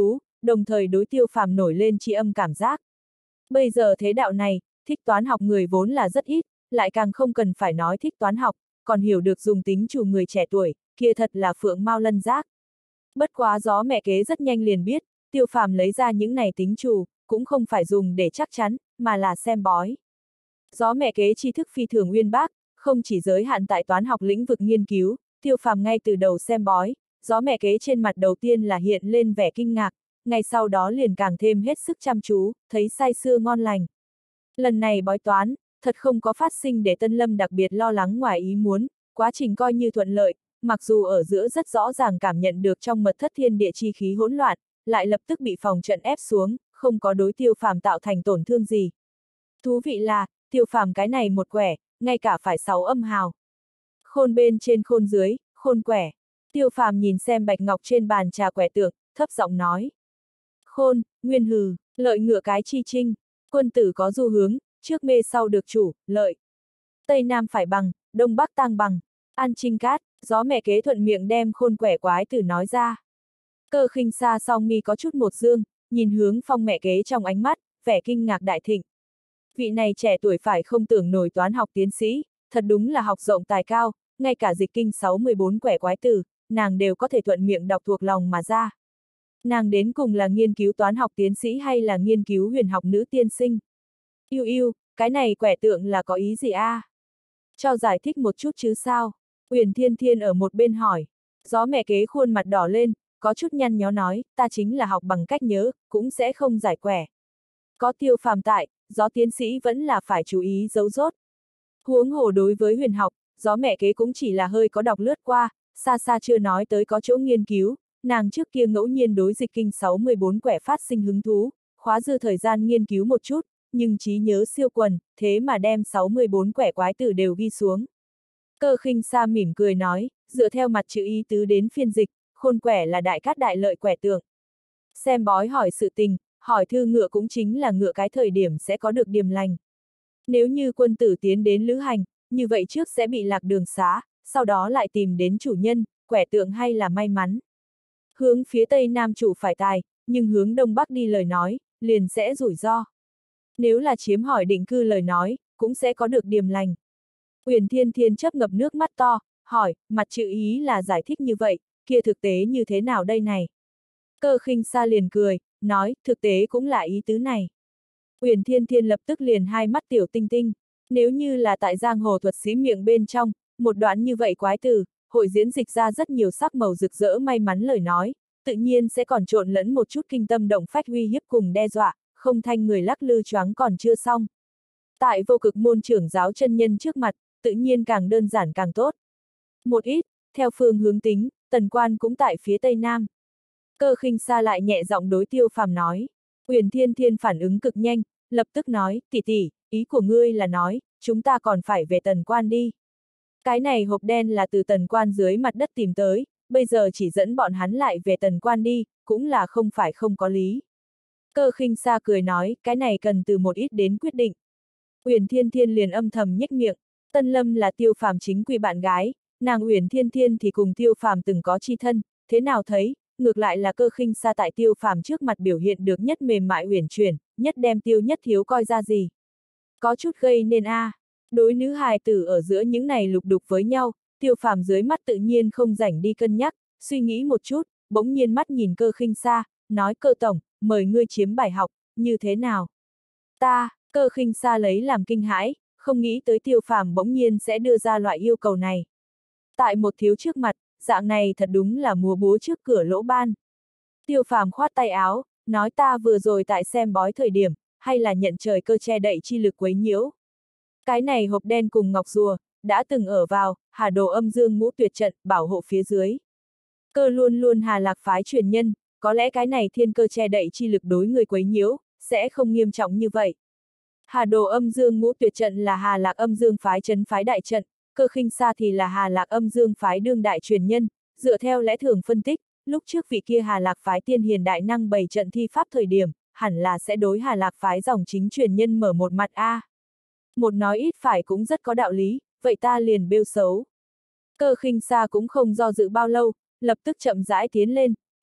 A: đồng thời đối Tiêu Phàm nổi lên tri âm cảm giác. Bây giờ thế đạo này, thích toán học người vốn là rất ít, lại càng không cần phải nói thích toán học, còn hiểu được dùng tính chủ người trẻ tuổi, kia thật là phượng mao lân giác. Bất quá gió mẹ kế rất nhanh liền biết, Tiêu Phàm lấy ra những này tính chủ, cũng không phải dùng để chắc chắn, mà là xem bói. Gió mẹ kế tri thức phi thường uyên bác, không chỉ giới hạn tại toán học lĩnh vực nghiên cứu, Tiêu Phàm ngay từ đầu xem bói, gió mẹ kế trên mặt đầu tiên là hiện lên vẻ kinh ngạc, ngay sau đó liền càng thêm hết sức chăm chú, thấy say sưa ngon lành. Lần này bói toán, thật không có phát sinh để Tân Lâm đặc biệt lo lắng ngoài ý muốn, quá trình coi như thuận lợi, mặc dù ở giữa rất rõ ràng cảm nhận được trong mật thất thiên địa chi khí hỗn loạn, lại lập tức bị phòng trận ép xuống, không có đối Tiêu Phàm tạo thành tổn thương gì. Thú vị là, Tiêu Phàm cái này một quẻ, ngay cả phải sáu âm hào. Khôn bên trên khôn dưới, khôn quẻ. Tiêu Phàm nhìn xem bạch ngọc trên bàn trà quẻ tượng, thấp giọng nói. Khôn, nguyên hừ, lợi ngựa cái chi trinh, quân tử có du hướng, trước mê sau được chủ, lợi. Tây Nam phải bằng, Đông Bắc tang bằng, an trinh cát, gió mẹ kế thuận miệng đem khôn quẻ quái tử nói ra. Cơ khinh xa song mi có chút một dương, nhìn hướng phong mẹ kế trong ánh mắt, vẻ kinh ngạc đại thịnh. Vị này trẻ tuổi phải không tưởng nổi toán học tiến sĩ, thật đúng là học rộng tài cao, ngay cả dịch kinh sáu mươi bốn quẻ quái tử, nàng đều có thể thuận miệng đọc thuộc lòng mà ra. Nàng đến cùng là nghiên cứu toán học tiến sĩ hay là nghiên cứu huyền học nữ tiên sinh? Yêu yêu, cái này quẻ tượng là có ý gì a? À? Cho giải thích một chút chứ sao? Uyển Thiên Thiên ở một bên hỏi. Gió mẹ kế khuôn mặt đỏ lên, có chút nhăn nhó nói, ta chính là học bằng cách nhớ, cũng sẽ không giải quẻ. Có Tiêu Phàm tại, gió tiến sĩ vẫn là phải chú ý giấu rốt. Huống hồ đối với huyền học, gió mẹ kế cũng chỉ là hơi có đọc lướt qua, xa xa chưa nói tới có chỗ nghiên cứu, nàng trước kia ngẫu nhiên đối dịch kinh sáu mươi bốn quẻ phát sinh hứng thú, khóa dư thời gian nghiên cứu một chút, nhưng trí nhớ siêu quần, thế mà đem sáu mươi bốn quẻ quái tử đều ghi xuống. Cơ khinh xa mỉm cười nói, dựa theo mặt chữ ý tứ đến phiên dịch, khôn quẻ là đại cát đại lợi quẻ tượng. Xem bói hỏi sự tình, hỏi thư ngựa cũng chính là ngựa cái thời điểm sẽ có được điềm lành. Nếu như quân tử tiến đến lữ hành, như vậy trước sẽ bị lạc đường xá, sau đó lại tìm đến chủ nhân, quẻ tượng hay là may mắn. Hướng phía tây nam chủ phải tài, nhưng hướng đông bắc đi lời nói, liền sẽ rủi ro. Nếu là chiếm hỏi định cư lời nói, cũng sẽ có được điềm lành. Uyển Thiên Thiên chớp ngập nước mắt to, hỏi, mặt chữ ý là giải thích như vậy, kia thực tế như thế nào đây này? Cơ khinh xa liền cười, nói, thực tế cũng là ý tứ này. Uyển Thiên Thiên lập tức liền hai mắt tiểu tinh tinh, nếu như là tại giang hồ thuật sĩ miệng bên trong, một đoạn như vậy quái từ, hội diễn dịch ra rất nhiều sắc màu rực rỡ may mắn lời nói, tự nhiên sẽ còn trộn lẫn một chút kinh tâm động phách uy hiếp cùng đe dọa, không thanh người lắc lư choáng còn chưa xong. Tại vô cực môn trưởng giáo chân nhân trước mặt, tự nhiên càng đơn giản càng tốt. Một ít, theo phương hướng tính, Tần Quan cũng tại phía tây nam. Cơ khinh xa lại nhẹ giọng đối Tiêu Phàm nói. Uyển Thiên Thiên phản ứng cực nhanh, lập tức nói, tỷ tỷ, ý của ngươi là nói, chúng ta còn phải về Tần Quan đi. Cái này hộp đen là từ Tần Quan dưới mặt đất tìm tới, bây giờ chỉ dẫn bọn hắn lại về Tần Quan đi, cũng là không phải không có lý. Cơ khinh xa cười nói, cái này cần từ một ít đến quyết định. Uyển Thiên Thiên liền âm thầm nhếch miệng, Tân Lâm là Tiêu Phàm chính quy bạn gái, nàng Uyển Thiên Thiên thì cùng Tiêu Phàm từng có chi thân, thế nào thấy, ngược lại là cơ khinh xa tại Tiêu Phàm trước mặt biểu hiện được nhất mềm mại uyển chuyển, nhất đem Tiêu Nhất Thiếu coi ra gì. Có chút gây nên a, à. Đối nữ hài tử ở giữa những này lục đục với nhau, Tiêu Phàm dưới mắt tự nhiên không rảnh đi cân nhắc, suy nghĩ một chút, bỗng nhiên mắt nhìn cơ khinh xa, nói cơ tổng, mời ngươi chiếm bài học, như thế nào? Ta, cơ khinh xa lấy làm kinh hãi, không nghĩ tới Tiêu Phàm bỗng nhiên sẽ đưa ra loại yêu cầu này. Tại một thiếu trước mặt, dạng này thật đúng là múa búa trước cửa lỗ ban. Tiêu Phàm khoát tay áo, nói ta vừa rồi tại xem bói thời điểm, hay là nhận trời cơ che đậy chi lực quấy nhiễu. Cái này hộp đen cùng ngọc rùa, đã từng ở vào, Hà Đồ Âm Dương Ngũ Tuyệt Trận, bảo hộ phía dưới. Cơ luôn luôn Hà Lạc phái truyền nhân, có lẽ cái này thiên cơ che đậy chi lực đối người quấy nhiễu, sẽ không nghiêm trọng như vậy. Hà Đồ Âm Dương Ngũ Tuyệt Trận là Hà Lạc Âm Dương phái trấn phái đại trận, cơ khinh xa thì là Hà Lạc Âm Dương phái đương đại truyền nhân, dựa theo lẽ thường phân tích, lúc trước vị kia Hà Lạc phái tiên hiền đại năng bày trận thi pháp thời điểm, hẳn là sẽ đối Hà Lạc phái dòng chính truyền nhân mở một mặt a. Một nói ít phải cũng rất có đạo lý, vậy ta liền bêu xấu. Cơ khinh xa cũng không do dự bao lâu, lập tức chậm rãi tiến lên,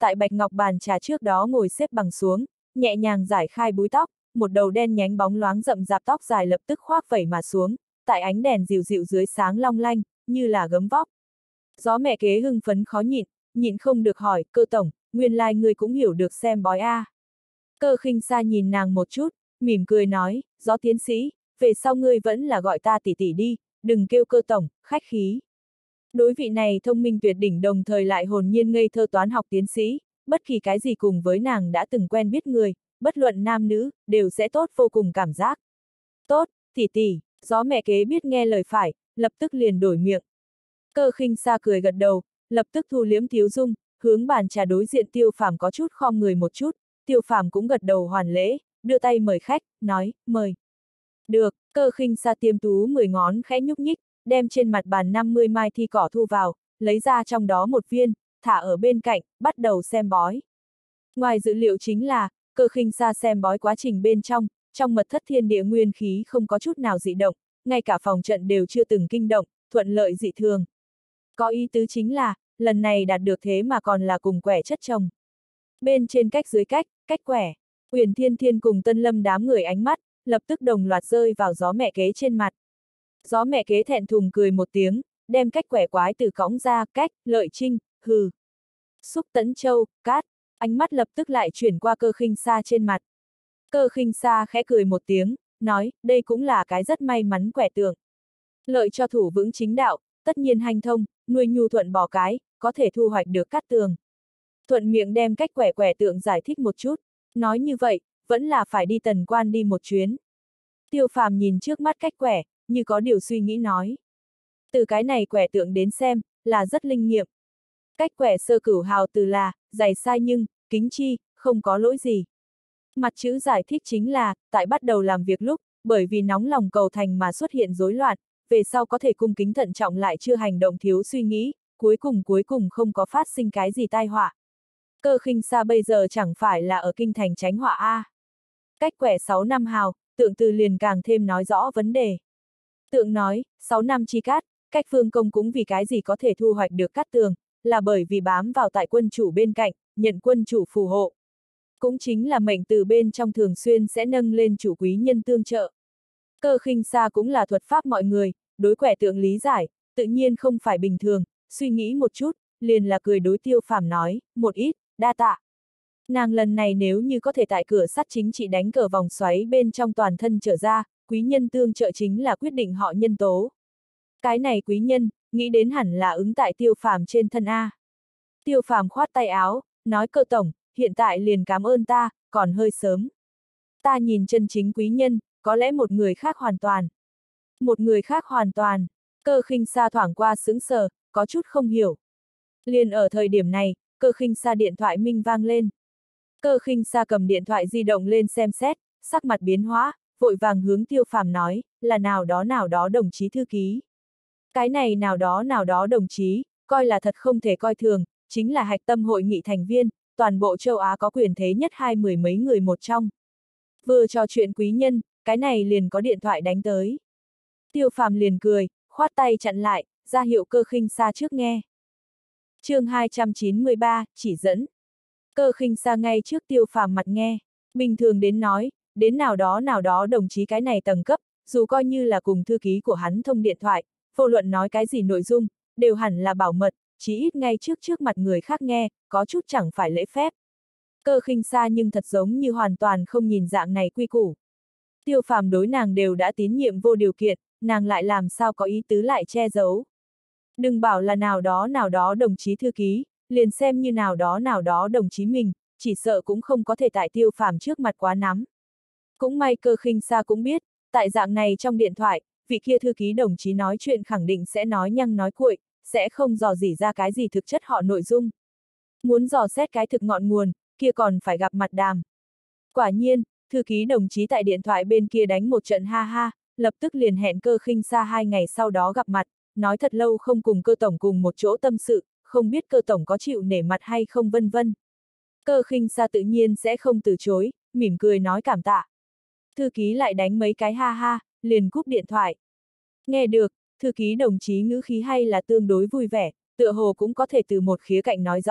A: tại bạch ngọc bàn trà trước đó ngồi xếp bằng xuống, nhẹ nhàng giải khai búi tóc, một đầu đen nhánh bóng loáng rậm rạp tóc dài lập tức khoác vẩy mà xuống, tại ánh đèn dịu dịu dưới sáng long lanh, như là gấm vóc. Gió mẹ kế hưng phấn khó nhịn, nhịn không được hỏi, Cơ tổng, nguyên lai ngươi cũng hiểu được xem bói a. À. Cơ Khinh Sa nhìn nàng một chút, mỉm cười nói, Gió tiến sĩ, về sau ngươi vẫn là gọi ta tỷ tỷ đi, đừng kêu Cơ tổng, khách khí. Đối vị này thông minh tuyệt đỉnh đồng thời lại hồn nhiên ngây thơ toán học tiến sĩ, bất kỳ cái gì cùng với nàng đã từng quen biết người, bất luận nam nữ, đều sẽ tốt vô cùng cảm giác. Tốt, tỷ tỷ, Gió mẹ kế biết nghe lời phải, lập tức liền đổi miệng. Cơ Khinh Sa cười gật đầu, lập tức thu liếm thiếu dung, hướng bàn trà đối diện Tiêu Phàm có chút khom người một chút, Tiêu Phàm cũng gật đầu hoàn lễ, đưa tay mời khách, nói, mời. Được, Cơ Khinh Sa tiêm tú mười ngón khẽ nhúc nhích, đem trên mặt bàn năm mươi mai thi cỏ thu vào, lấy ra trong đó một viên, thả ở bên cạnh, bắt đầu xem bói. Ngoài dự liệu chính là, Cơ Khinh Sa xem bói quá trình bên trong, trong mật thất thiên địa nguyên khí không có chút nào dị động, ngay cả phòng trận đều chưa từng kinh động, thuận lợi dị thường. Có ý tứ chính là, lần này đạt được thế mà còn là cùng quẻ chất chồng. Bên trên cách dưới cách, cách quẻ, Uyển Thiên Thiên cùng Tân Lâm đám người ánh mắt, lập tức đồng loạt rơi vào Gió mẹ kế trên mặt. Gió mẹ kế thẹn thùng cười một tiếng, đem cách quẻ quái từ cõng ra, cách, lợi trinh, hừ. Xúc Tấn Châu, cát, ánh mắt lập tức lại chuyển qua Cơ Khinh Sa trên mặt. Cơ Khinh Sa khẽ cười một tiếng, nói, đây cũng là cái rất may mắn quẻ tượng. Lợi cho thủ vững chính đạo, tất nhiên hanh thông, nuôi nhu thuận bò cái, có thể thu hoạch được cát tường. Thuận miệng đem cách quẻ quẻ tượng giải thích một chút, nói như vậy, vẫn là phải đi Tần Quan đi một chuyến. Tiêu Phàm nhìn trước mắt cách quẻ, như có điều suy nghĩ nói. Từ cái này quẻ tượng đến xem, là rất linh nghiệm. Cách quẻ sơ cửu hào từ là, dày sai nhưng, kính chi, không có lỗi gì. Mặt chữ giải thích chính là, tại bắt đầu làm việc lúc, bởi vì nóng lòng cầu thành mà xuất hiện rối loạn, về sau có thể cung kính thận trọng lại chưa hành động thiếu suy nghĩ, cuối cùng cuối cùng không có phát sinh cái gì tai họa. Cơ Khinh Sa bây giờ chẳng phải là ở kinh thành tránh họa a. Cách quẻ sáu năm hào, tượng từ liền càng thêm nói rõ vấn đề. Tượng nói, sáu năm chi cát, cách phương công cũng vì cái gì có thể thu hoạch được cát tường, là bởi vì bám vào tại quân chủ bên cạnh, nhận quân chủ phù hộ. Cũng chính là mệnh từ bên trong thường xuyên sẽ nâng lên chủ quý nhân tương trợ. Cơ Khinh Sa cũng là thuật pháp mọi người, đối quẻ tượng lý giải, tự nhiên không phải bình thường, suy nghĩ một chút, liền là cười đối Tiêu Phàm nói, một ít, đa tạ. Nàng lần này nếu như có thể tại cửa sắt chính trị đánh cờ vòng xoáy bên trong toàn thân trở ra, quý nhân tương trợ chính là quyết định họ nhân tố. Cái này quý nhân, nghĩ đến hẳn là ứng tại Tiêu Phàm trên thân A. Tiêu Phàm khoát tay áo, nói Cơ tổng, hiện tại liền cảm ơn ta, còn hơi sớm. Ta nhìn chân chính quý nhân, có lẽ một người khác hoàn toàn. Một người khác hoàn toàn, Cơ Khinh Sa thoảng qua sững sờ, có chút không hiểu. Liền ở thời điểm này, Cơ Khinh Sa điện thoại minh vang lên. Cơ Khinh Sa cầm điện thoại di động lên xem xét, sắc mặt biến hóa, vội vàng hướng Tiêu Phàm nói, là nào đó nào đó đồng chí thư ký. Cái này nào đó nào đó đồng chí, coi là thật không thể coi thường, chính là hạch tâm hội nghị thành viên, toàn bộ châu Á có quyền thế nhất hai mười mấy người một trong. Vừa trò chuyện quý nhân, cái này liền có điện thoại đánh tới. Tiêu Phàm liền cười, khoát tay chặn lại, ra hiệu Cơ Khinh Sa trước nghe. Chương hai trăm chín mươi ba, chỉ dẫn. Cơ Khinh Sa ngay trước Tiêu Phàm mặt nghe, bình thường đến nói, đến nào đó nào đó đồng chí cái này tầng cấp, dù coi như là cùng thư ký của hắn thông điện thoại, vô luận nói cái gì nội dung, đều hẳn là bảo mật, chí ít ngay trước trước mặt người khác nghe, có chút chẳng phải lễ phép. Cơ Khinh Sa nhưng thật giống như hoàn toàn không nhìn dạng này quy củ. Tiêu Phàm đối nàng đều đã tín nhiệm vô điều kiện, nàng lại làm sao có ý tứ lại che giấu. Đừng bảo là nào đó nào đó đồng chí thư ký, liền xem như nào đó nào đó đồng chí mình, chỉ sợ cũng không có thể tại Tiêu Phàm trước mặt quá nắm. Cũng may Cơ Khinh Sa cũng biết, tại dạng này trong điện thoại, vị kia thư ký đồng chí nói chuyện khẳng định sẽ nói nhăng nói cuội, sẽ không dò dỉ ra cái gì thực chất họ nội dung. Muốn dò xét cái thực ngọn nguồn, kia còn phải gặp mặt đàm. Quả nhiên, thư ký đồng chí tại điện thoại bên kia đánh một trận ha ha, lập tức liền hẹn Cơ Khinh Sa hai ngày sau đó gặp mặt, nói thật lâu không cùng Cơ tổng cùng một chỗ tâm sự, không biết Cơ tổng có chịu nể mặt hay không vân vân. Cơ Khinh Sa tự nhiên sẽ không từ chối, mỉm cười nói cảm tạ. Thư ký lại đánh mấy cái ha ha, liền cúp điện thoại. Nghe được, thư ký đồng chí ngữ khí hay là tương đối vui vẻ, tựa hồ cũng có thể từ một khía cạnh nói rõ,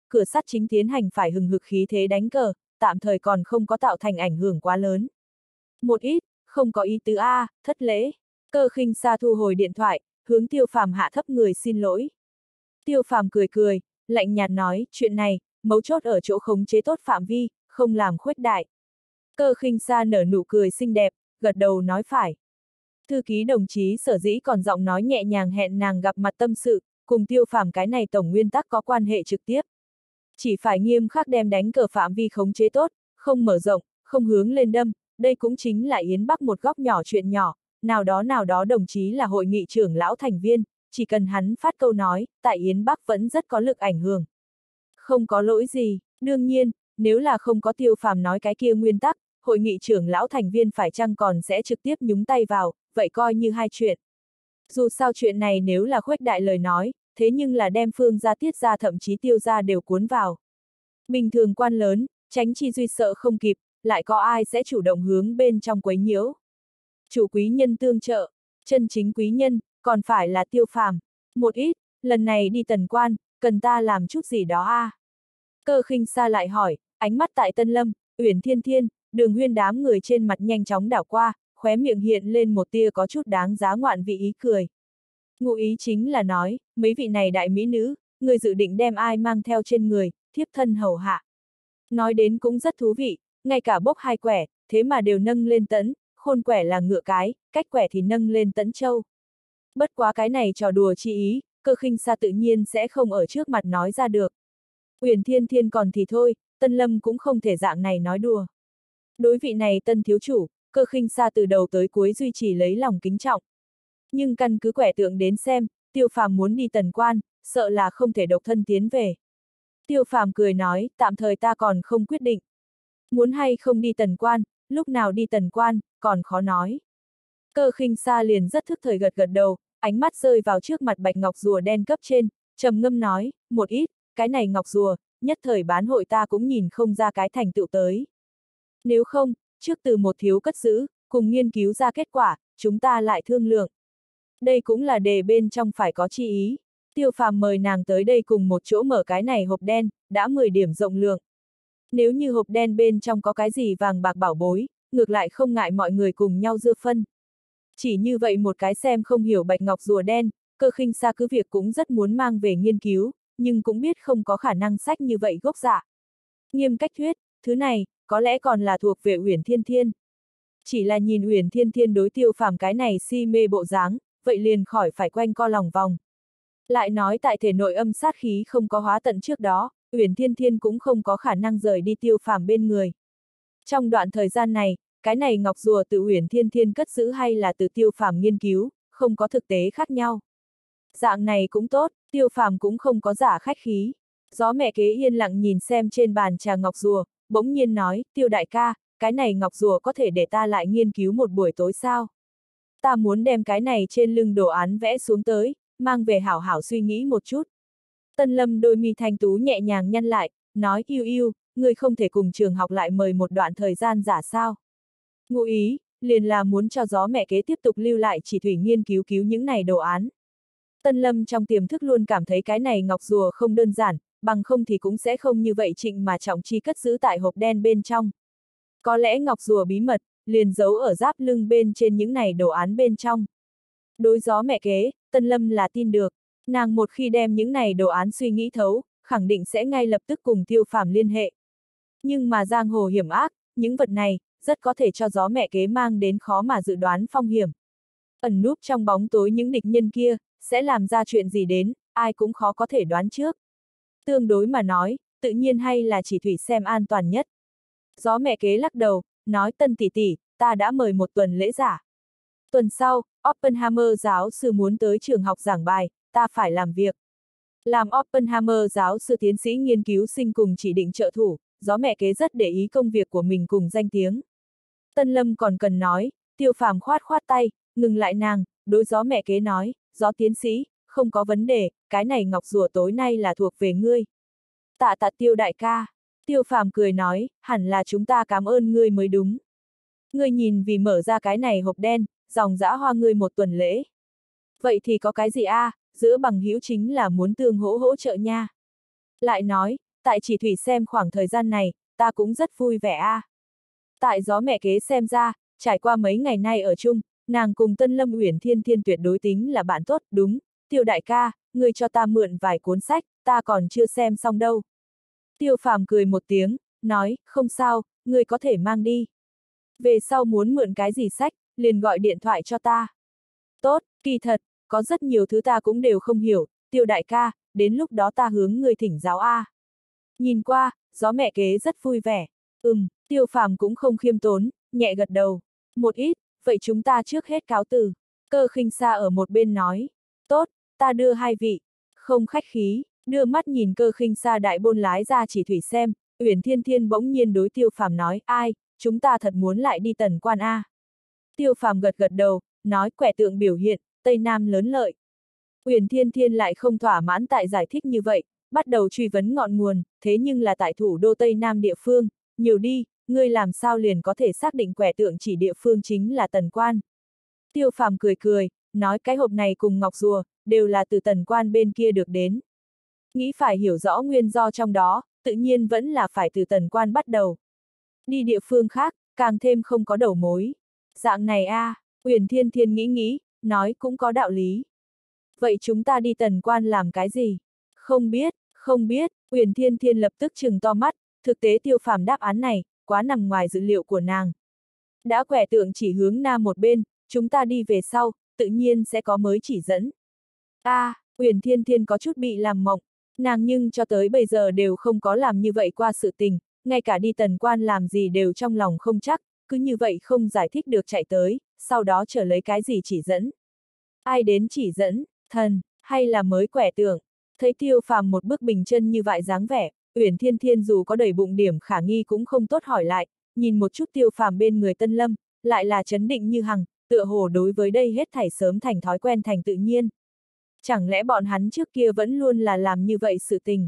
A: cửa sắt chính tiến hành phải hừng hực khí thế đánh cờ, tạm thời còn không có tạo thành ảnh hưởng quá lớn. Một ít, không có ý tứ A, thất lễ. Cơ Khinh Sa thu hồi điện thoại, hướng Tiêu Phàm hạ thấp người xin lỗi. Tiêu Phàm cười cười, lạnh nhạt nói, chuyện này, mấu chốt ở chỗ khống chế tốt phạm vi, không làm khuếch đại. Cơ Khinh Sa nở nụ cười xinh đẹp, gật đầu nói phải. Thư ký đồng chí sở dĩ còn giọng nói nhẹ nhàng hẹn nàng gặp mặt tâm sự, cùng Tiêu Phàm cái này tổng nguyên tắc có quan hệ trực tiếp. Chỉ phải nghiêm khắc đem đánh cờ phạm vi khống chế tốt, không mở rộng, không hướng lên đâm, đây cũng chính là Yến Bắc một góc nhỏ chuyện nhỏ, nào đó nào đó đồng chí là hội nghị trưởng lão thành viên, chỉ cần hắn phát câu nói, tại Yến Bắc vẫn rất có lực ảnh hưởng. Không có lỗi gì, đương nhiên, nếu là không có Tiêu Phàm nói cái kia nguyên tắc, hội nghị trưởng lão thành viên phải chăng còn sẽ trực tiếp nhúng tay vào, vậy coi như hai chuyện. Dù sao chuyện này nếu là khuếch đại lời nói, thế nhưng là đem Phương gia Tiết gia thậm chí Tiêu gia đều cuốn vào. Bình thường quan lớn, tránh chi duy sợ không kịp, lại có ai sẽ chủ động hướng bên trong quấy nhiễu. Chủ quý nhân tương trợ, chân chính quý nhân, còn phải là Tiêu Phàm. Một ít, lần này đi Tần Quan, cần ta làm chút gì đó a? À? Cơ Khinh Sa lại hỏi, ánh mắt tại Tân Lâm, Uyển Thiên Thiên, Đường Huyên đám người trên mặt nhanh chóng đảo qua, khóe miệng hiện lên một tia có chút đáng giá ngoạn vị ý cười. Ngụ ý chính là nói, mấy vị này đại mỹ nữ, người dự định đem ai mang theo trên người, thiếp thân hầu hạ. Nói đến cũng rất thú vị, ngay cả bốc hai quẻ, thế mà đều nâng lên tẫn, khôn quẻ là ngựa cái, cách quẻ thì nâng lên tẫn châu. Bất quá cái này trò đùa chi ý, Cơ Khinh Sa tự nhiên sẽ không ở trước mặt nói ra được. Uyển Thiên Thiên còn thì thôi, Tân Lâm cũng không thể dạng này nói đùa. Đối vị này tân thiếu chủ, Cơ Khinh Sa từ đầu tới cuối duy trì lấy lòng kính trọng. Nhưng căn cứ quẻ tượng đến xem, Tiêu Phàm muốn đi Tần Quan, sợ là không thể độc thân tiến về. Tiêu Phàm cười nói, tạm thời ta còn không quyết định. Muốn hay không đi Tần Quan, lúc nào đi Tần Quan, còn khó nói. Cơ Khinh Sa liền rất thức thời gật gật đầu, ánh mắt rơi vào trước mặt bạch ngọc rùa đen cấp trên, trầm ngâm nói, một ít, cái này ngọc rùa, nhất thời bán hội ta cũng nhìn không ra cái thành tựu tới. Nếu không, trước từ một thiếu cất giữ, cùng nghiên cứu ra kết quả, chúng ta lại thương lượng. Đây cũng là đề bên trong phải có chi ý. Tiêu Phàm mời nàng tới đây cùng một chỗ mở cái này hộp đen, đã mười điểm rộng lượng. Nếu như hộp đen bên trong có cái gì vàng bạc bảo bối, ngược lại không ngại mọi người cùng nhau dưa phân. Chỉ như vậy một cái xem không hiểu bạch ngọc rùa đen, Cơ Khinh Sa cứ việc cũng rất muốn mang về nghiên cứu, nhưng cũng biết không có khả năng sách như vậy gốc dạ. Nghiêm cách thuyết, thứ này, có lẽ còn là thuộc về Uyển Thiên Thiên. Chỉ là nhìn Uyển Thiên Thiên đối Tiêu Phàm cái này si mê bộ dáng, vậy liền khỏi phải quanh co lòng vòng. Lại nói tại thể nội âm sát khí không có hóa tận trước đó, Uyển Thiên Thiên cũng không có khả năng rời đi Tiêu Phàm bên người. Trong đoạn thời gian này, cái này ngọc rùa từ Uyển Thiên Thiên cất giữ hay là từ Tiêu Phàm nghiên cứu, không có thực tế khác nhau. Dạng này cũng tốt, Tiêu Phàm cũng không có giả khách khí. Gió mẹ kế yên lặng nhìn xem trên bàn trà ngọc rùa, bỗng nhiên nói, Tiêu đại ca, cái này ngọc rùa có thể để ta lại nghiên cứu một buổi tối sao? Ta muốn đem cái này trên lưng đồ án vẽ xuống tới, mang về hảo hảo suy nghĩ một chút. Tân Lâm đôi mi thanh tú nhẹ nhàng nhăn lại, nói yêu yêu, người không thể cùng trường học lại mời một đoạn thời gian giả sao? Ngụ ý, liền là muốn cho gió mẹ kế tiếp tục lưu lại chỉ thủy nghiên cứu cứu những này đồ án. Tân Lâm trong tiềm thức luôn cảm thấy cái này ngọc rùa không đơn giản, bằng không thì cũng sẽ không như vậy trịnh mà trọng chi cất giữ tại hộp đen bên trong. Có lẽ ngọc rùa bí mật, liền giấu ở giáp lưng bên trên những này đồ án bên trong. Đối gió mẹ kế, Tân Lâm là tin được, nàng một khi đem những này đồ án suy nghĩ thấu, khẳng định sẽ ngay lập tức cùng Tiêu Phàm liên hệ. Nhưng mà giang hồ hiểm ác, những vật này, rất có thể cho gió mẹ kế mang đến khó mà dự đoán phong hiểm. Ẩn núp trong bóng tối những địch nhân kia, sẽ làm ra chuyện gì đến, ai cũng khó có thể đoán trước. Tương đối mà nói, tự nhiên hay là chỉ thủy xem an toàn nhất. Gió mẹ kế lắc đầu, nói Tân tỷ tỷ, ta đã mời một tuần lễ giả. Tuần sau, Oppenheimer giáo sư muốn tới trường học giảng bài, ta phải làm việc. Làm Oppenheimer giáo sư tiến sĩ nghiên cứu sinh cùng chỉ định trợ thủ, gió mẹ kế rất để ý công việc của mình cùng danh tiếng. Tân Lâm còn cần nói, Tiêu Phàm khoát khoát tay, ngừng lại nàng, đối gió mẹ kế nói, gió tiến sĩ, không có vấn đề, cái này ngọc rùa tối nay là thuộc về ngươi. Tạ tạ Tiêu đại ca. Tiêu Phàm cười nói, hẳn là chúng ta cảm ơn ngươi mới đúng. Ngươi nhìn vì mở ra cái này hộp đen, dòng dã hoa ngươi một tuần lễ. Vậy thì có cái gì a? À, giữa bằng hữu chính là muốn tương hỗ hỗ trợ nha. Lại nói, tại chỉ thủy xem khoảng thời gian này, ta cũng rất vui vẻ a. À. Tại gió mẹ kế xem ra, trải qua mấy ngày nay ở chung, nàng cùng Tân Lâm Uyển Thiên Thiên tuyệt đối tính là bạn tốt, đúng, Tiêu đại ca, ngươi cho ta mượn vài cuốn sách, ta còn chưa xem xong đâu. Tiêu Phàm cười một tiếng, nói, không sao, ngươi có thể mang đi. Về sau muốn mượn cái gì sách, liền gọi điện thoại cho ta. Tốt, kỳ thật, có rất nhiều thứ ta cũng đều không hiểu, Tiêu đại ca, đến lúc đó ta hướng ngươi thỉnh giáo a. Nhìn qua, gió mẹ kế rất vui vẻ. Ừm, Tiêu Phàm cũng không khiêm tốn, nhẹ gật đầu. Một ít, vậy chúng ta trước hết cáo từ. Cơ Khinh Sa ở một bên nói. Tốt, ta đưa hai vị. Không khách khí, đưa mắt nhìn Cơ Khinh Sa đại bôn lái ra chỉ thủy xem, Uyển Thiên Thiên bỗng nhiên đối Tiêu Phàm nói, ai, chúng ta thật muốn lại đi Tần Quan a. Tiêu Phàm gật gật đầu, nói quẻ tượng biểu hiện, Tây Nam lớn lợi. Uyển Thiên Thiên lại không thỏa mãn tại giải thích như vậy, bắt đầu truy vấn ngọn nguồn, thế nhưng là tại thủ đô Tây Nam địa phương, nhiều đi, ngươi làm sao liền có thể xác định quẻ tượng chỉ địa phương chính là Tần Quan. Tiêu Phàm cười cười, nói cái hộp này cùng ngọc rùa, đều là từ Tần Quan bên kia được đến. Nghĩ phải hiểu rõ nguyên do trong đó, tự nhiên vẫn là phải từ Tần Quan bắt đầu. Đi địa phương khác, càng thêm không có đầu mối. Dạng này a, à, Uyển Thiên Thiên nghĩ nghĩ, nói cũng có đạo lý. Vậy chúng ta đi Tần Quan làm cái gì? Không biết, không biết, Uyển Thiên Thiên lập tức trừng to mắt, thực tế Tiêu Phàm đáp án này, quá nằm ngoài dự liệu của nàng. Đã quẻ tượng chỉ hướng nam một bên, chúng ta đi về sau, tự nhiên sẽ có mới chỉ dẫn. A, à, Uyển Thiên Thiên có chút bị làm mộng, nàng nhưng cho tới bây giờ đều không có làm như vậy qua sự tình, ngay cả đi Tần Quan làm gì đều trong lòng không chắc, cứ như vậy không giải thích được chạy tới, sau đó trở lấy cái gì chỉ dẫn. Ai đến chỉ dẫn, thần, hay là mới quẻ tượng? Thấy Tiêu Phàm một bước bình chân như vậy dáng vẻ, Uyển Thiên Thiên dù có đầy bụng điểm khả nghi cũng không tốt hỏi lại, nhìn một chút Tiêu Phàm bên người Tân Lâm, lại là chấn định như hằng, tựa hồ đối với đây hết thảy sớm thành thói quen thành tự nhiên. Chẳng lẽ bọn hắn trước kia vẫn luôn là làm như vậy sự tình?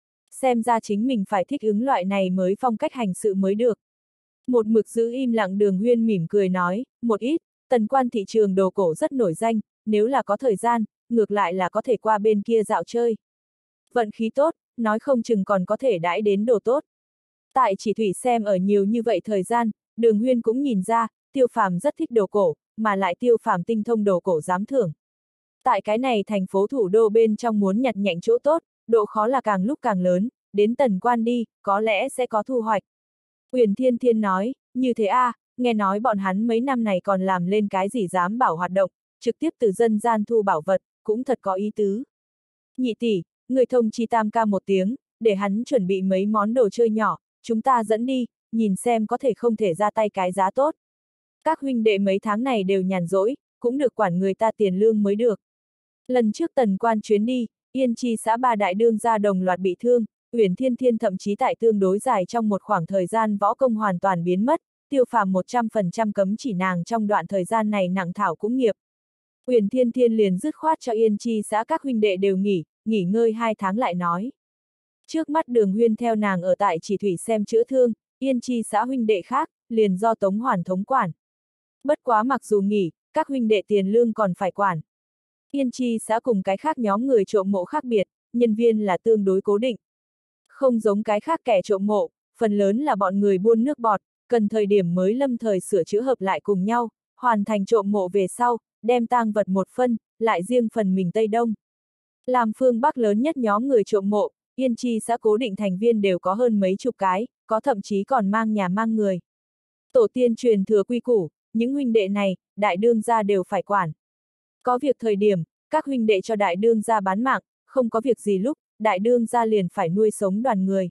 A: Xem ra chính mình phải thích ứng loại này mới phong cách hành sự mới được. Một mực giữ im lặng Đường Huyên mỉm cười nói, một ít, Tần Quan thị trường đồ cổ rất nổi danh, nếu là có thời gian, ngược lại là có thể qua bên kia dạo chơi. Vận khí tốt, nói không chừng còn có thể đãi đến đồ tốt. Tại chỉ thủy xem ở nhiều như vậy thời gian, Đường Huyên cũng nhìn ra, Tiêu Phàm rất thích đồ cổ, mà lại Tiêu Phàm tinh thông đồ cổ giám thưởng. Tại cái này thành phố thủ đô bên trong muốn nhặt nhạnh chỗ tốt, độ khó là càng lúc càng lớn, đến Tần Quan đi, có lẽ sẽ có thu hoạch. Uyển Thiên Thiên nói, như thế a, à, nghe nói bọn hắn mấy năm này còn làm lên cái gì dám bảo hoạt động, trực tiếp từ dân gian thu bảo vật, cũng thật có ý tứ. Nhị tỷ, người thông chi Tam ca một tiếng, để hắn chuẩn bị mấy món đồ chơi nhỏ, chúng ta dẫn đi, nhìn xem có thể không thể ra tay cái giá tốt. Các huynh đệ mấy tháng này đều nhàn rỗi, cũng được quản người ta tiền lương mới được. Lần trước Tần Quan chuyến đi, Yên Chi xã ba đại đương gia đồng loạt bị thương, Uyển Thiên Thiên thậm chí tại tương đối dài trong một khoảng thời gian võ công hoàn toàn biến mất, Tiêu Phàm một trăm phần trăm cấm chỉ nàng trong đoạn thời gian này nặng thảo cũng nghiệp. Uyển Thiên Thiên liền dứt khoát cho Yên Chi xã các huynh đệ đều nghỉ, nghỉ ngơi hai tháng lại nói. Trước mắt Đường Huyên theo nàng ở tại chỉ thủy xem chữa thương, Yên Chi xã huynh đệ khác, liền do Tống Hoàn thống quản. Bất quá mặc dù nghỉ, các huynh đệ tiền lương còn phải quản. Yên Chi xã cùng cái khác nhóm người trộm mộ khác biệt, nhân viên là tương đối cố định. Không giống cái khác kẻ trộm mộ, phần lớn là bọn người buôn nước bọt, cần thời điểm mới lâm thời sửa chữa hợp lại cùng nhau, hoàn thành trộm mộ về sau, đem tang vật một phân, lại riêng phần mình Tây Đông. Làm phương Bắc lớn nhất nhóm người trộm mộ, Yên Chi xã cố định thành viên đều có hơn mấy chục cái, có thậm chí còn mang nhà mang người. Tổ tiên truyền thừa quy củ, những huynh đệ này, đại đương gia đều phải quản. Có việc thời điểm, các huynh đệ cho đại đương gia bán mạng, không có việc gì lúc, đại đương gia liền phải nuôi sống đoàn người.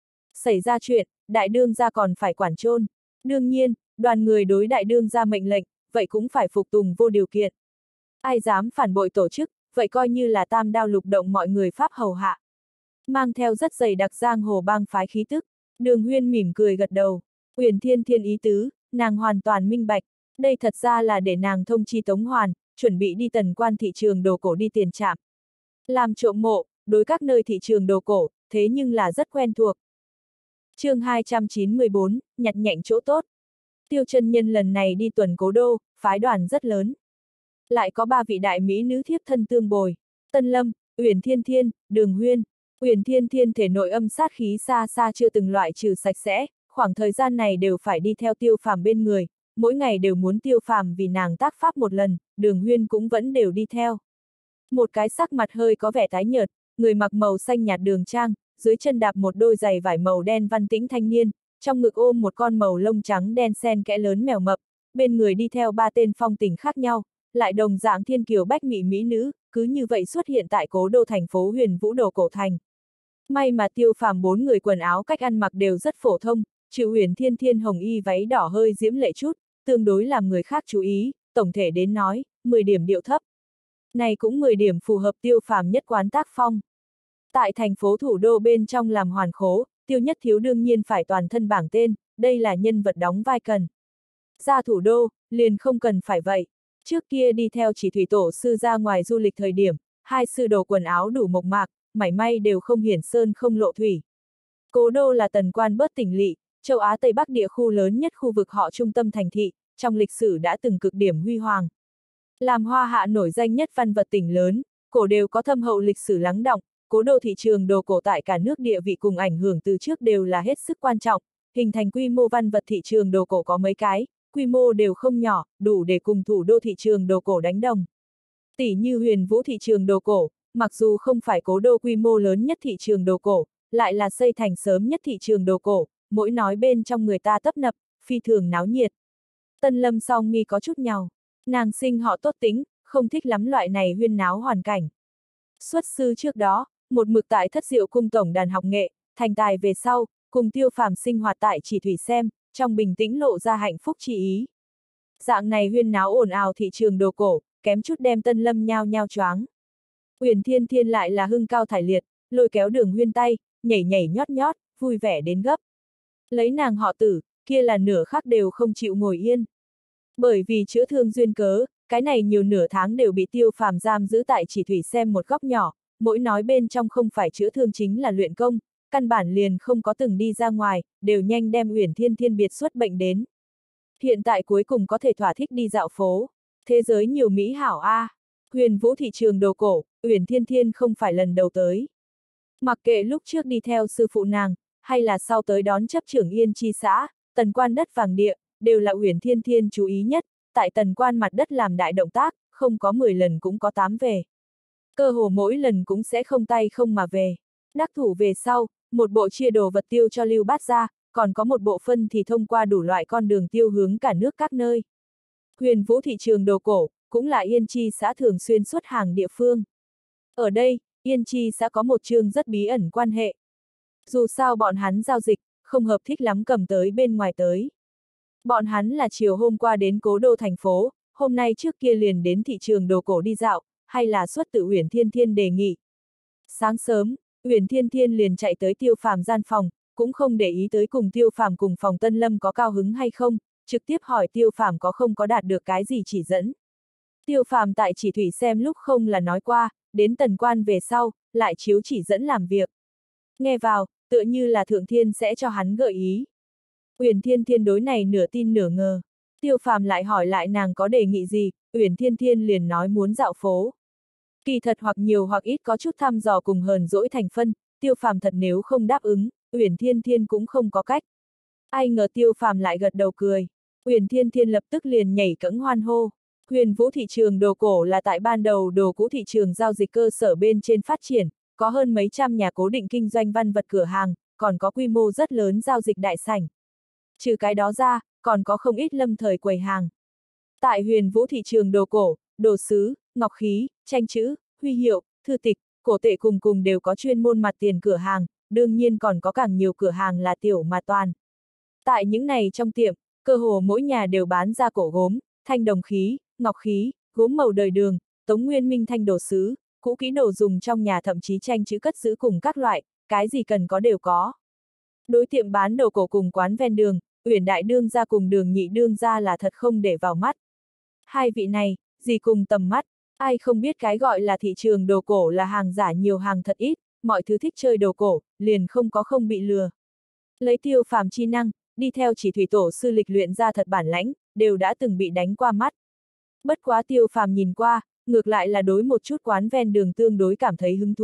A: Xảy ra chuyện, đại đương gia còn phải quản chôn. Đương nhiên, đoàn người đối đại đương gia mệnh lệnh, vậy cũng phải phục tùng vô điều kiện. Ai dám phản bội tổ chức, vậy coi như là tam đao lục động mọi người Pháp hầu hạ. Mang theo rất dày đặc giang hồ bang phái khí tức, Đường Huyên mỉm cười gật đầu. Uyển Thiên Thiên ý tứ, nàng hoàn toàn minh bạch, đây thật ra là để nàng thông chi Tống Hoàn, chuẩn bị đi Tần Quan thị trường đồ cổ đi tiền trạm. Làm trộm mộ, đối các nơi thị trường đồ cổ, thế nhưng là rất quen thuộc. Chương hai trăm chín mươi bốn, nhặt nhạnh chỗ tốt. Tiêu chân nhân lần này đi tuần cố đô, phái đoàn rất lớn. Lại có ba vị đại mỹ nữ thiếp thân tương bồi, Tân Lâm, Uyển Thiên Thiên, Đường Huyên. Uyển Thiên Thiên thể nội âm sát khí xa xa chưa từng loại trừ sạch sẽ, khoảng thời gian này đều phải đi theo Tiêu Phàm bên người, mỗi ngày đều muốn Tiêu Phàm vì nàng tác pháp một lần, Đường Huyên cũng vẫn đều đi theo. Một cái sắc mặt hơi có vẻ tái nhợt, người mặc màu xanh nhạt đường trang, dưới chân đạp một đôi giày vải màu đen văn tĩnh thanh niên, trong ngực ôm một con màu lông trắng đen xen kẽ lớn mèo mập, bên người đi theo ba tên phong tình khác nhau, lại đồng dạng thiên kiều bách mỹ mỹ nữ, cứ như vậy xuất hiện tại cố đô thành phố Huyền Vũ Đồ Cổ Thành. May mà Tiêu Phàm bốn người quần áo cách ăn mặc đều rất phổ thông, trừ Uyển Thiên Thiên hồng y váy đỏ hơi diễm lệ chút, tương đối làm người khác chú ý, tổng thể đến nói, mười điểm điệu thấp. Này cũng mười điểm phù hợp Tiêu Phàm nhất quán tác phong. Tại thành phố thủ đô bên trong làm hoàn khố, Tiêu Nhất Thiếu đương nhiên phải toàn thân bảng tên, đây là nhân vật đóng vai cần. Ra thủ đô, liền không cần phải vậy. Trước kia đi theo chỉ thủy tổ sư ra ngoài du lịch thời điểm, hai sư đồ quần áo đủ mộc mạc, mảy may đều không hiển sơn không lộ thủy. Cố đô là tần quan bớt tỉnh lỵ, châu Á Tây Bắc địa khu lớn nhất khu vực họ trung tâm thành thị, trong lịch sử đã từng cực điểm huy hoàng. Làm Hoa Hạ nổi danh nhất văn vật tỉnh lớn, cổ đều có thâm hậu lịch sử lắng đọng, cố đô thị trường đồ cổ tại cả nước địa vị cùng ảnh hưởng từ trước đều là hết sức quan trọng, hình thành quy mô văn vật thị trường đồ cổ có mấy cái, quy mô đều không nhỏ, đủ để cùng thủ đô thị trường đồ cổ đánh đồng. Tỷ như Huyền Vũ thị trường đồ cổ, mặc dù không phải cố đô quy mô lớn nhất thị trường đồ cổ, lại là xây thành sớm nhất thị trường đồ cổ, mỗi nói bên trong người ta tấp nập, phi thường náo nhiệt. Tân Lâm Song Mi có chút nhàu, nàng sinh họ tốt tính, không thích lắm loại này huyên náo hoàn cảnh. Xuất sư trước đó, một mực tại Thất Diệu cung tổng đàn học nghệ, thành tài về sau, cùng Tiêu Phàm sinh hoạt tại Chỉ Thủy xem, trong bình tĩnh lộ ra hạnh phúc chi ý. Dạng này huyên náo ồn ào thị trường đồ cổ, kém chút đem Tân Lâm nhao nhao choáng. Uyển Thiên Thiên lại là hưng cao thải liệt, lôi kéo Đường Huyên tay, nhảy nhảy nhót nhót, vui vẻ đến gấp. Lấy nàng họ Tử, kia là nửa khắc đều không chịu ngồi yên. Bởi vì chữa thương duyên cớ, cái này nhiều nửa tháng đều bị Tiêu Phàm giam giữ tại Chỉ Thủy xem một góc nhỏ, mỗi nói bên trong không phải chữa thương chính là luyện công, căn bản liền không có từng đi ra ngoài, đều nhanh đem Uyển Thiên Thiên biệt xuất bệnh đến. Hiện tại cuối cùng có thể thỏa thích đi dạo phố. Thế giới nhiều mỹ hảo a. À. Huyền Vũ thị trường đồ cổ, Uyển Thiên Thiên không phải lần đầu tới. Mặc kệ lúc trước đi theo sư phụ nàng, hay là sau tới đón chấp trưởng Yên Chi xã, tần quan đất vàng địa, đều là Uyển Thiên Thiên chú ý nhất, tại tần quan mặt đất làm đại động tác, không có mười lần cũng có tám về. Cơ hồ mỗi lần cũng sẽ không tay không mà về. Đắc thủ về sau, một bộ chia đồ vật tiêu cho Lưu Bát ra, còn có một bộ phân thì thông qua đủ loại con đường tiêu hướng cả nước các nơi. Huyền Vũ thị trường đồ cổ, cũng là Yên Chi xã thường xuyên xuất hàng địa phương. Ở đây, Yên Chi xã có một chương rất bí ẩn quan hệ. Dù sao bọn hắn giao dịch, không hợp thích lắm cầm tới bên ngoài tới. Bọn hắn là chiều hôm qua đến cố đô thành phố, hôm nay trước kia liền đến thị trường đồ cổ đi dạo, hay là xuất tự Uyển Thiên Thiên đề nghị. Sáng sớm, Uyển Thiên Thiên liền chạy tới Tiêu Phàm gian phòng, cũng không để ý tới cùng Tiêu Phàm cùng phòng Tân Lâm có cao hứng hay không, trực tiếp hỏi Tiêu Phàm có không có đạt được cái gì chỉ dẫn. Tiêu Phàm tại Chỉ Thủy xem lúc không là nói qua, đến tần quan về sau, lại chiếu chỉ dẫn làm việc. Nghe vào, tựa như là Thượng Thiên sẽ cho hắn gợi ý. Uyển Thiên Thiên đối này nửa tin nửa ngờ. Tiêu Phàm lại hỏi lại nàng có đề nghị gì, Uyển Thiên Thiên liền nói muốn dạo phố. Kỳ thật hoặc nhiều hoặc ít có chút thăm dò cùng hờn dỗi thành phân, Tiêu Phàm thật nếu không đáp ứng, Uyển Thiên Thiên cũng không có cách. Ai ngờ Tiêu Phàm lại gật đầu cười. Uyển Thiên Thiên lập tức liền nhảy cẫng hoan hô. Huyền Vũ thị trường đồ cổ là tại ban đầu đồ cũ thị trường giao dịch cơ sở bên trên phát triển, có hơn mấy trăm nhà cố định kinh doanh văn vật cửa hàng, còn có quy mô rất lớn giao dịch đại sảnh. Trừ cái đó ra, còn có không ít lâm thời quầy hàng. Tại Huyền Vũ thị trường đồ cổ, đồ sứ, ngọc khí, tranh chữ, huy hiệu, thư tịch, cổ tệ cùng cùng đều có chuyên môn mặt tiền cửa hàng, đương nhiên còn có càng nhiều cửa hàng là tiểu mà toàn. Tại những này trong tiệm, cơ hồ mỗi nhà đều bán ra cổ gốm, thanh đồng khí, ngọc khí, gốm màu đời đường, Tống Nguyên Minh thanh đồ sứ, cũ kỹ đồ dùng trong nhà thậm chí tranh chữ cất giữ cùng các loại, cái gì cần có đều có. Đối tiệm bán đồ cổ cùng quán ven đường, Uyển đại đương gia cùng Đường nhị đương gia là thật không để vào mắt. Hai vị này, gì cùng tầm mắt, ai không biết cái gọi là thị trường đồ cổ là hàng giả nhiều hàng thật ít, mọi thứ thích chơi đồ cổ, liền không có không bị lừa. Lấy Tiêu Phàm chi năng, đi theo Chỉ Thủy tổ sư lịch luyện ra thật bản lãnh, đều đã từng bị đánh qua mắt. Bất quá Tiêu Phàm nhìn qua, ngược lại là đối một chút quán ven đường tương đối cảm thấy hứng thú,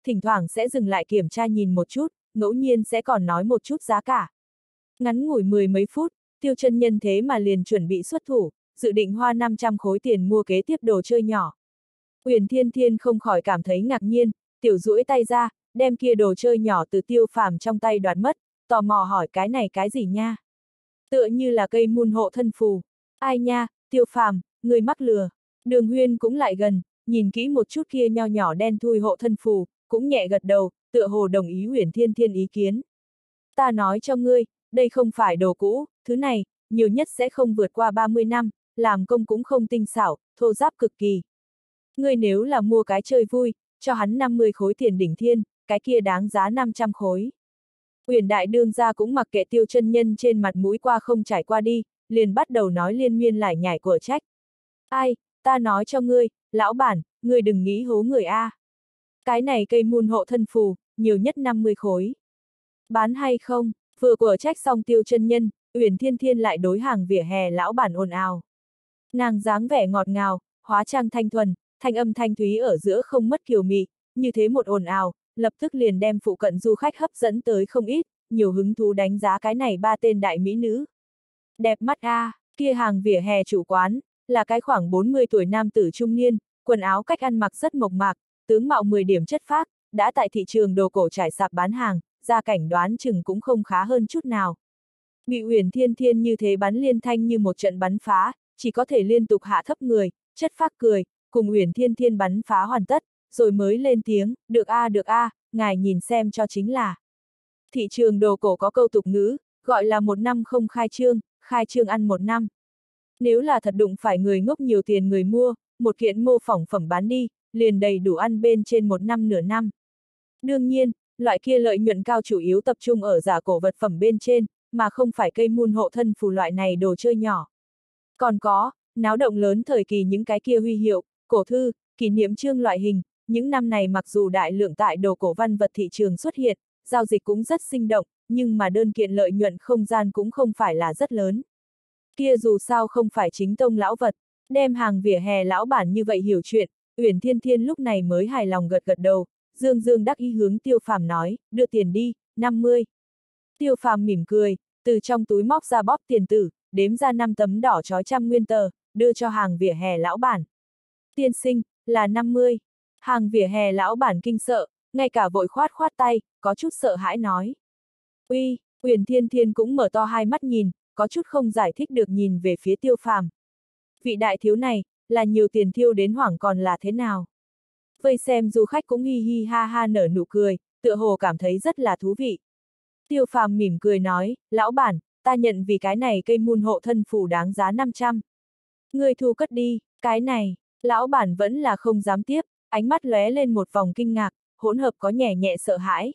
A: thỉnh thoảng sẽ dừng lại kiểm tra nhìn một chút, ngẫu nhiên sẽ còn nói một chút giá cả. Ngắn ngủi mười mấy phút, Tiêu chân nhân thế mà liền chuẩn bị xuất thủ, dự định hoa năm trăm khối tiền mua kế tiếp đồ chơi nhỏ. Uyển Thiên Thiên không khỏi cảm thấy ngạc nhiên, tiểu duỗi tay ra, đem kia đồ chơi nhỏ từ Tiêu Phàm trong tay đoạt mất, tò mò hỏi cái này cái gì nha? Tựa như là cây môn hộ thân phù. Ai nha, Tiêu Phàm, người mắc lừa. Đường Huyên cũng lại gần, nhìn kỹ một chút kia nho nhỏ đen thui hộ thân phù, cũng nhẹ gật đầu, tựa hồ đồng ý Uyển Thiên Thiên ý kiến. Ta nói cho ngươi, đây không phải đồ cũ, thứ này, nhiều nhất sẽ không vượt qua ba mươi năm, làm công cũng không tinh xảo, thô ráp cực kỳ. Ngươi nếu là mua cái chơi vui, cho hắn năm mươi khối tiền đỉnh thiên, cái kia đáng giá năm trăm khối. Uyển đại đương gia cũng mặc kệ Tiêu chân nhân trên mặt mũi qua không trải qua đi, liền bắt đầu nói liên miên lải nhải của trách. Ai, ta nói cho ngươi, lão bản, ngươi đừng nghĩ hố người A. Cái này cây môn hộ thân phù, nhiều nhất năm mươi khối. Bán hay không? Vừa của trách xong Tiêu chân nhân, Uyển Thiên Thiên lại đối hàng vỉa hè lão bản ồn ào. Nàng dáng vẻ ngọt ngào, hóa trang thanh thuần, thanh âm thanh thúy ở giữa không mất kiều mị, như thế một ồn ào, lập tức liền đem phụ cận du khách hấp dẫn tới không ít, nhiều hứng thú đánh giá cái này ba tên đại mỹ nữ. Đẹp mắt a, à, kia hàng vỉa hè chủ quán, là cái khoảng bốn mươi tuổi nam tử trung niên, quần áo cách ăn mặc rất mộc mạc, tướng mạo mười điểm chất phác, đã tại thị trường đồ cổ trải sạp bán hàng, gia cảnh đoán chừng cũng không khá hơn chút nào. Bị Uyển Thiên Thiên như thế bắn liên thanh như một trận bắn phá, chỉ có thể liên tục hạ thấp người, chất phác cười, cùng Uyển Thiên Thiên bắn phá hoàn tất, rồi mới lên tiếng, được a à, được a, à, ngài nhìn xem cho chính là. Thị trường đồ cổ có câu tục ngữ, gọi là một năm không khai trương, khai trương ăn một năm. Nếu là thật đụng phải người ngốc nhiều tiền người mua, một kiện mô phỏng phẩm bán đi, liền đầy đủ ăn bên trên một năm nửa năm. Đương nhiên, loại kia lợi nhuận cao chủ yếu tập trung ở giả cổ vật phẩm bên trên, mà không phải cây môn hộ thân phù loại này đồ chơi nhỏ. Còn có, náo động lớn thời kỳ những cái kia huy hiệu, cổ thư, kỷ niệm chương loại hình, những năm này mặc dù đại lượng tại đồ cổ văn vật thị trường xuất hiện, giao dịch cũng rất sinh động, nhưng mà đơn kiện lợi nhuận không gian cũng không phải là rất lớn. Kia dù sao không phải chính tông lão vật, đem hàng vỉa hè lão bản như vậy hiểu chuyện, Uyển Thiên Thiên lúc này mới hài lòng gật gật đầu, dương dương đắc ý hướng Tiêu Phàm nói, đưa tiền đi, năm mươi. Tiêu Phàm mỉm cười, từ trong túi móc ra bóp tiền tử, đếm ra năm tấm đỏ chói trăm nguyên tờ, đưa cho hàng vỉa hè lão bản. Tiên sinh, là năm mươi. Hàng vỉa hè lão bản kinh sợ, ngay cả vội khoát khoát tay, có chút sợ hãi nói. Uy, Uyển Thiên Thiên cũng mở to hai mắt nhìn, có chút không giải thích được nhìn về phía Tiêu Phàm. Vị đại thiếu này, là nhiều tiền thiêu đến hoảng còn là thế nào? Vây xem du khách cũng hi hi ha ha nở nụ cười, tựa hồ cảm thấy rất là thú vị. Tiêu Phàm mỉm cười nói, lão bản, ta nhận vì cái này cây môn hộ thân phù đáng giá năm trăm. Ngươi thu cất đi, cái này, lão bản vẫn là không dám tiếp, ánh mắt lóe lên một vòng kinh ngạc, hỗn hợp có nhẹ nhẹ sợ hãi.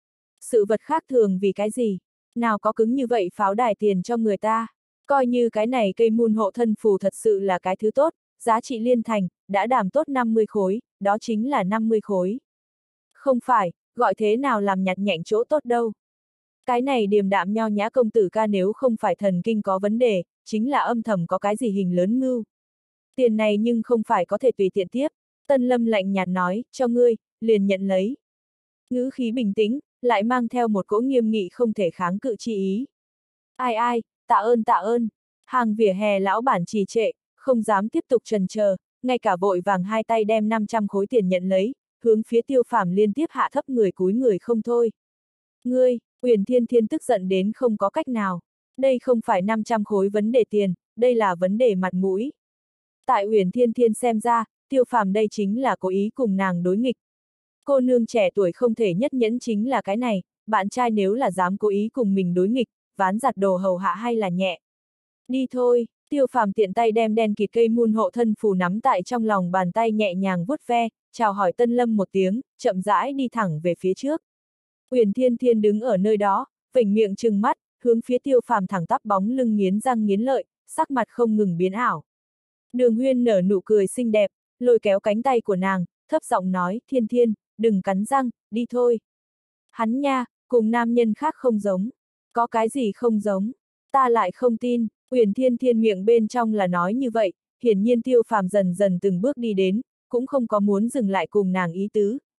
A: Sự vật khác thường vì cái gì? Nào có cứng như vậy pháo đài tiền cho người ta? Coi như cái này cây môn hộ thân phù thật sự là cái thứ tốt, giá trị liên thành, đã đảm tốt năm mươi khối, đó chính là năm mươi khối. Không phải, gọi thế nào làm nhặt nhạnh chỗ tốt đâu. Cái này điềm đạm nho nhã công tử ca nếu không phải thần kinh có vấn đề, chính là âm thầm có cái gì hình lớn mưu. Tiền này nhưng không phải có thể tùy tiện tiếp, Tân Lâm lạnh nhạt nói, cho ngươi, liền nhận lấy. Ngữ khí bình tĩnh, lại mang theo một cỗ nghiêm nghị không thể kháng cự chi ý. Ai ai, tạ ơn tạ ơn, hàng vỉa hè lão bản trì trệ, không dám tiếp tục trần chờ, ngay cả vội vàng hai tay đem năm trăm khối tiền nhận lấy, hướng phía Tiêu Phàm liên tiếp hạ thấp người cúi người không thôi. Ngươi, Uyển Thiên Thiên tức giận đến không có cách nào. Đây không phải năm trăm khối vấn đề tiền, đây là vấn đề mặt mũi. Tại Uyển Thiên Thiên xem ra, Tiêu Phàm đây chính là cố ý cùng nàng đối nghịch. Cô nương trẻ tuổi không thể nhất nhẫn chính là cái này, bạn trai nếu là dám cố ý cùng mình đối nghịch, ván giặt đồ hầu hạ hay là nhẹ. Đi thôi, Tiêu Phàm tiện tay đem đen kịt cây môn hộ thân phù nắm tại trong lòng bàn tay nhẹ nhàng vuốt ve, chào hỏi Tân Lâm một tiếng, chậm rãi đi thẳng về phía trước. Uyển Thiên Thiên đứng ở nơi đó, vểnh miệng trừng mắt, hướng phía Tiêu Phàm thẳng tắp bóng lưng nghiến răng nghiến lợi, sắc mặt không ngừng biến ảo. Đường Huyên nở nụ cười xinh đẹp, lôi kéo cánh tay của nàng, thấp giọng nói, Thiên Thiên, đừng cắn răng, đi thôi. Hắn nha, cùng nam nhân khác không giống. Có cái gì không giống? Ta lại không tin. Uyển Thiên Thiên miệng bên trong là nói như vậy, hiển nhiên Tiêu Phàm dần dần từng bước đi đến, cũng không có muốn dừng lại cùng nàng ý tứ,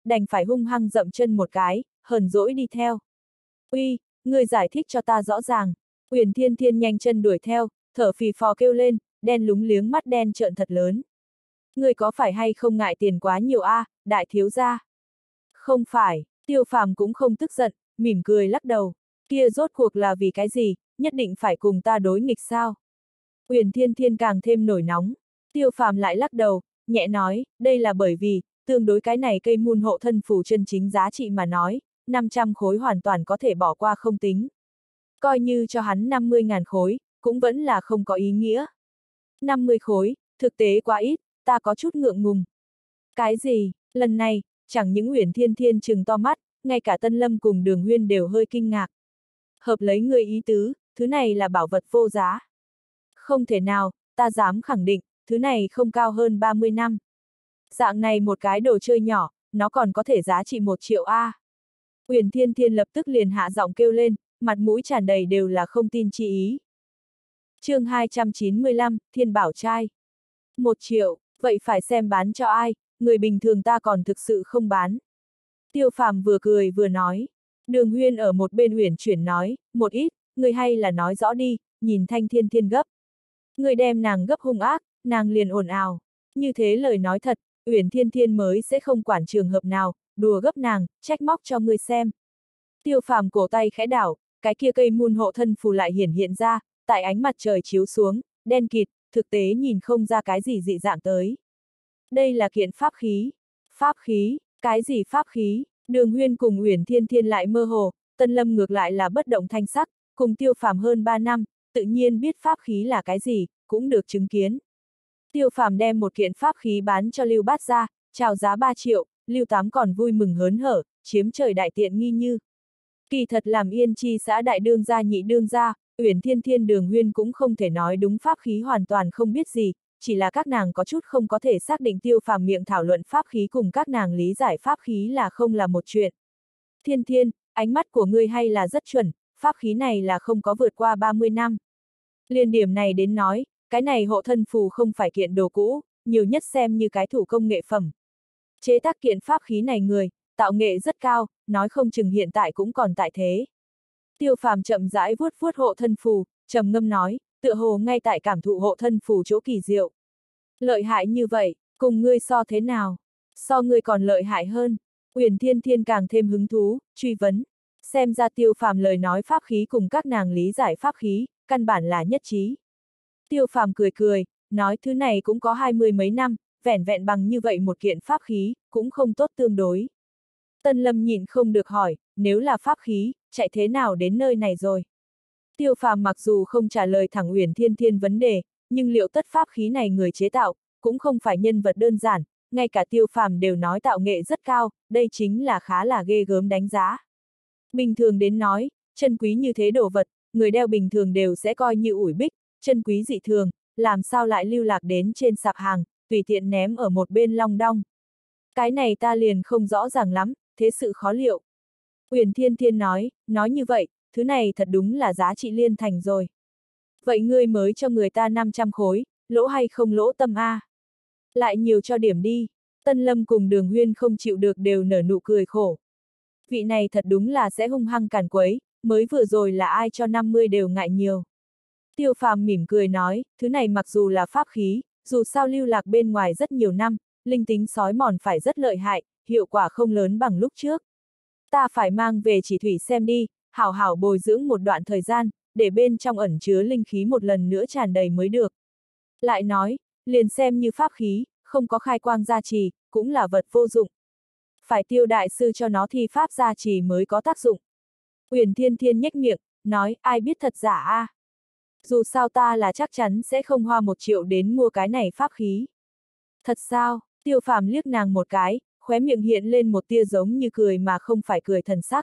A: đành phải hung hăng dậm chân một cái, hờn dỗi đi theo. Uy, ngươi giải thích cho ta rõ ràng. Uyển Thiên Thiên nhanh chân đuổi theo, thở phì phò kêu lên, đen lúng liếng mắt đen trợn thật lớn. Ngươi có phải hay không ngại tiền quá nhiều a, à, đại thiếu gia? Không phải, Tiêu Phàm cũng không tức giận, mỉm cười lắc đầu. Kia rốt cuộc là vì cái gì, nhất định phải cùng ta đối nghịch sao? Uyển Thiên Thiên càng thêm nổi nóng. Tiêu Phàm lại lắc đầu, nhẹ nói, đây là bởi vì, tương đối cái này cây môn hộ thân phù chân chính giá trị mà nói, năm trăm khối hoàn toàn có thể bỏ qua không tính. Coi như cho hắn năm mươi ngàn khối, cũng vẫn là không có ý nghĩa. năm mươi khối, thực tế quá ít, ta có chút ngượng ngùng. Cái gì, lần này, chẳng những Uyển Thiên Thiên trừng to mắt, ngay cả Tân Lâm cùng Đường Huyên đều hơi kinh ngạc. Hợp lấy người ý tứ, thứ này là bảo vật vô giá. Không thể nào, ta dám khẳng định, thứ này không cao hơn ba mươi năm. Dạng này một cái đồ chơi nhỏ, nó còn có thể giá trị một triệu A. Uyển Thiên Thiên lập tức liền hạ giọng kêu lên, mặt mũi tràn đầy đều là không tin chi ý. Chương hai trăm chín mươi lăm, Thiên Bảo Trai. Một triệu, vậy phải xem bán cho ai, người bình thường ta còn thực sự không bán. Tiêu Phàm vừa cười vừa nói. Đường Huyên ở một bên uyển chuyển nói, một ít, người hay là nói rõ đi, nhìn Thanh Thiên Thiên gấp. Người đem nàng gấp hung ác, nàng liền ồn ào. Như thế lời nói thật, Uyển Thiên Thiên mới sẽ không quản trường hợp nào, đùa gấp nàng, trách móc cho ngươi xem. Tiêu Phàm cổ tay khẽ đảo, cái kia cây môn hộ thân phù lại hiển hiện ra, tại ánh mặt trời chiếu xuống, đen kịt, thực tế nhìn không ra cái gì dị dạng tới. Đây là kiện pháp khí. Pháp khí, cái gì pháp khí? Đường Huyên cùng Uyển Thiên Thiên lại mơ hồ, Tân Lâm ngược lại là bất động thanh sắc, cùng Tiêu Phàm hơn ba năm, tự nhiên biết pháp khí là cái gì, cũng được chứng kiến. Tiêu Phàm đem một kiện pháp khí bán cho Lưu Bát ra, chào giá ba triệu, Lưu Tám còn vui mừng hớn hở, chiếm trời đại tiện nghi như. Kỳ thật làm Yên Chi xã đại đương gia nhị đương gia, Uyển Thiên Thiên Đường Huyên cũng không thể nói đúng pháp khí hoàn toàn không biết gì, chỉ là các nàng có chút không có thể xác định Tiêu Phàm miệng thảo luận pháp khí cùng các nàng lý giải pháp khí là không là một chuyện. Thiên Thiên, ánh mắt của ngươi hay là rất chuẩn, pháp khí này là không có vượt qua ba mươi năm. Liên điểm này đến nói, cái này hộ thân phù không phải kiện đồ cũ, nhiều nhất xem như cái thủ công nghệ phẩm. Chế tác kiện pháp khí này người, tạo nghệ rất cao, nói không chừng hiện tại cũng còn tại thế. Tiêu Phàm chậm rãi vuốt vuốt hộ thân phù, trầm ngâm nói, tựa hồ ngay tại cảm thụ hộ thân phù chỗ kỳ diệu. Lợi hại như vậy, cùng ngươi so thế nào? So ngươi còn lợi hại hơn. Uyển Thiên Thiên càng thêm hứng thú, truy vấn. Xem ra Tiêu Phàm lời nói pháp khí cùng các nàng lý giải pháp khí, căn bản là nhất trí. Tiêu Phàm cười cười, nói thứ này cũng có hai mươi mấy năm, vẻn vẹn bằng như vậy một kiện pháp khí, cũng không tốt tương đối. Tân Lâm nhịn không được hỏi, nếu là pháp khí, chạy thế nào đến nơi này rồi? Tiêu Phàm mặc dù không trả lời thẳng Uyển Thiên Thiên vấn đề, nhưng liệu tất pháp khí này người chế tạo, cũng không phải nhân vật đơn giản, ngay cả Tiêu Phàm đều nói tạo nghệ rất cao, đây chính là khá là ghê gớm đánh giá. Bình thường đến nói, chân quý như thế đồ vật, người đeo bình thường đều sẽ coi như ủi bích, chân quý dị thường, làm sao lại lưu lạc đến trên sạp hàng, tùy tiện ném ở một bên long đong. Cái này ta liền không rõ ràng lắm, thế sự khó liệu. Uyển Thiên Thiên nói, nói như vậy, thứ này thật đúng là giá trị liên thành rồi. Vậy ngươi mới cho người ta năm trăm khối, lỗ hay không lỗ tâm a? Lại nhiều cho điểm đi. Tân Lâm cùng Đường Huyên không chịu được đều nở nụ cười khổ. Vị này thật đúng là sẽ hung hăng càn quấy, mới vừa rồi là ai cho năm mươi đều ngại nhiều. Tiêu Phàm mỉm cười nói, thứ này mặc dù là pháp khí, dù sao lưu lạc bên ngoài rất nhiều năm, linh tính sói mòn phải rất lợi hại, hiệu quả không lớn bằng lúc trước. Ta phải mang về chỉ thủy xem đi, hảo hảo bồi dưỡng một đoạn thời gian, để bên trong ẩn chứa linh khí một lần nữa tràn đầy mới được. Lại nói, liền xem như pháp khí, không có khai quang gia trì, cũng là vật vô dụng. Phải Tiêu đại sư cho nó thi pháp gia trì mới có tác dụng. Uyển Thiên Thiên nhếch miệng, nói, ai biết thật giả a? À? Dù sao ta là chắc chắn sẽ không hoa một triệu đến mua cái này pháp khí. Thật sao? Tiêu Phàm liếc nàng một cái, khóe miệng hiện lên một tia giống như cười mà không phải cười thần sắc.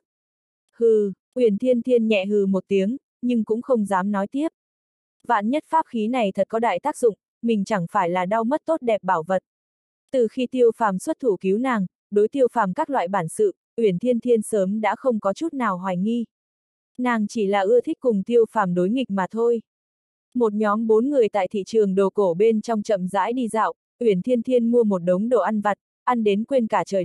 A: Hừ, Uyển Thiên Thiên nhẹ hừ một tiếng, nhưng cũng không dám nói tiếp. Vạn nhất pháp khí này thật có đại tác dụng, mình chẳng phải là đau mất tốt đẹp bảo vật. Từ khi Tiêu Phàm xuất thủ cứu nàng, đối Tiêu Phàm các loại bản sự, Uyển Thiên Thiên sớm đã không có chút nào hoài nghi. Nàng chỉ là ưa thích cùng Tiêu Phàm đối nghịch mà thôi. Một nhóm bốn người tại thị trường đồ cổ bên trong chậm rãi đi dạo, Uyển Thiên Thiên mua một đống đồ ăn vặt, ăn đến quên cả trời đất,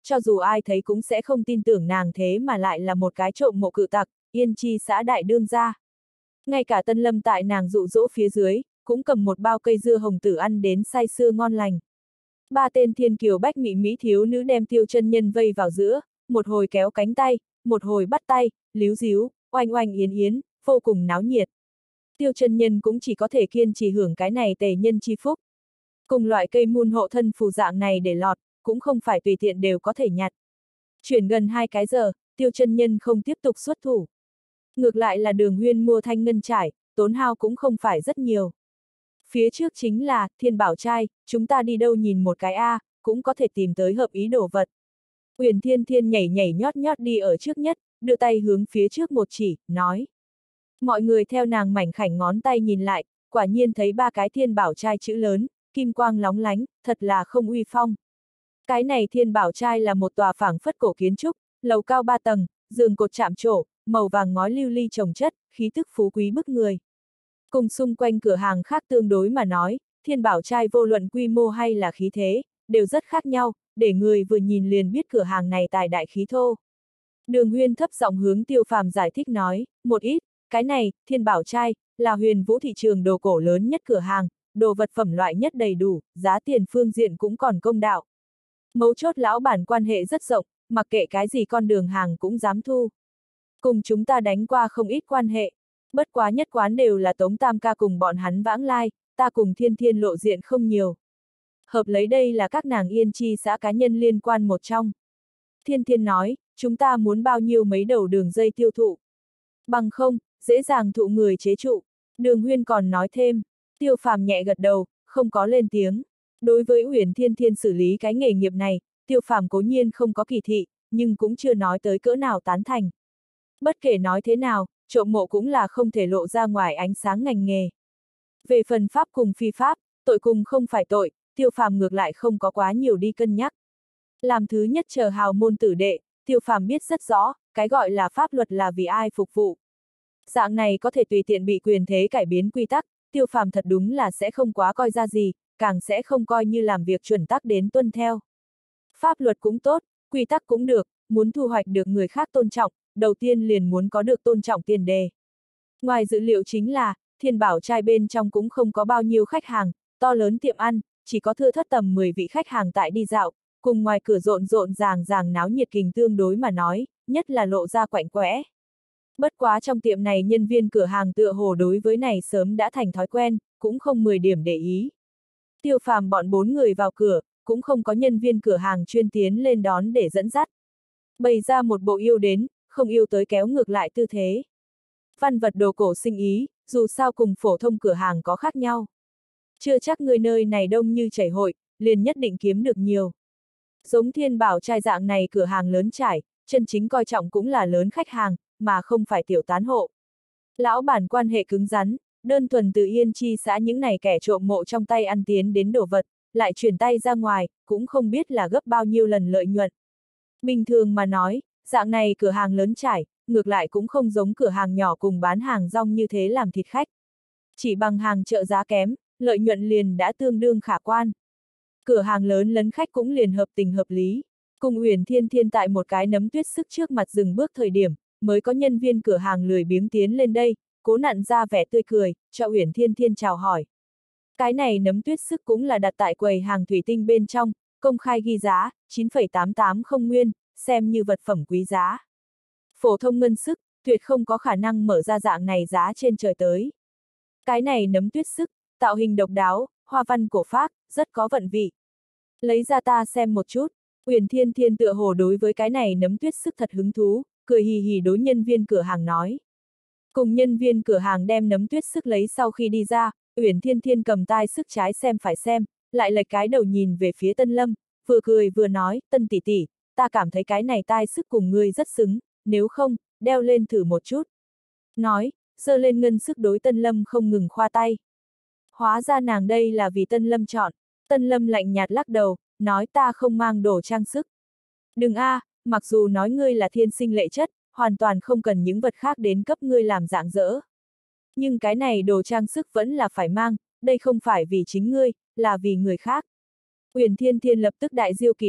A: cho dù ai thấy cũng sẽ không tin tưởng nàng thế mà lại là một cái trộm mộ cự tặc, Yên Chi xã đại đương gia. Ngay cả Tân Lâm tại nàng dụ dỗ phía dưới, cũng cầm một bao cây dưa hồng tử ăn đến say sưa ngon lành. Ba tên thiên kiều bách mỹ mỹ thiếu nữ đem Tiêu Chân Nhân vây vào giữa, một hồi kéo cánh tay, một hồi bắt tay, líu díu, oanh oanh yến yến, vô cùng náo nhiệt. Tiêu Chân Nhân cũng chỉ có thể kiên trì hưởng cái này tề nhân chi phúc. Cùng loại cây môn hộ thân phù dạng này để lọt, cũng không phải tùy tiện đều có thể nhặt. Chuyển gần hai cái giờ, Tiêu Chân Nhân không tiếp tục xuất thủ. Ngược lại là Đường Huyên mua thanh ngân trải, tốn hao cũng không phải rất nhiều. Phía trước chính là Thiên Bảo Trai, chúng ta đi đâu nhìn một cái a, cũng có thể tìm tới hợp ý đồ vật. Uyển Thiên Thiên nhảy nhảy nhót nhót đi ở trước nhất, đưa tay hướng phía trước một chỉ, nói. Mọi người theo nàng mảnh khảnh ngón tay nhìn lại, quả nhiên thấy ba cái Thiên Bảo Trai chữ lớn, kim quang lóng lánh, thật là không uy phong. Cái này Thiên Bảo Trai là một tòa phảng phất cổ kiến trúc, lầu cao ba tầng, giường cột chạm trổ, màu vàng ngói lưu ly chồng chất, khí tức phú quý bức người. Cùng xung quanh cửa hàng khác tương đối mà nói, Thiên Bảo Trai vô luận quy mô hay là khí thế, đều rất khác nhau, để người vừa nhìn liền biết cửa hàng này tài đại khí thô. Đường Huyên thấp giọng hướng Tiêu Phàm giải thích nói, một ít, cái này, Thiên Bảo Trai, là Huyền Vũ thị trường đồ cổ lớn nhất cửa hàng, đồ vật phẩm loại nhất đầy đủ, giá tiền phương diện cũng còn công đạo. Mấu chốt lão bản quan hệ rất rộng, mặc kệ cái gì con đường hàng cũng dám thu. Cùng chúng ta đánh qua không ít quan hệ, bất quá nhất quán đều là Tống Tam ca cùng bọn hắn vãng lai, ta cùng Thiên Thiên lộ diện không nhiều. Hợp lấy đây là các nàng Yên Chi xã cá nhân liên quan một trong. Thiên Thiên nói, chúng ta muốn bao nhiêu mấy đầu đường dây tiêu thụ. Bằng không, dễ dàng thụ người chế trụ. Đường Huyên còn nói thêm, Tiêu Phàm nhẹ gật đầu, không có lên tiếng. Đối với Uyển Thiên Thiên xử lý cái nghề nghiệp này, Tiêu Phàm cố nhiên không có kỳ thị, nhưng cũng chưa nói tới cỡ nào tán thành. Bất kể nói thế nào, trộm mộ cũng là không thể lộ ra ngoài ánh sáng ngành nghề. Về phần pháp cùng phi pháp, tội cùng không phải tội, Tiêu Phàm ngược lại không có quá nhiều đi cân nhắc. Làm thứ nhất chờ hào môn tử đệ, Tiêu Phàm biết rất rõ, cái gọi là pháp luật là vì ai phục vụ. Dạng này có thể tùy tiện bị quyền thế cải biến quy tắc, Tiêu Phàm thật đúng là sẽ không quá coi ra gì, càng sẽ không coi như làm việc chuẩn tắc đến tuân theo. Pháp luật cũng tốt, quy tắc cũng được, muốn thu hoạch được người khác tôn trọng, đầu tiên liền muốn có được tôn trọng tiền đề. Ngoài dữ liệu chính là, Thiên Bảo Trai bên trong cũng không có bao nhiêu khách hàng, to lớn tiệm ăn, chỉ có thưa thất tầm mười vị khách hàng tại đi dạo, cùng ngoài cửa rộn rộn ràng ràng náo nhiệt kình tương đối mà nói, nhất là lộ ra quạnh quẽ. Bất quá trong tiệm này nhân viên cửa hàng tựa hồ đối với này sớm đã thành thói quen, cũng không mười điểm để ý. Tiêu Phàm bọn bốn người vào cửa, cũng không có nhân viên cửa hàng chuyên tiến lên đón để dẫn dắt. Bày ra một bộ yêu đến, không yêu tới kéo ngược lại tư thế. Văn vật đồ cổ sinh ý, dù sao cùng phổ thông cửa hàng có khác nhau. Chưa chắc người nơi này đông như chảy hội, liền nhất định kiếm được nhiều. Giống Thiên Bảo Trai dạng này cửa hàng lớn trải, chân chính coi trọng cũng là lớn khách hàng, mà không phải tiểu tán hộ. Lão bản quan hệ cứng rắn, đơn thuần từ Yên Chi xã những này kẻ trộm mộ trong tay ăn tiến đến đồ vật, lại chuyển tay ra ngoài, cũng không biết là gấp bao nhiêu lần lợi nhuận. Bình thường mà nói, dạng này cửa hàng lớn trải, ngược lại cũng không giống cửa hàng nhỏ cùng bán hàng rong như thế làm thịt khách. Chỉ bằng hàng chợ giá kém, lợi nhuận liền đã tương đương khả quan. Cửa hàng lớn lấn khách cũng liền hợp tình hợp lý. Cùng Uyển Thiên Thiên tại một cái nấm tuyết sức trước mặt dừng bước thời điểm, mới có nhân viên cửa hàng lười biếng tiến lên đây, cố nặn ra vẻ tươi cười, cho Uyển Thiên Thiên chào hỏi. Cái này nấm tuyết sức cũng là đặt tại quầy hàng thủy tinh bên trong, công khai ghi giá, chín phẩy tám tám không nguyên, xem như vật phẩm quý giá. Phổ thông ngân sức, tuyệt không có khả năng mở ra dạng này giá trên trời tới. Cái này nấm tuyết sức, tạo hình độc đáo, hoa văn cổ phác, rất có vận vị. Lấy ra ta xem một chút, Uyển Thiên Thiên tựa hồ đối với cái này nấm tuyết sức thật hứng thú, cười hì hì đối nhân viên cửa hàng nói. Cùng nhân viên cửa hàng đem nấm tuyết sức lấy sau khi đi ra, Uyển Thiên Thiên cầm tai sức trái xem phải xem, lại lệch cái đầu nhìn về phía Tân Lâm, vừa cười vừa nói, Tân tỷ tỷ, ta cảm thấy cái này tai sức cùng ngươi rất xứng, nếu không, đeo lên thử một chút. Nói, giơ lên ngân sức đối Tân Lâm không ngừng khoa tay. Hóa ra nàng đây là vì Tân Lâm chọn. Tân Lâm lạnh nhạt lắc đầu, nói ta không mang đồ trang sức. Đừng a, à, mặc dù nói ngươi là thiên sinh lệ chất, hoàn toàn không cần những vật khác đến cấp ngươi làm dạng dỡ. Nhưng cái này đồ trang sức vẫn là phải mang, đây không phải vì chính ngươi, là vì người khác. Uyển Thiên Thiên lập tức đại diêu kỳ đầu,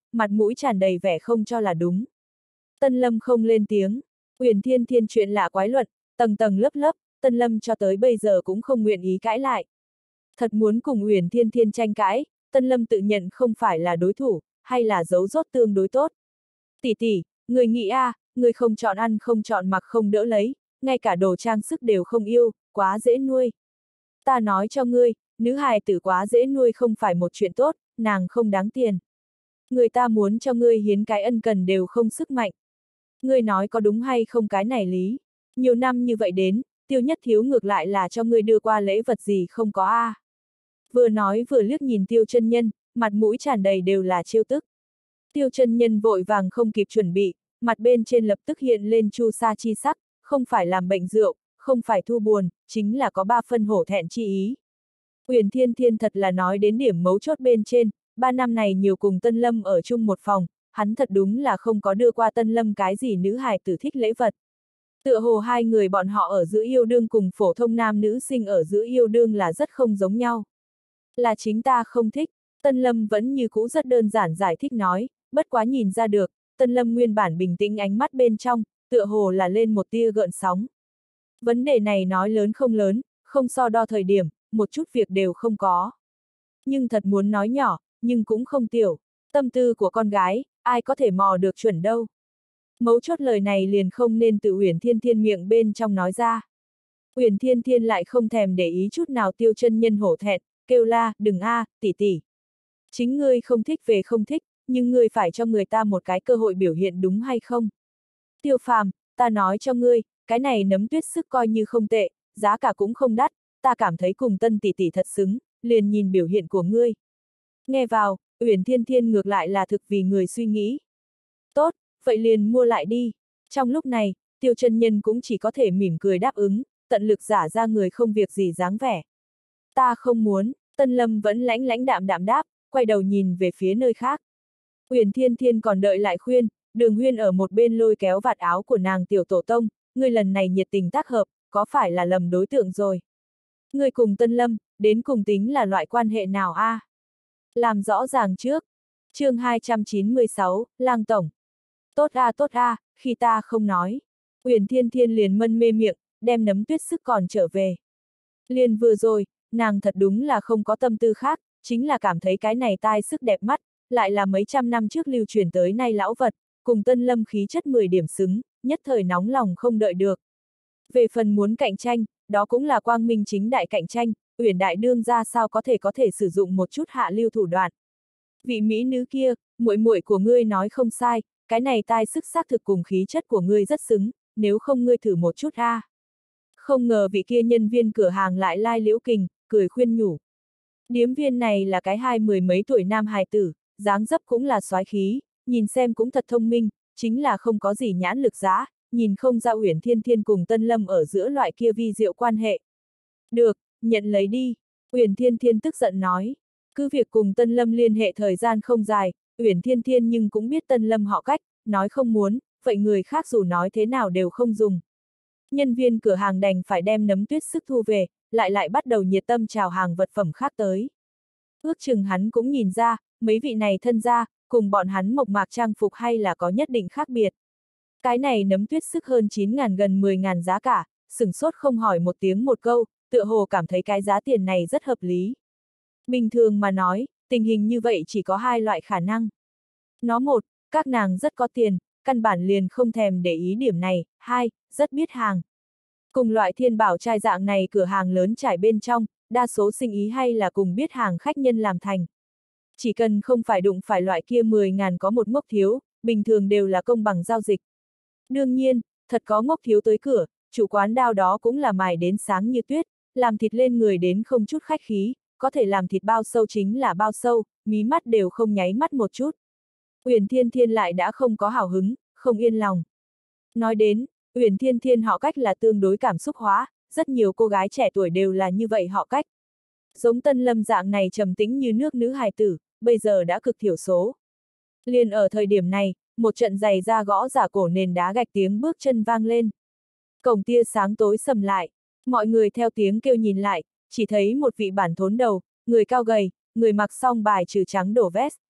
A: mặt mũi tràn đầy vẻ không cho là đúng. Tân Lâm không lên tiếng. Uyển Thiên Thiên chuyện lạ quái luận, tầng tầng lớp lớp, Tân Lâm cho tới bây giờ cũng không nguyện ý cãi lại. Thật muốn cùng Uyển Thiên Thiên tranh cãi, Tân Lâm tự nhận không phải là đối thủ, hay là giấu rốt tương đối tốt. Tỷ tỷ, người nghĩ a, à, người không chọn ăn không chọn mặc không đỡ lấy, ngay cả đồ trang sức đều không yêu, quá dễ nuôi. Ta nói cho ngươi, nữ hài tử quá dễ nuôi không phải một chuyện tốt, nàng không đáng tiền. Người ta muốn cho ngươi hiến cái ân cần đều không sức mạnh. Ngươi nói có đúng hay không cái này lý? Nhiều năm như vậy đến, Tiêu Nhất Thiếu ngược lại là cho ngươi đưa qua lễ vật gì không có a. À. Vừa nói vừa liếc nhìn Tiêu chân nhân, mặt mũi tràn đầy đều là trêu tức. Tiêu chân nhân vội vàng không kịp chuẩn bị, mặt bên trên lập tức hiện lên chu sa chi sắc, không phải làm bệnh rượu, không phải thu buồn, chính là có ba phân hổ thẹn chi ý. Uyển Thiên Thiên thật là nói đến điểm mấu chốt bên trên, ba năm này nhiều cùng Tân Lâm ở chung một phòng, hắn thật đúng là không có đưa qua Tân Lâm cái gì nữ hài tử thích lễ vật. Tựa hồ hai người bọn họ ở giữa yêu đương cùng phổ thông nam nữ sinh ở giữa yêu đương là rất không giống nhau. Là chính ta không thích, Tân Lâm vẫn như cũ rất đơn giản giải thích nói, bất quá nhìn ra được, Tân Lâm nguyên bản bình tĩnh ánh mắt bên trong, tựa hồ là lên một tia gợn sóng. Vấn đề này nói lớn không lớn, không so đo thời điểm, một chút việc đều không có. Nhưng thật muốn nói nhỏ, nhưng cũng không tiểu, tâm tư của con gái, ai có thể mò được chuẩn đâu. Mấu chốt lời này liền không nên từ Uyển Thiên Thiên miệng bên trong nói ra. Uyển Thiên Thiên lại không thèm để ý chút nào Tiêu chân nhân hổ thẹn, kêu la, đừng a, à, tỷ tỷ. Chính ngươi không thích về không thích, nhưng ngươi phải cho người ta một cái cơ hội biểu hiện đúng hay không? Tiêu Phàm, ta nói cho ngươi, cái này nấm tuyết sức coi như không tệ, giá cả cũng không đắt, ta cảm thấy cùng Tân tỷ tỷ thật xứng, liền nhìn biểu hiện của ngươi. Nghe vào, Uyển Thiên Thiên ngược lại là thực vì người suy nghĩ. Tốt, vậy liền mua lại đi. Trong lúc này, Tiêu chân nhân cũng chỉ có thể mỉm cười đáp ứng, tận lực giả ra người không việc gì dáng vẻ. Ta không muốn, Tân Lâm vẫn lãnh lãnh đạm đạm đáp, quay đầu nhìn về phía nơi khác. Uyển Thiên Thiên còn đợi lại khuyên, Đường Huyên ở một bên lôi kéo vạt áo của nàng tiểu tổ tông, ngươi lần này nhiệt tình tác hợp, có phải là lầm đối tượng rồi? Ngươi cùng Tân Lâm, đến cùng tính là loại quan hệ nào a? À? Làm rõ ràng trước. Chương hai trăm chín mươi sáu, Lang Tổng. Tốt a à, tốt a, à, khi ta không nói. Uyển Thiên Thiên liền mân mê miệng, đem nấm tuyết sức còn trở về. Liền vừa rồi, nàng thật đúng là không có tâm tư khác, chính là cảm thấy cái này tai sức đẹp mắt, lại là mấy trăm năm trước lưu truyền tới nay lão vật, cùng Tân Lâm khí chất mười điểm xứng, nhất thời nóng lòng không đợi được. Về phần muốn cạnh tranh, đó cũng là quang minh chính đại cạnh tranh, Uyển đại đương ra sao có thể có thể sử dụng một chút hạ lưu thủ đoạn. Vị mỹ nữ kia, muội muội của ngươi nói không sai, cái này tai sức xác thực cùng khí chất của ngươi rất xứng, nếu không ngươi thử một chút a. À. Không ngờ vị kia nhân viên cửa hàng lại lai liễu kình, cười khuyên nhủ. Điếm viên này là cái hai mười mấy tuổi nam hài tử, dáng dấp cũng là soái khí, nhìn xem cũng thật thông minh, chính là không có gì nhãn lực giá, nhìn không ra Uyển Thiên Thiên cùng Tân Lâm ở giữa loại kia vi diệu quan hệ. Được, nhận lấy đi, Uyển Thiên Thiên tức giận nói. Cứ việc cùng Tân Lâm liên hệ thời gian không dài, Uyển Thiên Thiên nhưng cũng biết Tân Lâm họ cách, nói không muốn, vậy người khác dù nói thế nào đều không dùng. Nhân viên cửa hàng đành phải đem nấm tuyết sức thu về, lại lại bắt đầu nhiệt tâm chào hàng vật phẩm khác tới. Ước chừng hắn cũng nhìn ra, mấy vị này thân gia, cùng bọn hắn mộc mạc trang phục hay là có nhất định khác biệt. Cái này nấm tuyết sức hơn chín ngàn gần mười ngàn giá cả, sửng sốt không hỏi một tiếng một câu, tựa hồ cảm thấy cái giá tiền này rất hợp lý. Bình thường mà nói, tình hình như vậy chỉ có hai loại khả năng. Nó một, các nàng rất có tiền, căn bản liền không thèm để ý điểm này, hai, rất biết hàng. Cùng loại thiên bảo trai dạng này cửa hàng lớn trải bên trong, đa số sinh ý hay là cùng biết hàng khách nhân làm thành. Chỉ cần không phải đụng phải loại kia mười ngàn có một ngốc thiếu, bình thường đều là công bằng giao dịch. Đương nhiên, thật có ngốc thiếu tới cửa, chủ quán đao đó cũng là mài đến sáng như tuyết, làm thịt lên người đến không chút khách khí, có thể làm thịt bao sâu chính là bao sâu, mí mắt đều không nháy mắt một chút. Uyển Thiên Thiên lại đã không có hào hứng, không yên lòng. Nói đến, Uyển Thiên Thiên họ cách là tương đối cảm xúc hóa, rất nhiều cô gái trẻ tuổi đều là như vậy họ cách. Giống Tân Lâm dạng này trầm tĩnh như nước nữ hài tử, bây giờ đã cực thiểu số. Liền ở thời điểm này, một trận giày da gõ giả cổ nền đá gạch tiếng bước chân vang lên. Cổng tia sáng tối sầm lại, mọi người theo tiếng kêu nhìn lại, chỉ thấy một vị bản thốn đầu, người cao gầy, người mặc song bài trừ trắng đổ vest,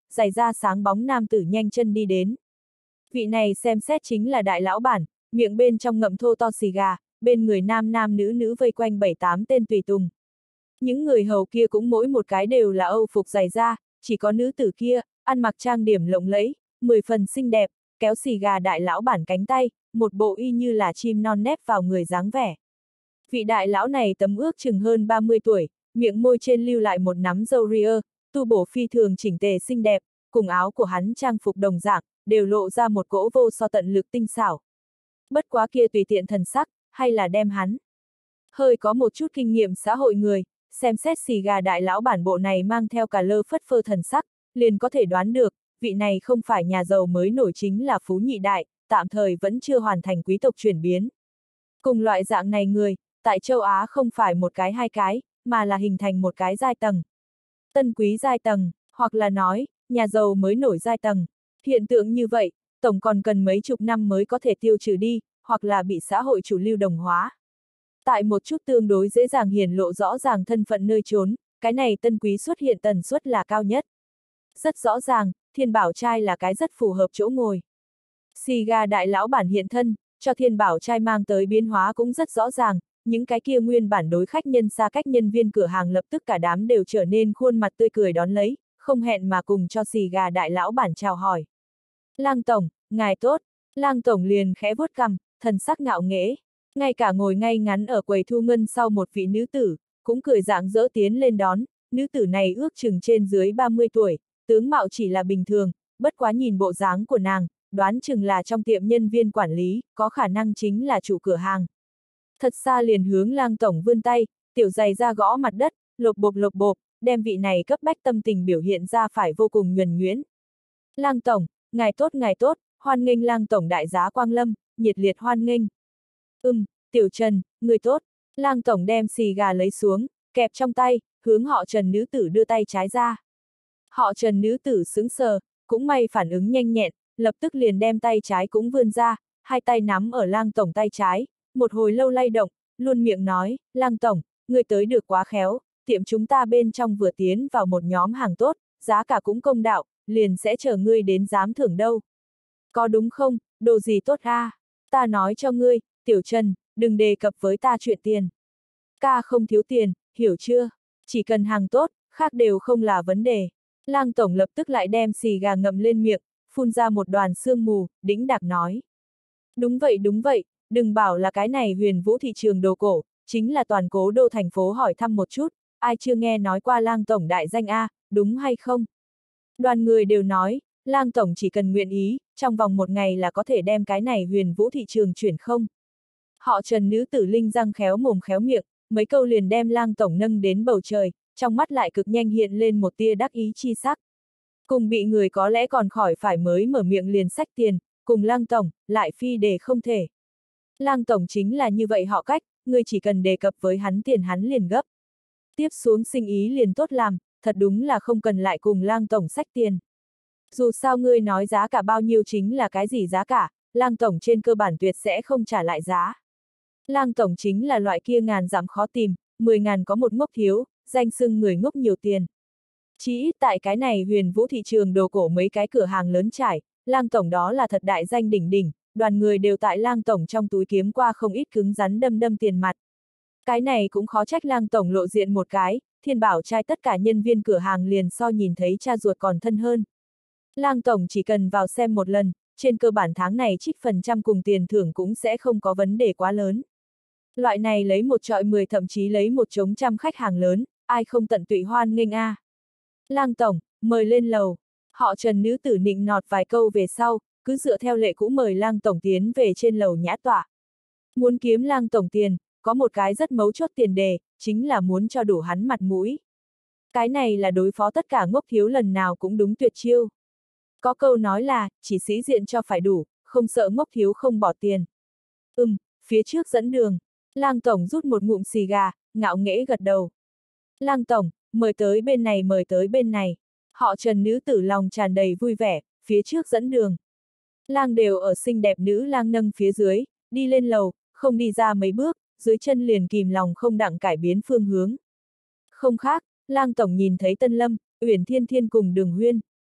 A: giày da sáng bóng nam tử nhanh chân đi đến. Vị này xem xét chính là đại lão bản, miệng bên trong ngậm thô to xì gà, bên người nam nam nữ nữ vây quanh bảy tám tên tùy tùng. Những người hầu kia cũng mỗi một cái đều là Âu phục giày da, chỉ có nữ tử kia, ăn mặc trang điểm lộng lẫy, mười phần xinh đẹp, kéo xì gà đại lão bản cánh tay, một bộ y như là chim non nép vào người dáng vẻ. Vị đại lão này tấm ước chừng hơn ba mươi tuổi, miệng môi trên lưu lại một nắm râu ria, tu bổ phi thường chỉnh tề xinh đẹp, cùng áo của hắn trang phục đồng dạng, đều lộ ra một cỗ vô so tận lực tinh xảo. Bất quá kia tùy tiện thần sắc, hay là đem hắn. Hơi có một chút kinh nghiệm xã hội người, xem xét xì gà đại lão bản bộ này mang theo cả lơ phất phơ thần sắc, liền có thể đoán được, vị này không phải nhà giàu mới nổi chính là phú nhị đại, tạm thời vẫn chưa hoàn thành quý tộc chuyển biến. Cùng loại dạng này người, tại châu Á không phải một cái hai cái, mà là hình thành một cái giai tầng. Tân quý giai tầng, hoặc là nói, nhà giàu mới nổi giai tầng. Hiện tượng như vậy, tổng còn cần mấy chục năm mới có thể tiêu trừ đi, hoặc là bị xã hội chủ lưu đồng hóa. Tại một chút tương đối dễ dàng hiển lộ rõ ràng thân phận nơi trốn, cái này tân quý xuất hiện tần suất là cao nhất. Rất rõ ràng, Thiên Bảo trai là cái rất phù hợp chỗ ngồi. Xì gà đại lão bản hiện thân, cho Thiên Bảo trai mang tới biến hóa cũng rất rõ ràng, những cái kia nguyên bản đối khách nhân xa cách nhân viên cửa hàng lập tức cả đám đều trở nên khuôn mặt tươi cười đón lấy, không hẹn mà cùng cho xì gà đại lão bản chào hỏi. Lang tổng, ngài tốt, Lang tổng liền khẽ vuốt cằm, thần sắc ngạo nghễ. Ngay cả ngồi ngay ngắn ở quầy thu ngân sau một vị nữ tử, cũng cười rạng rỡ tiến lên đón, nữ tử này ước chừng trên dưới ba mươi tuổi, tướng mạo chỉ là bình thường, bất quá nhìn bộ dáng của nàng, đoán chừng là trong tiệm nhân viên quản lý, có khả năng chính là chủ cửa hàng. Thật xa liền hướng Lang tổng vươn tay, tiểu giày ra gõ mặt đất, lộp bộp lộp bộp, đem vị này cấp bách tâm tình biểu hiện ra phải vô cùng nhuần nhuyễn. Lang tổng, ngài tốt ngài tốt, hoan nghênh Lang tổng đại giá quang lâm, nhiệt liệt hoan nghênh. Ừm, tiểu Trần, người tốt. Lang tổng đem xì gà lấy xuống, kẹp trong tay, hướng họ Trần nữ tử đưa tay trái ra. Họ Trần nữ tử sững sờ, cũng may phản ứng nhanh nhẹn, lập tức liền đem tay trái cũng vươn ra, hai tay nắm ở Lang tổng tay trái, một hồi lâu lay động, luôn miệng nói, Lang tổng, người tới được quá khéo, tiệm chúng ta bên trong vừa tiến vào một nhóm hàng tốt, giá cả cũng công đạo, liền sẽ chờ ngươi đến giám thưởng đâu. Có đúng không, đồ gì tốt a? Ta nói cho ngươi, tiểu Trần, đừng đề cập với ta chuyện tiền. Ca không thiếu tiền, hiểu chưa? Chỉ cần hàng tốt, khác đều không là vấn đề. Lang tổng lập tức lại đem xì gà ngậm lên miệng, phun ra một đoàn sương mù, đĩnh đạc nói. Đúng vậy đúng vậy, đừng bảo là cái này huyền vũ thị trường đồ cổ, chính là toàn cố đô thành phố hỏi thăm một chút, ai chưa nghe nói qua Lang tổng đại danh a, đúng hay không? Đoàn người đều nói, Lang tổng chỉ cần nguyện ý, trong vòng một ngày là có thể đem cái này huyền vũ thị trường chuyển không. Họ Trần nữ tử linh răng khéo mồm khéo miệng, mấy câu liền đem Lang tổng nâng đến bầu trời, trong mắt lại cực nhanh hiện lên một tia đắc ý chi sắc. Cùng bị người có lẽ còn khỏi phải mới mở miệng liền xách tiền, cùng Lang tổng, lại phi để không thể. Lang tổng chính là như vậy họ cách, người chỉ cần đề cập với hắn tiền hắn liền gấp. Tiếp xuống sinh ý liền tốt làm, thật đúng là không cần lại cùng Lang tổng xách tiền. Dù sao ngươi nói giá cả bao nhiêu chính là cái gì giá cả, Lang tổng trên cơ bản tuyệt sẽ không trả lại giá. Lang tổng chính là loại kia ngàn dặm khó tìm, mười ngàn có một ngốc thiếu, danh xưng người ngốc nhiều tiền. Chỉ ít tại cái này huyền vũ thị trường đồ cổ mấy cái cửa hàng lớn trải, Lang tổng đó là thật đại danh đỉnh đỉnh, đoàn người đều tại Lang tổng trong túi kiếm qua không ít cứng rắn đâm đâm tiền mặt. Cái này cũng khó trách Lang tổng lộ diện một cái, Thiên Bảo trai tất cả nhân viên cửa hàng liền so nhìn thấy cha ruột còn thân hơn. Lang tổng chỉ cần vào xem một lần, trên cơ bản tháng này trích phần trăm cùng tiền thưởng cũng sẽ không có vấn đề quá lớn. Loại này lấy một trọi mười thậm chí lấy một trống trăm khách hàng lớn, ai không tận tụy hoan nghênh a. À. Lang tổng, mời lên lầu. Họ Trần nữ tử nịnh nọt vài câu về sau, cứ dựa theo lệ cũ mời Lang tổng tiến về trên lầu nhã tọa. Muốn kiếm Lang tổng tiền, có một cái rất mấu chốt tiền đề, chính là muốn cho đủ hắn mặt mũi. Cái này là đối phó tất cả ngốc thiếu lần nào cũng đúng tuyệt chiêu. Có câu nói là, chỉ sĩ diện cho phải đủ, không sợ ngốc thiếu không bỏ tiền. Ừm, phía trước dẫn đường. Lang tổng rút một ngụm xì gà, ngạo nghễ gật đầu. Lang tổng, mời tới bên này mời tới bên này. Họ Trần nữ tử lòng tràn đầy vui vẻ, phía trước dẫn đường. Lang đều ở xinh đẹp nữ lang nâng phía dưới, đi lên lầu, không đi ra mấy bước, dưới chân liền kìm lòng không đặng cải biến phương hướng. Không khác, Lang tổng nhìn thấy Tân Lâm, Uyển Thiên Thiên cùng Đường Huyên.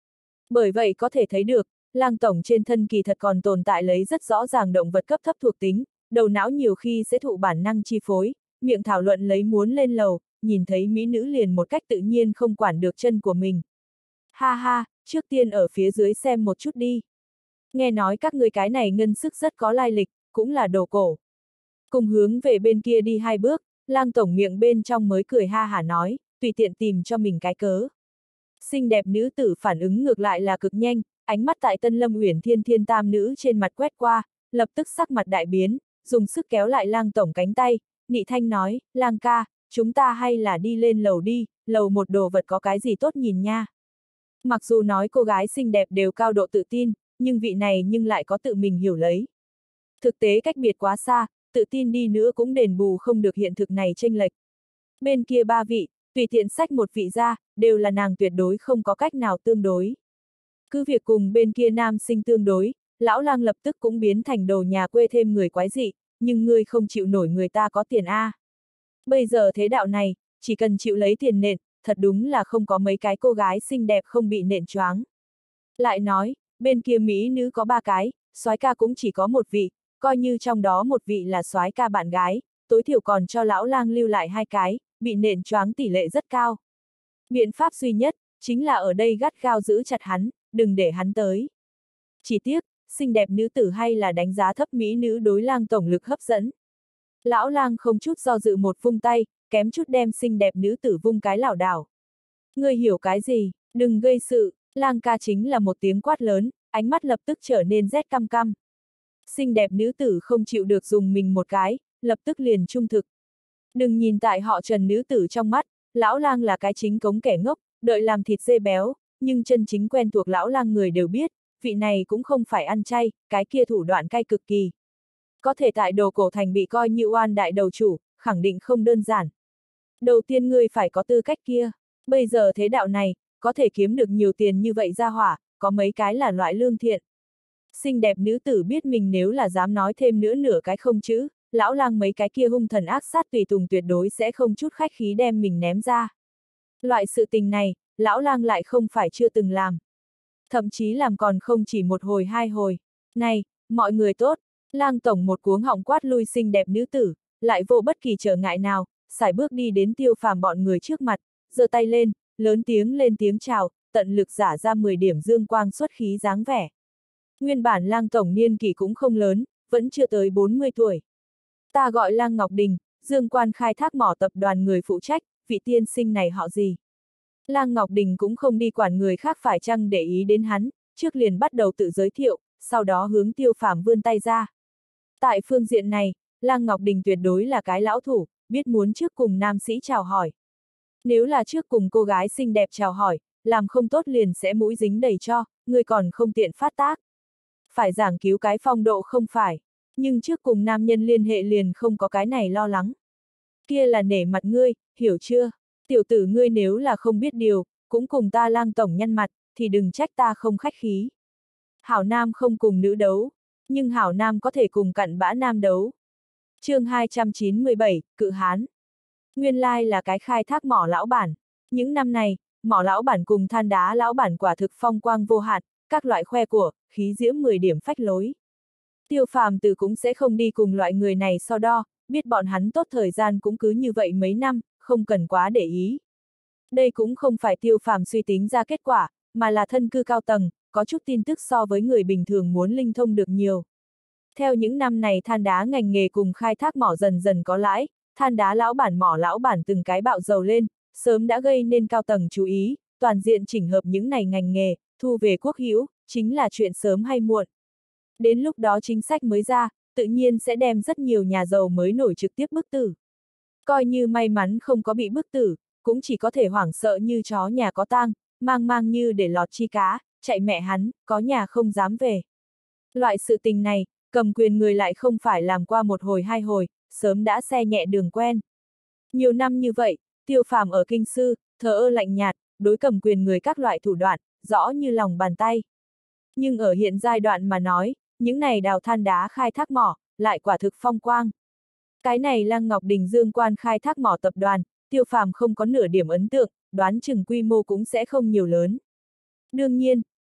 A: Bởi vậy có thể thấy được, Lang tổng trên thân kỳ thật còn tồn tại lấy rất rõ ràng động vật cấp thấp thuộc tính, đầu não nhiều khi sẽ thụ bản năng chi phối, miệng thảo luận lấy muốn lên lầu, nhìn thấy mỹ nữ liền một cách tự nhiên không quản được chân của mình. Ha ha, trước tiên ở phía dưới xem một chút đi. Nghe nói các người cái này ngân sức rất có lai lịch, cũng là đồ cổ. Cùng hướng về bên kia đi hai bước, Lang tổng miệng bên trong mới cười ha hả nói, tùy tiện tìm cho mình cái cớ. Xinh đẹp nữ tử phản ứng ngược lại là cực nhanh, ánh mắt tại Tân Lâm Uyển Thiên Thiên Tam nữ trên mặt quét qua, lập tức sắc mặt đại biến, dùng sức kéo lại Lang tổng cánh tay, nị thanh nói, Lang ca, chúng ta hay là đi lên lầu đi, lầu một đồ vật có cái gì tốt nhìn nha. Mặc dù nói cô gái xinh đẹp đều cao độ tự tin, nhưng vị này nhưng lại có tự mình hiểu lấy. Thực tế cách biệt quá xa, tự tin đi nữa cũng đền bù không được hiện thực này chênh lệch. Bên kia ba vị, tùy tiện sách một vị ra, đều là nàng tuyệt đối không có cách nào tương đối. Cứ việc cùng bên kia nam sinh tương đối, lão Lang lập tức cũng biến thành đồ nhà quê thêm người quái dị, nhưng ngươi không chịu nổi người ta có tiền a. Bây giờ thế đạo này, chỉ cần chịu lấy tiền nện, thật đúng là không có mấy cái cô gái xinh đẹp không bị nện choáng. Lại nói, bên kia mỹ nữ có ba cái, soái ca cũng chỉ có một vị, coi như trong đó một vị là soái ca bạn gái, tối thiểu còn cho lão Lang lưu lại hai cái, bị nện choáng tỷ lệ rất cao. Biện pháp duy nhất, chính là ở đây gắt gao giữ chặt hắn, đừng để hắn tới. Chỉ tiếc, xinh đẹp nữ tử hay là đánh giá thấp mỹ nữ đối Lang tổng lực hấp dẫn. Lão Lang không chút do dự một vung tay, kém chút đem xinh đẹp nữ tử vung cái lảo đảo. Ngươi hiểu cái gì, đừng gây sự, Lang ca chính là một tiếng quát lớn, ánh mắt lập tức trở nên rét căm căm. Xinh đẹp nữ tử không chịu được dùng mình một cái, lập tức liền trung thực. Đừng nhìn tại họ Trần nữ tử trong mắt, lão Lang là cái chính cống kẻ ngốc, đợi làm thịt dê béo, nhưng chân chính quen thuộc lão Lang người đều biết, vị này cũng không phải ăn chay, cái kia thủ đoạn cay cực kỳ. Có thể tại đồ cổ thành bị coi như oan đại đầu chủ, khẳng định không đơn giản. Đầu tiên ngươi phải có tư cách kia, bây giờ thế đạo này, có thể kiếm được nhiều tiền như vậy ra hỏa, có mấy cái là loại lương thiện. Xinh đẹp nữ tử biết mình nếu là dám nói thêm nữa nửa cái không chữ, lão Lang mấy cái kia hung thần ác sát tùy tùng tuyệt đối sẽ không chút khách khí đem mình ném ra. Loại sự tình này, lão Lang lại không phải chưa từng làm. Thậm chí làm còn không chỉ một hồi hai hồi. Này, mọi người tốt, Lang tổng một cuống họng quát lui xinh đẹp nữ tử, lại vô bất kỳ trở ngại nào, sải bước đi đến Tiêu Phàm bọn người trước mặt, giơ tay lên, lớn tiếng lên tiếng chào, tận lực giả ra mười điểm dương quang xuất khí dáng vẻ. Nguyên bản Lang tổng niên kỷ cũng không lớn, vẫn chưa tới bốn mươi tuổi. Ta gọi Lang Ngọc Đình, Dương Quan khai thác mỏ tập đoàn người phụ trách, vị tiên sinh này họ gì? Lang Ngọc Đình cũng không đi quản người khác phải chăng để ý đến hắn, trước liền bắt đầu tự giới thiệu, sau đó hướng Tiêu Phàm vươn tay ra. Tại phương diện này, Lang Ngọc Đình tuyệt đối là cái lão thủ, biết muốn trước cùng nam sĩ chào hỏi. Nếu là trước cùng cô gái xinh đẹp chào hỏi, làm không tốt liền sẽ mũi dính đầy cho, người còn không tiện phát tác. Phải giảng cứu cái phong độ không phải, nhưng trước cùng nam nhân liên hệ liền không có cái này lo lắng. Kia là nể mặt ngươi, hiểu chưa? Tiểu tử ngươi nếu là không biết điều, cũng cùng ta Lang tổng nhăn mặt, thì đừng trách ta không khách khí. Hảo nam không cùng nữ đấu, nhưng hảo nam có thể cùng cặn bã nam đấu. Chương hai trăm chín mươi bảy, Cự Hán. Nguyên lai là cái khai thác mỏ lão bản. Những năm này, mỏ lão bản cùng than đá lão bản quả thực phong quang vô hạn, các loại khoe của, khí diễm mười điểm phách lối. Tiêu Phàm từ cũng sẽ không đi cùng loại người này so đo, biết bọn hắn tốt thời gian cũng cứ như vậy mấy năm, không cần quá để ý. Đây cũng không phải Tiêu Phàm suy tính ra kết quả, mà là thân cư cao tầng, có chút tin tức so với người bình thường muốn linh thông được nhiều. Theo những năm này than đá ngành nghề cùng khai thác mỏ dần dần có lãi, than đá lão bản mỏ lão bản từng cái bạo dầu lên, sớm đã gây nên cao tầng chú ý, toàn diện chỉnh hợp những này ngành nghề, thu về quốc hữu, chính là chuyện sớm hay muộn. Đến lúc đó chính sách mới ra, tự nhiên sẽ đem rất nhiều nhà giàu mới nổi trực tiếp bức tử. Coi như may mắn không có bị bức tử, cũng chỉ có thể hoảng sợ như chó nhà có tang, mang mang như để lọt chi cá, chạy mẹ hắn, có nhà không dám về. Loại sự tình này, cầm quyền người lại không phải làm qua một hồi hai hồi, sớm đã xe nhẹ đường quen. Nhiều năm như vậy, Tiêu Phàm ở kinh sư, thờ ơ lạnh nhạt, đối cầm quyền người các loại thủ đoạn, rõ như lòng bàn tay. Nhưng ở hiện giai đoạn mà nói, những này đào than đá khai thác mỏ, lại quả thực phong quang. Cái này Lang Ngọc Đình Dương Quan khai thác mỏ tập đoàn, Tiêu Phàm không có nửa điểm ấn tượng, đoán chừng quy mô cũng sẽ không nhiều lớn. Đương nhiên,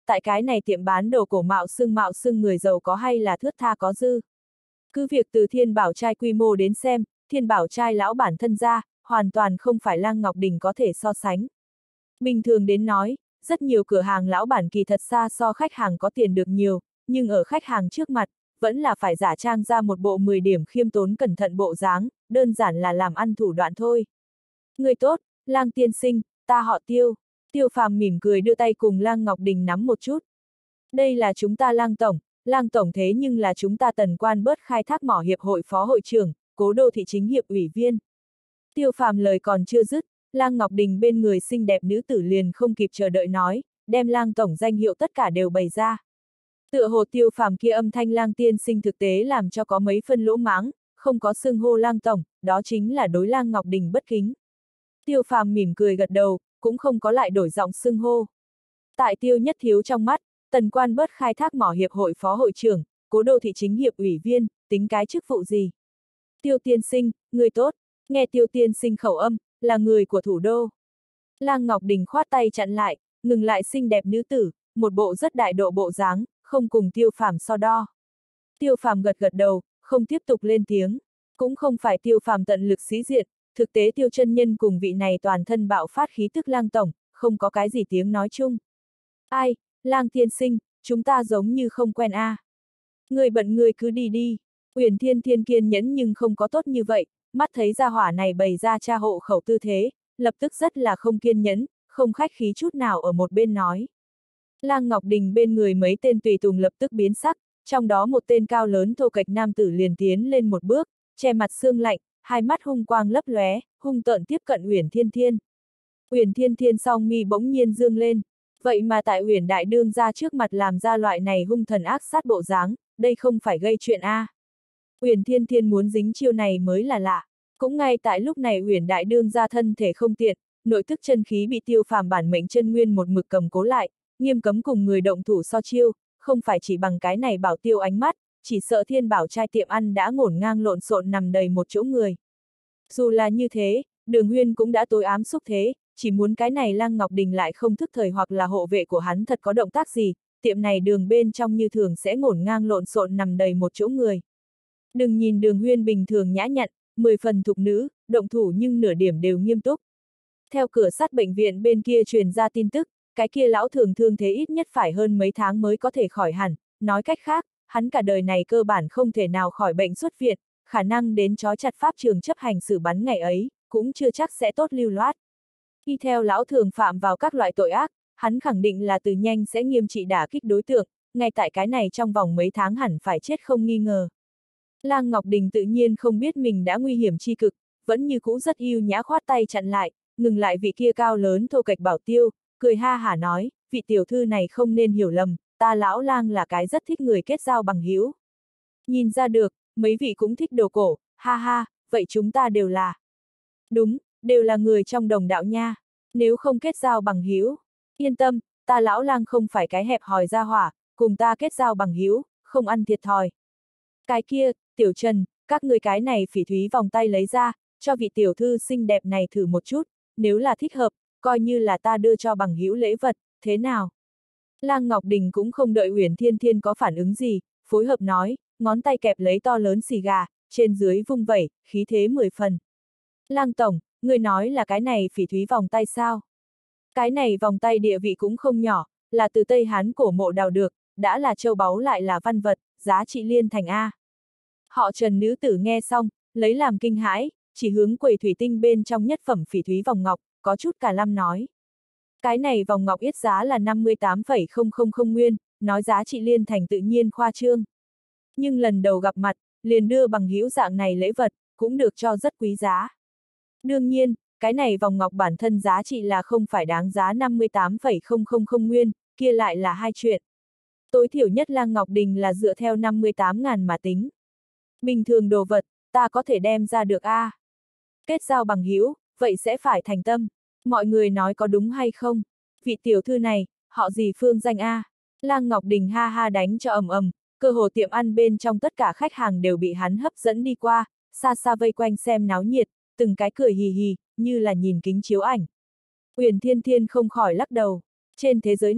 A: tại cái này tiệm bán đồ cổ mạo xưng mạo xưng người giàu có hay là thướt tha có dư. Cứ việc từ Thiên Bảo Trai quy mô đến xem, Thiên Bảo Trai lão bản thân ra, hoàn toàn không phải Lăng Ngọc Đình có thể so sánh. Bình thường đến nói, rất nhiều cửa hàng lão bản kỳ thật xa so khách hàng có tiền được nhiều, nhưng ở khách hàng trước mặt, vẫn là phải giả trang ra một bộ mười điểm khiêm tốn cẩn thận bộ dáng, đơn giản là làm ăn thủ đoạn thôi. Người tốt, Lang tiên sinh, ta họ Tiêu. Tiêu Phàm mỉm cười đưa tay cùng Lăng Ngọc Đình nắm một chút. Đây là chúng ta Lăng tổng, Lăng tổng thế nhưng là chúng ta Tần Quan Bớt Khai Thác Mỏ Hiệp hội phó hội trưởng, Cố Đô thị chính hiệp ủy viên. Tiêu Phàm lời còn chưa dứt, Lăng Ngọc Đình bên người xinh đẹp nữ tử liền không kịp chờ đợi nói, đem Lăng tổng danh hiệu tất cả đều bày ra. Tựa hồ Tiêu Phàm kia âm thanh Lăng tiên sinh thực tế làm cho có mấy phân lỗ mãng, không có xưng hô Lăng tổng, đó chính là đối Lăng Ngọc Đình bất kính. Tiêu Phàm mỉm cười gật đầu, cũng không có lại đổi giọng xưng hô. Tại Tiêu Nhất Thiếu trong mắt, Tần Quan Bớt Khai Thác Mỏ Hiệp hội phó hội trưởng, Cố Đô thị chính hiệp ủy viên, tính cái chức vụ gì? Tiêu tiên sinh, người tốt, nghe Tiêu tiên sinh khẩu âm, là người của thủ đô. Lăng Ngọc Đình khoát tay chặn lại, ngừng lại xinh đẹp nữ tử, một bộ rất đại độ bộ dáng, không cùng Tiêu Phàm so đo. Tiêu Phàm gật gật đầu, không tiếp tục lên tiếng, cũng không phải Tiêu Phàm tận lực sĩ diện, thực tế Tiêu chân nhân cùng vị này toàn thân bạo phát khí tức Lang tổng, không có cái gì tiếng nói chung. Ai, Lang tiên sinh, chúng ta giống như không quen a. À. Người bận người cứ đi đi. Uyển Thiên Thiên kiên nhẫn nhưng không có tốt như vậy, mắt thấy gia hỏa này bày ra tra hộ khẩu tư thế, lập tức rất là không kiên nhẫn, không khách khí chút nào ở một bên nói. Lang Ngọc Đình bên người mấy tên tùy tùng lập tức biến sắc, trong đó một tên cao lớn thô kệch nam tử liền tiến lên một bước, che mặt sương lạnh, hai mắt hung quang lấp lóe, hung tợn tiếp cận Uyển Thiên Thiên. Uyển Thiên Thiên song mi bỗng nhiên dương lên, vậy mà tại Uyển đại đương ra trước mặt làm ra loại này hung thần ác sát bộ dáng, đây không phải gây chuyện a. À. Uyển Thiên Thiên muốn dính chiêu này mới là lạ. Cũng ngay tại lúc này Uyển đại đương ra thân thể không tiện, nội tức chân khí bị Tiêu Phàm bản mệnh chân nguyên một mực cầm cố lại, nghiêm cấm cùng người động thủ so chiêu, không phải chỉ bằng cái này bảo Tiêu ánh mắt, chỉ sợ Thiên Bảo Trai tiệm ăn đã ngổn ngang lộn xộn nằm đầy một chỗ người. Dù là như thế, Đường Huyên cũng đã tối ám xúc thế, chỉ muốn cái này Lăng Ngọc Đình lại không thức thời hoặc là hộ vệ của hắn thật có động tác gì, tiệm này đường bên trong như thường sẽ ngổn ngang lộn xộn nằm đầy một chỗ người. Đừng nhìn Đường Huyên bình thường nhã nhặn, mười phần thục nữ, động thủ nhưng nửa điểm đều nghiêm túc. Theo cửa sắt bệnh viện bên kia truyền ra tin tức, cái kia lão thường thương thế ít nhất phải hơn mấy tháng mới có thể khỏi hẳn, nói cách khác, hắn cả đời này cơ bản không thể nào khỏi bệnh xuất viện, khả năng đến trói chặt pháp trường chấp hành xử bắn ngày ấy, cũng chưa chắc sẽ tốt lưu loát. Y theo lão thường phạm vào các loại tội ác, hắn khẳng định là từ nhanh sẽ nghiêm trị đả kích đối tượng, ngay tại cái này trong vòng mấy tháng hẳn phải chết không nghi ngờ. Lang Ngọc Đình tự nhiên không biết mình đã nguy hiểm chi cực, vẫn như cũ rất yêu nhã khoát tay chặn lại, ngừng lại vị kia cao lớn thô kệch bảo Tiêu, cười ha hả nói, vị tiểu thư này không nên hiểu lầm, ta lão Lang là cái rất thích người kết giao bằng hữu. Nhìn ra được, mấy vị cũng thích đồ cổ, ha ha, vậy chúng ta đều là. Đúng, đều là người trong đồng đạo nha, nếu không kết giao bằng hữu, yên tâm, ta lão Lang không phải cái hẹp hòi ra hỏa, cùng ta kết giao bằng hữu, không ăn thiệt thòi. Cái kia, Tiểu Trần, các người cái này phỉ thúy vòng tay lấy ra, cho vị tiểu thư xinh đẹp này thử một chút, nếu là thích hợp, coi như là ta đưa cho bằng hữu lễ vật, thế nào? Lang Ngọc Đình cũng không đợi Uyển Thiên Thiên có phản ứng gì, phối hợp nói, ngón tay kẹp lấy to lớn xì gà, trên dưới vung vẩy, khí thế mười phần. Lang tổng, người nói là cái này phỉ thúy vòng tay sao? Cái này vòng tay địa vị cũng không nhỏ, là từ Tây Hán cổ mộ đào được, đã là châu báu lại là văn vật, giá trị liên thành A. Họ Trần nữ tử nghe xong, lấy làm kinh hãi, chỉ hướng quầy thủy tinh bên trong nhất phẩm phỉ thúy vòng ngọc, có chút cả lâm nói. Cái này vòng ngọc yết giá là năm mươi tám phẩy không không không nguyên, nói giá trị liên thành tự nhiên khoa trương. Nhưng lần đầu gặp mặt, liền đưa bằng hữu dạng này lễ vật, cũng được cho rất quý giá. Đương nhiên, cái này vòng ngọc bản thân giá trị là không phải đáng giá năm mươi tám phẩy không không không nguyên, kia lại là hai chuyện. Tối thiểu nhất Lang Ngọc Đình là dựa theo năm mươi tám ngàn mà tính. Bình thường đồ vật, ta có thể đem ra được a. À. Kết giao bằng hữu, vậy sẽ phải thành tâm. Mọi người nói có đúng hay không? Vị tiểu thư này, họ gì phương danh a? À? Lang Ngọc Đình ha ha đánh cho ầm ầm, cơ hồ tiệm ăn bên trong tất cả khách hàng đều bị hắn hấp dẫn đi qua, xa xa vây quanh xem náo nhiệt, từng cái cười hì hì, như là nhìn kính chiếu ảnh. Uyển Thiên Thiên không khỏi lắc đầu. Trên thế giới này,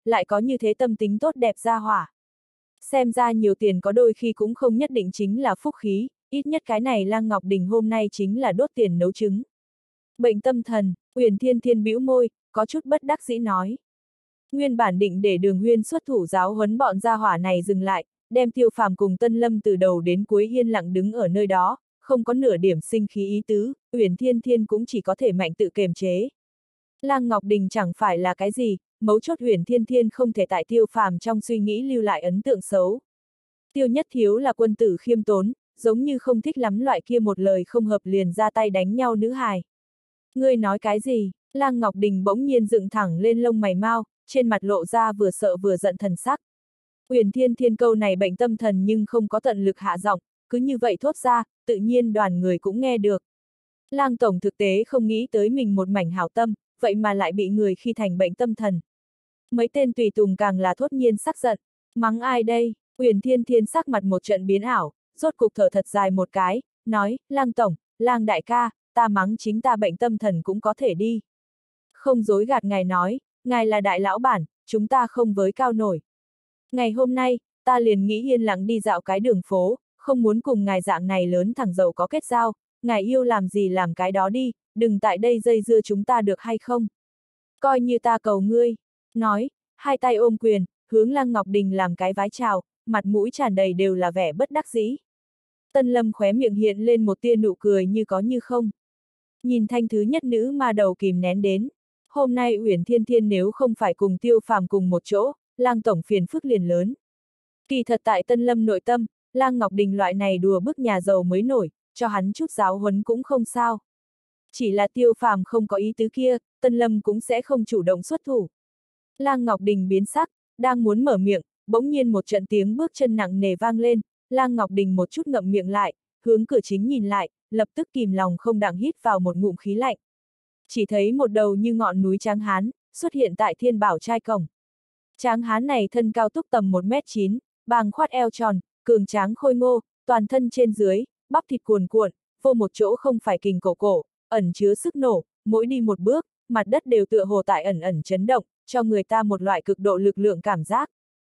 A: lại có như thế tâm tính tốt đẹp ra hỏa. Xem ra nhiều tiền có đôi khi cũng không nhất định chính là phúc khí, ít nhất cái này Lang Ngọc Đình hôm nay chính là đốt tiền nấu trứng. Bệnh tâm thần, Uyển Thiên Thiên bĩu môi, có chút bất đắc dĩ nói. Nguyên bản định để Đường Huyên xuất thủ giáo huấn bọn gia hỏa này dừng lại, đem Tiêu Phàm cùng Tân Lâm từ đầu đến cuối yên lặng đứng ở nơi đó, không có nửa điểm sinh khí ý tứ, Uyển Thiên Thiên cũng chỉ có thể mạnh tự kiềm chế. Lang Ngọc Đình chẳng phải là cái gì, mấu chốt Uyển Thiên Thiên không thể tại Tiêu Phàm trong suy nghĩ lưu lại ấn tượng xấu. Tiêu Nhất Thiếu là quân tử khiêm tốn, giống như không thích lắm loại kia một lời không hợp liền ra tay đánh nhau nữ hài. Ngươi nói cái gì? Lang Ngọc Đình bỗng nhiên dựng thẳng lên lông mày mau, trên mặt lộ ra vừa sợ vừa giận thần sắc. Uyển Thiên Thiên câu này bệnh tâm thần nhưng không có tận lực hạ giọng, cứ như vậy thốt ra, tự nhiên đoàn người cũng nghe được. Lang tổng thực tế không nghĩ tới mình một mảnh hảo tâm, vậy mà lại bị người khi thành bệnh tâm thần. Mấy tên tùy tùng càng là thốt nhiên sắc giận, mắng ai đây? Uyển Thiên Thiên sắc mặt một trận biến ảo, rốt cục thở thật dài một cái, nói, Lang tổng, Lang đại ca, ta mắng chính ta bệnh tâm thần cũng có thể đi. Không dối gạt ngài nói, ngài là đại lão bản, chúng ta không với cao nổi. Ngày hôm nay, ta liền nghĩ yên lặng đi dạo cái đường phố, không muốn cùng ngài dạng này lớn thằng giàu có kết giao, ngài yêu làm gì làm cái đó đi, đừng tại đây dây dưa chúng ta được hay không. Coi như ta cầu ngươi, nói, hai tay ôm quyền, hướng Lang Ngọc Đình làm cái vái chào, mặt mũi tràn đầy đều là vẻ bất đắc dĩ. Tân Lâm khóe miệng hiện lên một tia nụ cười như có như không. Nhìn thanh thứ nhất nữ ma đầu kìm nén đến. Hôm nay Uyển Thiên Thiên nếu không phải cùng Tiêu Phàm cùng một chỗ, Lang tổng phiền phức liền lớn. Kỳ thật tại Tân Lâm nội tâm, Lang Ngọc Đình loại này đùa bức nhà giàu mới nổi, cho hắn chút giáo huấn cũng không sao. Chỉ là Tiêu Phàm không có ý tứ kia, Tân Lâm cũng sẽ không chủ động xuất thủ. Lang Ngọc Đình biến sắc, đang muốn mở miệng, bỗng nhiên một trận tiếng bước chân nặng nề vang lên, Lang Ngọc Đình một chút ngậm miệng lại, hướng cửa chính nhìn lại, lập tức kìm lòng không đặng hít vào một ngụm khí lạnh. Chỉ thấy một đầu như ngọn núi tráng hán, xuất hiện tại Thiên Bảo trai cổng. Tráng hán này thân cao túc tầm một mét chín, bàng khoát eo tròn, cường tráng khôi ngô, toàn thân trên dưới, bắp thịt cuồn cuộn, vô một chỗ không phải kình cổ cổ, ẩn chứa sức nổ, mỗi đi một bước, mặt đất đều tựa hồ tại ẩn ẩn chấn động, cho người ta một loại cực độ lực lượng cảm giác.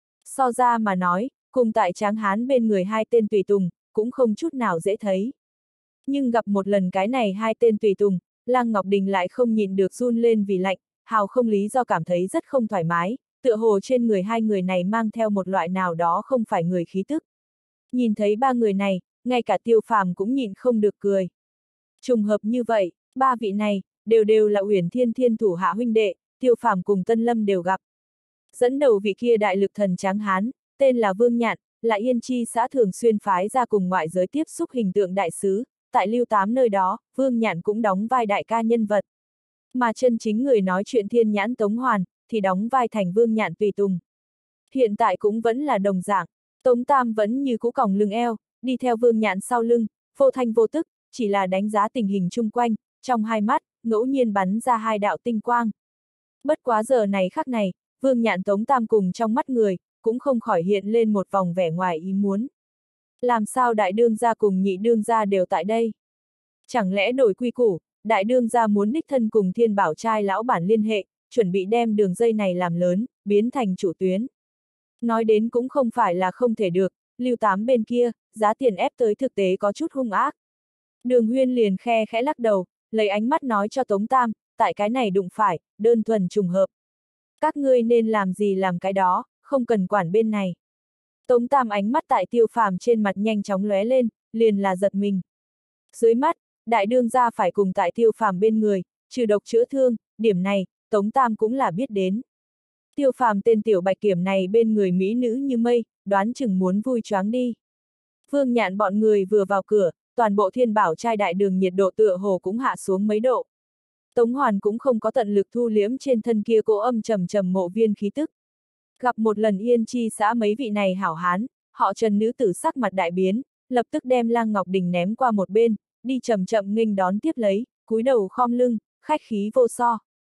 A: So ra mà nói, cùng tại tráng hán bên người hai tên tùy tùng, cũng không chút nào dễ thấy. Nhưng gặp một lần cái này hai tên tùy tùng, Lang Ngọc Đình lại không nhịn được run lên vì lạnh, hào không lý do cảm thấy rất không thoải mái, tựa hồ trên người hai người này mang theo một loại nào đó không phải người khí tức. Nhìn thấy ba người này, ngay cả Tiêu Phàm cũng nhịn không được cười. Trùng hợp như vậy, ba vị này, đều đều là Uyển Thiên Thiên thủ hạ huynh đệ, Tiêu Phàm cùng Tân Lâm đều gặp. Dẫn đầu vị kia đại lực thần tráng hán, tên là Vương Nhạn, là Yên Chi xã thường xuyên phái ra cùng ngoại giới tiếp xúc hình tượng đại sứ, tại Lưu Tám nơi đó, Vương Nhạn cũng đóng vai đại ca nhân vật. Mà chân chính người nói chuyện Thiên Nhãn Tống Hoàn, thì đóng vai thành Vương Nhạn tùy tùng. Hiện tại cũng vẫn là đồng dạng, Tống Tam vẫn như cũ còng lưng eo, đi theo Vương Nhạn sau lưng, vô thanh vô tức, chỉ là đánh giá tình hình chung quanh, trong hai mắt, ngẫu nhiên bắn ra hai đạo tinh quang. Bất quá giờ này khắc này, Vương Nhạn Tống Tam cùng trong mắt người, cũng không khỏi hiện lên một vòng vẻ ngoài ý muốn. Làm sao đại đương gia cùng nhị đương gia đều tại đây? Chẳng lẽ đổi quy củ, đại đương gia muốn đích thân cùng Thiên Bảo trai lão bản liên hệ, chuẩn bị đem đường dây này làm lớn, biến thành chủ tuyến. Nói đến cũng không phải là không thể được, Lưu Tám bên kia, giá tiền ép tới thực tế có chút hung ác. Đường Huyên liền khe khẽ lắc đầu, lấy ánh mắt nói cho Tống Tam, tại cái này đụng phải, đơn thuần trùng hợp. Các ngươi nên làm gì làm cái đó, không cần quản bên này. Tống Tam ánh mắt tại Tiêu Phàm trên mặt nhanh chóng lóe lên, liền là giật mình. Dưới mắt, đại đương gia phải cùng tại Tiêu Phàm bên người, trừ độc chữa thương, điểm này, Tống Tam cũng là biết đến. Tiêu Phàm tên tiểu bạch kiểm này bên người mỹ nữ như mây, đoán chừng muốn vui choáng đi. Vương Nhạn bọn người vừa vào cửa, toàn bộ Thiên Bảo trai đại đường nhiệt độ tựa hồ cũng hạ xuống mấy độ. Tống Hoàn cũng không có tận lực thu liếm trên thân kia cỗ âm trầm trầm mộ viên khí tức. Gặp một lần Yên Chi xã mấy vị này hảo hán, họ Trần nữ tử sắc mặt đại biến, lập tức đem Lang Ngọc Đình ném qua một bên, đi chậm chậm nghênh đón tiếp lấy, cúi đầu khom lưng, khách khí vô so.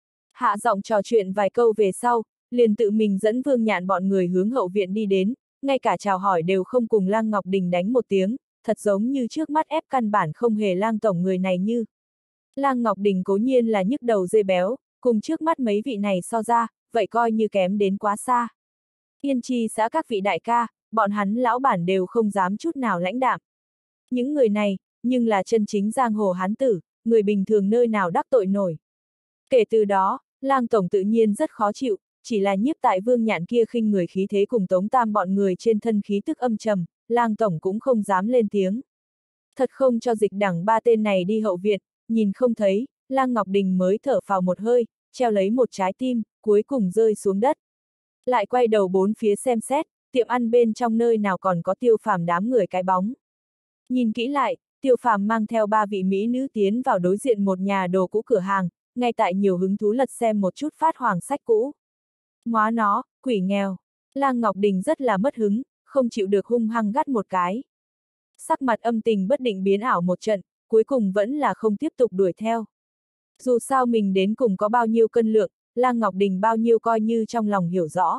A: Hạ giọng trò chuyện vài câu về sau, liền tự mình dẫn Vương Nhạn bọn người hướng hậu viện đi đến, ngay cả chào hỏi đều không cùng Lang Ngọc Đình đánh một tiếng, thật giống như trước mắt ép căn bản không hề Lang tổng người này như. Lang Ngọc Đình cố nhiên là nhức đầu dê béo, cùng trước mắt mấy vị này so ra, vậy coi như kém đến quá xa. Yên chi xã các vị đại ca, bọn hắn lão bản đều không dám chút nào lãnh đạm. Những người này, nhưng là chân chính giang hồ hán tử, người bình thường nơi nào đắc tội nổi. Kể từ đó, Lang tổng tự nhiên rất khó chịu, chỉ là nhiếp tại Vương Nhạn kia khinh người khí thế cùng Tống Tam bọn người trên thân khí tức âm trầm, Lang tổng cũng không dám lên tiếng. Thật không cho dịch đẳng ba tên này đi hậu viện, nhìn không thấy, Lang Ngọc Đình mới thở phào một hơi, treo lấy một trái tim, cuối cùng rơi xuống đất. Lại quay đầu bốn phía xem xét, tiệm ăn bên trong nơi nào còn có Tiêu Phàm đám người cái bóng. Nhìn kỹ lại, Tiêu Phàm mang theo ba vị mỹ nữ tiến vào đối diện một nhà đồ cũ cửa hàng, ngay tại nhiều hứng thú lật xem một chút phát hoàng sách cũ. Ngóa nó, quỷ nghèo. Lang Ngọc Đình rất là mất hứng, không chịu được hung hăng gắt một cái. Sắc mặt âm tình bất định biến ảo một trận, cuối cùng vẫn là không tiếp tục đuổi theo. Dù sao mình đến cùng có bao nhiêu cân lượng, Lang Ngọc Đình bao nhiêu coi như trong lòng hiểu rõ.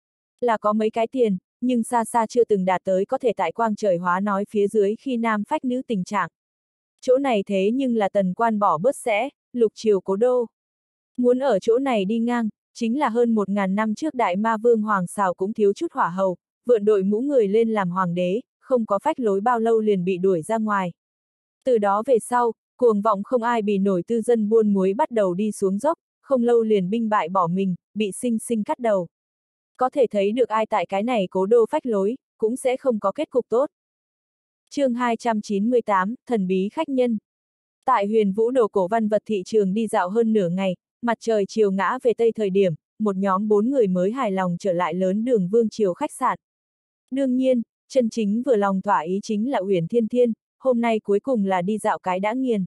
A: Là có mấy cái tiền, nhưng xa xa chưa từng đạt tới có thể tại quang trời hóa nói phía dưới khi nam phách nữ tình trạng. Chỗ này thế nhưng là tần quan bỏ bớt sẽ, lục triều cố đô. Muốn ở chỗ này đi ngang, chính là hơn một ngàn năm trước đại ma vương Hoàng Sào cũng thiếu chút hỏa hầu, vượn đội mũ người lên làm hoàng đế, không có phách lối bao lâu liền bị đuổi ra ngoài. Từ đó về sau, cuồng vọng không ai bì nổi tư dân buôn muối bắt đầu đi xuống dốc, không lâu liền binh bại bỏ mình, bị sinh sinh cắt đầu. Có thể thấy được ai tại cái này cố đô phách lối, cũng sẽ không có kết cục tốt. Chương hai trăm chín mươi tám, thần bí khách nhân. Tại Huyền Vũ đồ cổ văn vật thị trường đi dạo hơn nửa ngày, mặt trời chiều ngã về tây thời điểm, một nhóm bốn người mới hài lòng trở lại lớn đường Vương Triều khách sạn. Đương nhiên, chân chính vừa lòng thỏa ý chính là Uyển Thiên Thiên, hôm nay cuối cùng là đi dạo cái đã nghiền.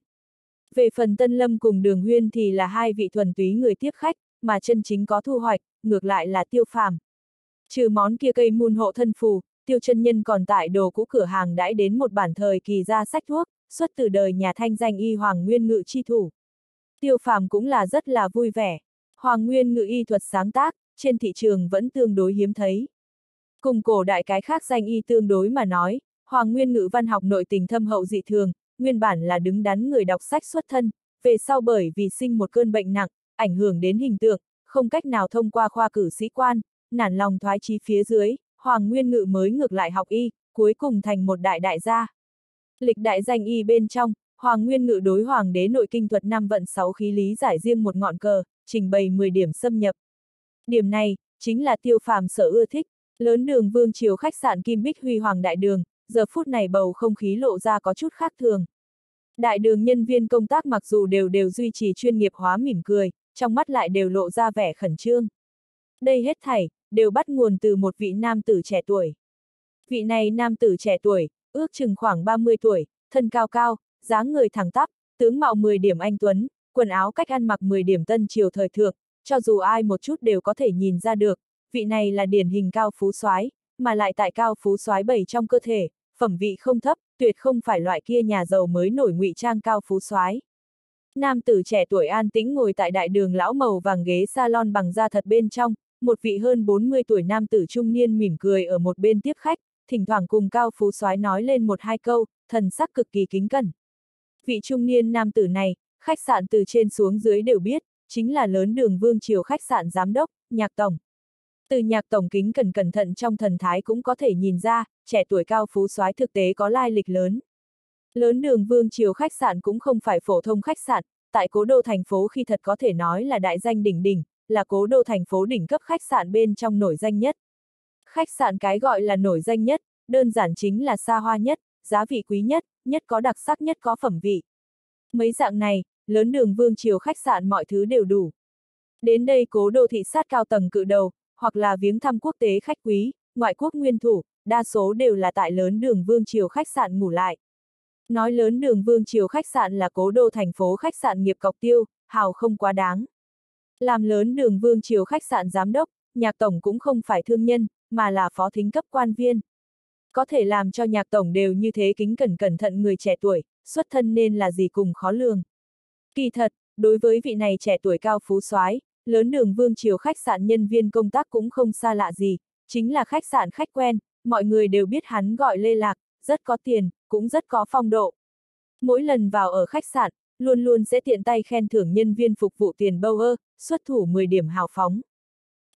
A: Về phần Tân Lâm cùng Đường Huyên thì là hai vị thuần túy người tiếp khách, mà chân chính có thu hoạch, ngược lại là Tiêu Phàm. Trừ món kia cây môn hộ thân phù, Tiêu chân nhân còn tại đồ cũ cửa hàng đãi đến một bản thời kỳ ra sách thuốc, xuất từ đời nhà thanh danh y Hoàng Nguyên Ngự chi thủ. Tiêu Phàm cũng là rất là vui vẻ. Hoàng Nguyên Ngự y thuật sáng tác, trên thị trường vẫn tương đối hiếm thấy. Cùng cổ đại cái khác danh y tương đối mà nói, Hoàng Nguyên Ngự văn học nội tình thâm hậu dị thường, nguyên bản là đứng đắn người đọc sách xuất thân, về sau bởi vì sinh một cơn bệnh nặng, ảnh hưởng đến hình tượng, không cách nào thông qua khoa cử sĩ quan, nản lòng thoái chí phía dưới, Hoàng Nguyên Ngự mới ngược lại học y, cuối cùng thành một đại đại gia. Lịch đại danh y bên trong, Hoàng Nguyên Ngự đối Hoàng đế nội kinh thuật năm vận sáu khí lý giải riêng một ngọn cờ, trình bày mười điểm xâm nhập. Điểm này, chính là Tiêu Phàm sở ưa thích. Lớn đường Vương Triều khách sạn Kim Bích Huy Hoàng đại đường, giờ phút này bầu không khí lộ ra có chút khác thường. Đại đường nhân viên công tác mặc dù đều đều duy trì chuyên nghiệp hóa mỉm cười, trong mắt lại đều lộ ra vẻ khẩn trương. Đây hết thảy, đều bắt nguồn từ một vị nam tử trẻ tuổi. Vị này nam tử trẻ tuổi, ước chừng khoảng ba mươi tuổi, thân cao cao, dáng người thẳng tắp, tướng mạo mười điểm anh tuấn, quần áo cách ăn mặc mười điểm tân triều thời thượng, cho dù ai một chút đều có thể nhìn ra được, vị này là điển hình cao phú soái, mà lại tại cao phú soái bảy trong cơ thể, phẩm vị không thấp, tuyệt không phải loại kia nhà giàu mới nổi ngụy trang cao phú soái. Nam tử trẻ tuổi an tĩnh ngồi tại đại đường lão màu vàng ghế salon bằng da thật bên trong, một vị hơn bốn mươi tuổi nam tử trung niên mỉm cười ở một bên tiếp khách, thỉnh thoảng cùng cao phú soái nói lên một hai câu, thần sắc cực kỳ kính cẩn. Vị trung niên nam tử này, khách sạn từ trên xuống dưới đều biết, chính là lớn đường Vương Triều khách sạn giám đốc, Nhạc tổng. Từ Nhạc tổng kính cẩn cẩn thận trong thần thái cũng có thể nhìn ra, trẻ tuổi cao phú soái thực tế có lai lịch lớn. Lớn đường Vương Triều khách sạn cũng không phải phổ thông khách sạn, tại cố đô thành phố khi thật có thể nói là đại danh đỉnh đỉnh, là cố đô thành phố đỉnh cấp khách sạn bên trong nổi danh nhất. Khách sạn cái gọi là nổi danh nhất, đơn giản chính là xa hoa nhất, giá vị quý nhất, nhất có đặc sắc nhất có phẩm vị. Mấy dạng này, lớn đường Vương Triều khách sạn mọi thứ đều đủ. Đến đây cố đô thị sát cao tầng cự đầu, hoặc là viếng thăm quốc tế khách quý, ngoại quốc nguyên thủ, đa số đều là tại lớn đường Vương Triều khách sạn ngủ lại. Nói lớn đường Vương Triều khách sạn là cố đô thành phố khách sạn nghiệp cọc tiêu, hào không quá đáng. Làm lớn đường Vương Triều khách sạn giám đốc, Nhạc tổng cũng không phải thương nhân, mà là phó thính cấp quan viên. Có thể làm cho Nhạc tổng đều như thế kính cẩn cẩn thận người trẻ tuổi, xuất thân nên là gì cùng khó lường. Kỳ thật, đối với vị này trẻ tuổi cao phú soái, lớn đường Vương Triều khách sạn nhân viên công tác cũng không xa lạ gì, chính là khách sạn khách quen, mọi người đều biết hắn gọi Lê Lạc, rất có tiền, cũng rất có phong độ. Mỗi lần vào ở khách sạn, luôn luôn sẽ tiện tay khen thưởng nhân viên phục vụ tiền bâu ơ, xuất thủ mười điểm hào phóng.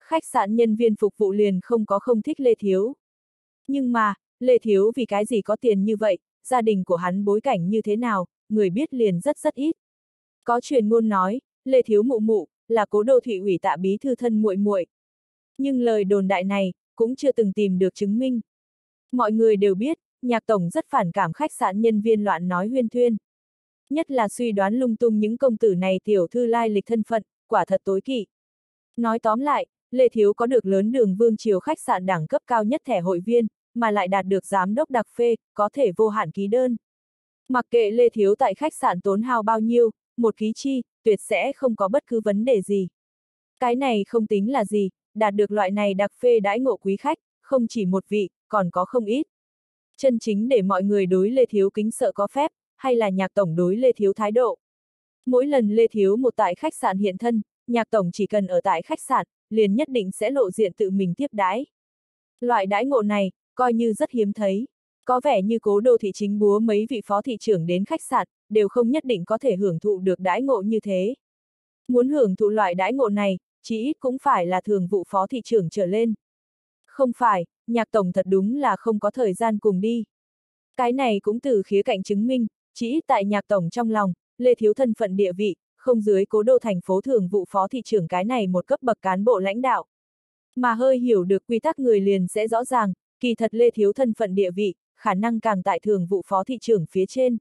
A: Khách sạn nhân viên phục vụ liền không có không thích Lê Thiếu. Nhưng mà, Lê Thiếu vì cái gì có tiền như vậy, gia đình của hắn bối cảnh như thế nào, người biết liền rất rất ít. Có truyền ngôn nói, Lê Thiếu mụ mụ, là Cố Đô Thị ủy Tạ bí thư thân muội muội. Nhưng lời đồn đại này, cũng chưa từng tìm được chứng minh. Mọi người đều biết, Nhạc tổng rất phản cảm khách sạn nhân viên loạn nói huyên thuyên. Nhất là suy đoán lung tung những công tử này tiểu thư lai lịch thân phận, quả thật tối kỵ. Nói tóm lại, Lê Thiếu có được lớn đường Vương Triều khách sạn đẳng cấp cao nhất thẻ hội viên, mà lại đạt được giám đốc đặc phê, có thể vô hạn ký đơn. Mặc kệ Lê Thiếu tại khách sạn tốn hao bao nhiêu, một ký chi, tuyệt sẽ không có bất cứ vấn đề gì. Cái này không tính là gì, đạt được loại này đặc phê đãi ngộ quý khách, không chỉ một vị, còn có không ít. Chân chính để mọi người đối Lê Thiếu kính sợ có phép, hay là Nhạc tổng đối Lê Thiếu thái độ. Mỗi lần Lê Thiếu một tại khách sạn hiện thân, Nhạc tổng chỉ cần ở tại khách sạn, liền nhất định sẽ lộ diện tự mình tiếp đãi. Loại đãi ngộ này, coi như rất hiếm thấy. Có vẻ như Cố Đô thị chính búa mấy vị phó thị trưởng đến khách sạn, đều không nhất định có thể hưởng thụ được đãi ngộ như thế. Muốn hưởng thụ loại đãi ngộ này, chỉ ít cũng phải là thường vụ phó thị trưởng trở lên. Không phải, Nhạc tổng thật đúng là không có thời gian cùng đi. Cái này cũng từ khía cạnh chứng minh, chỉ ít tại Nhạc tổng trong lòng, Lê Thiếu thân phận địa vị, không dưới Cố Đô thành phố thường vụ phó thị trưởng cái này một cấp bậc cán bộ lãnh đạo. Mà hơi hiểu được quy tắc người liền sẽ rõ ràng, kỳ thật Lê Thiếu thân phận địa vị, khả năng càng tại thường vụ phó thị trưởng phía trên.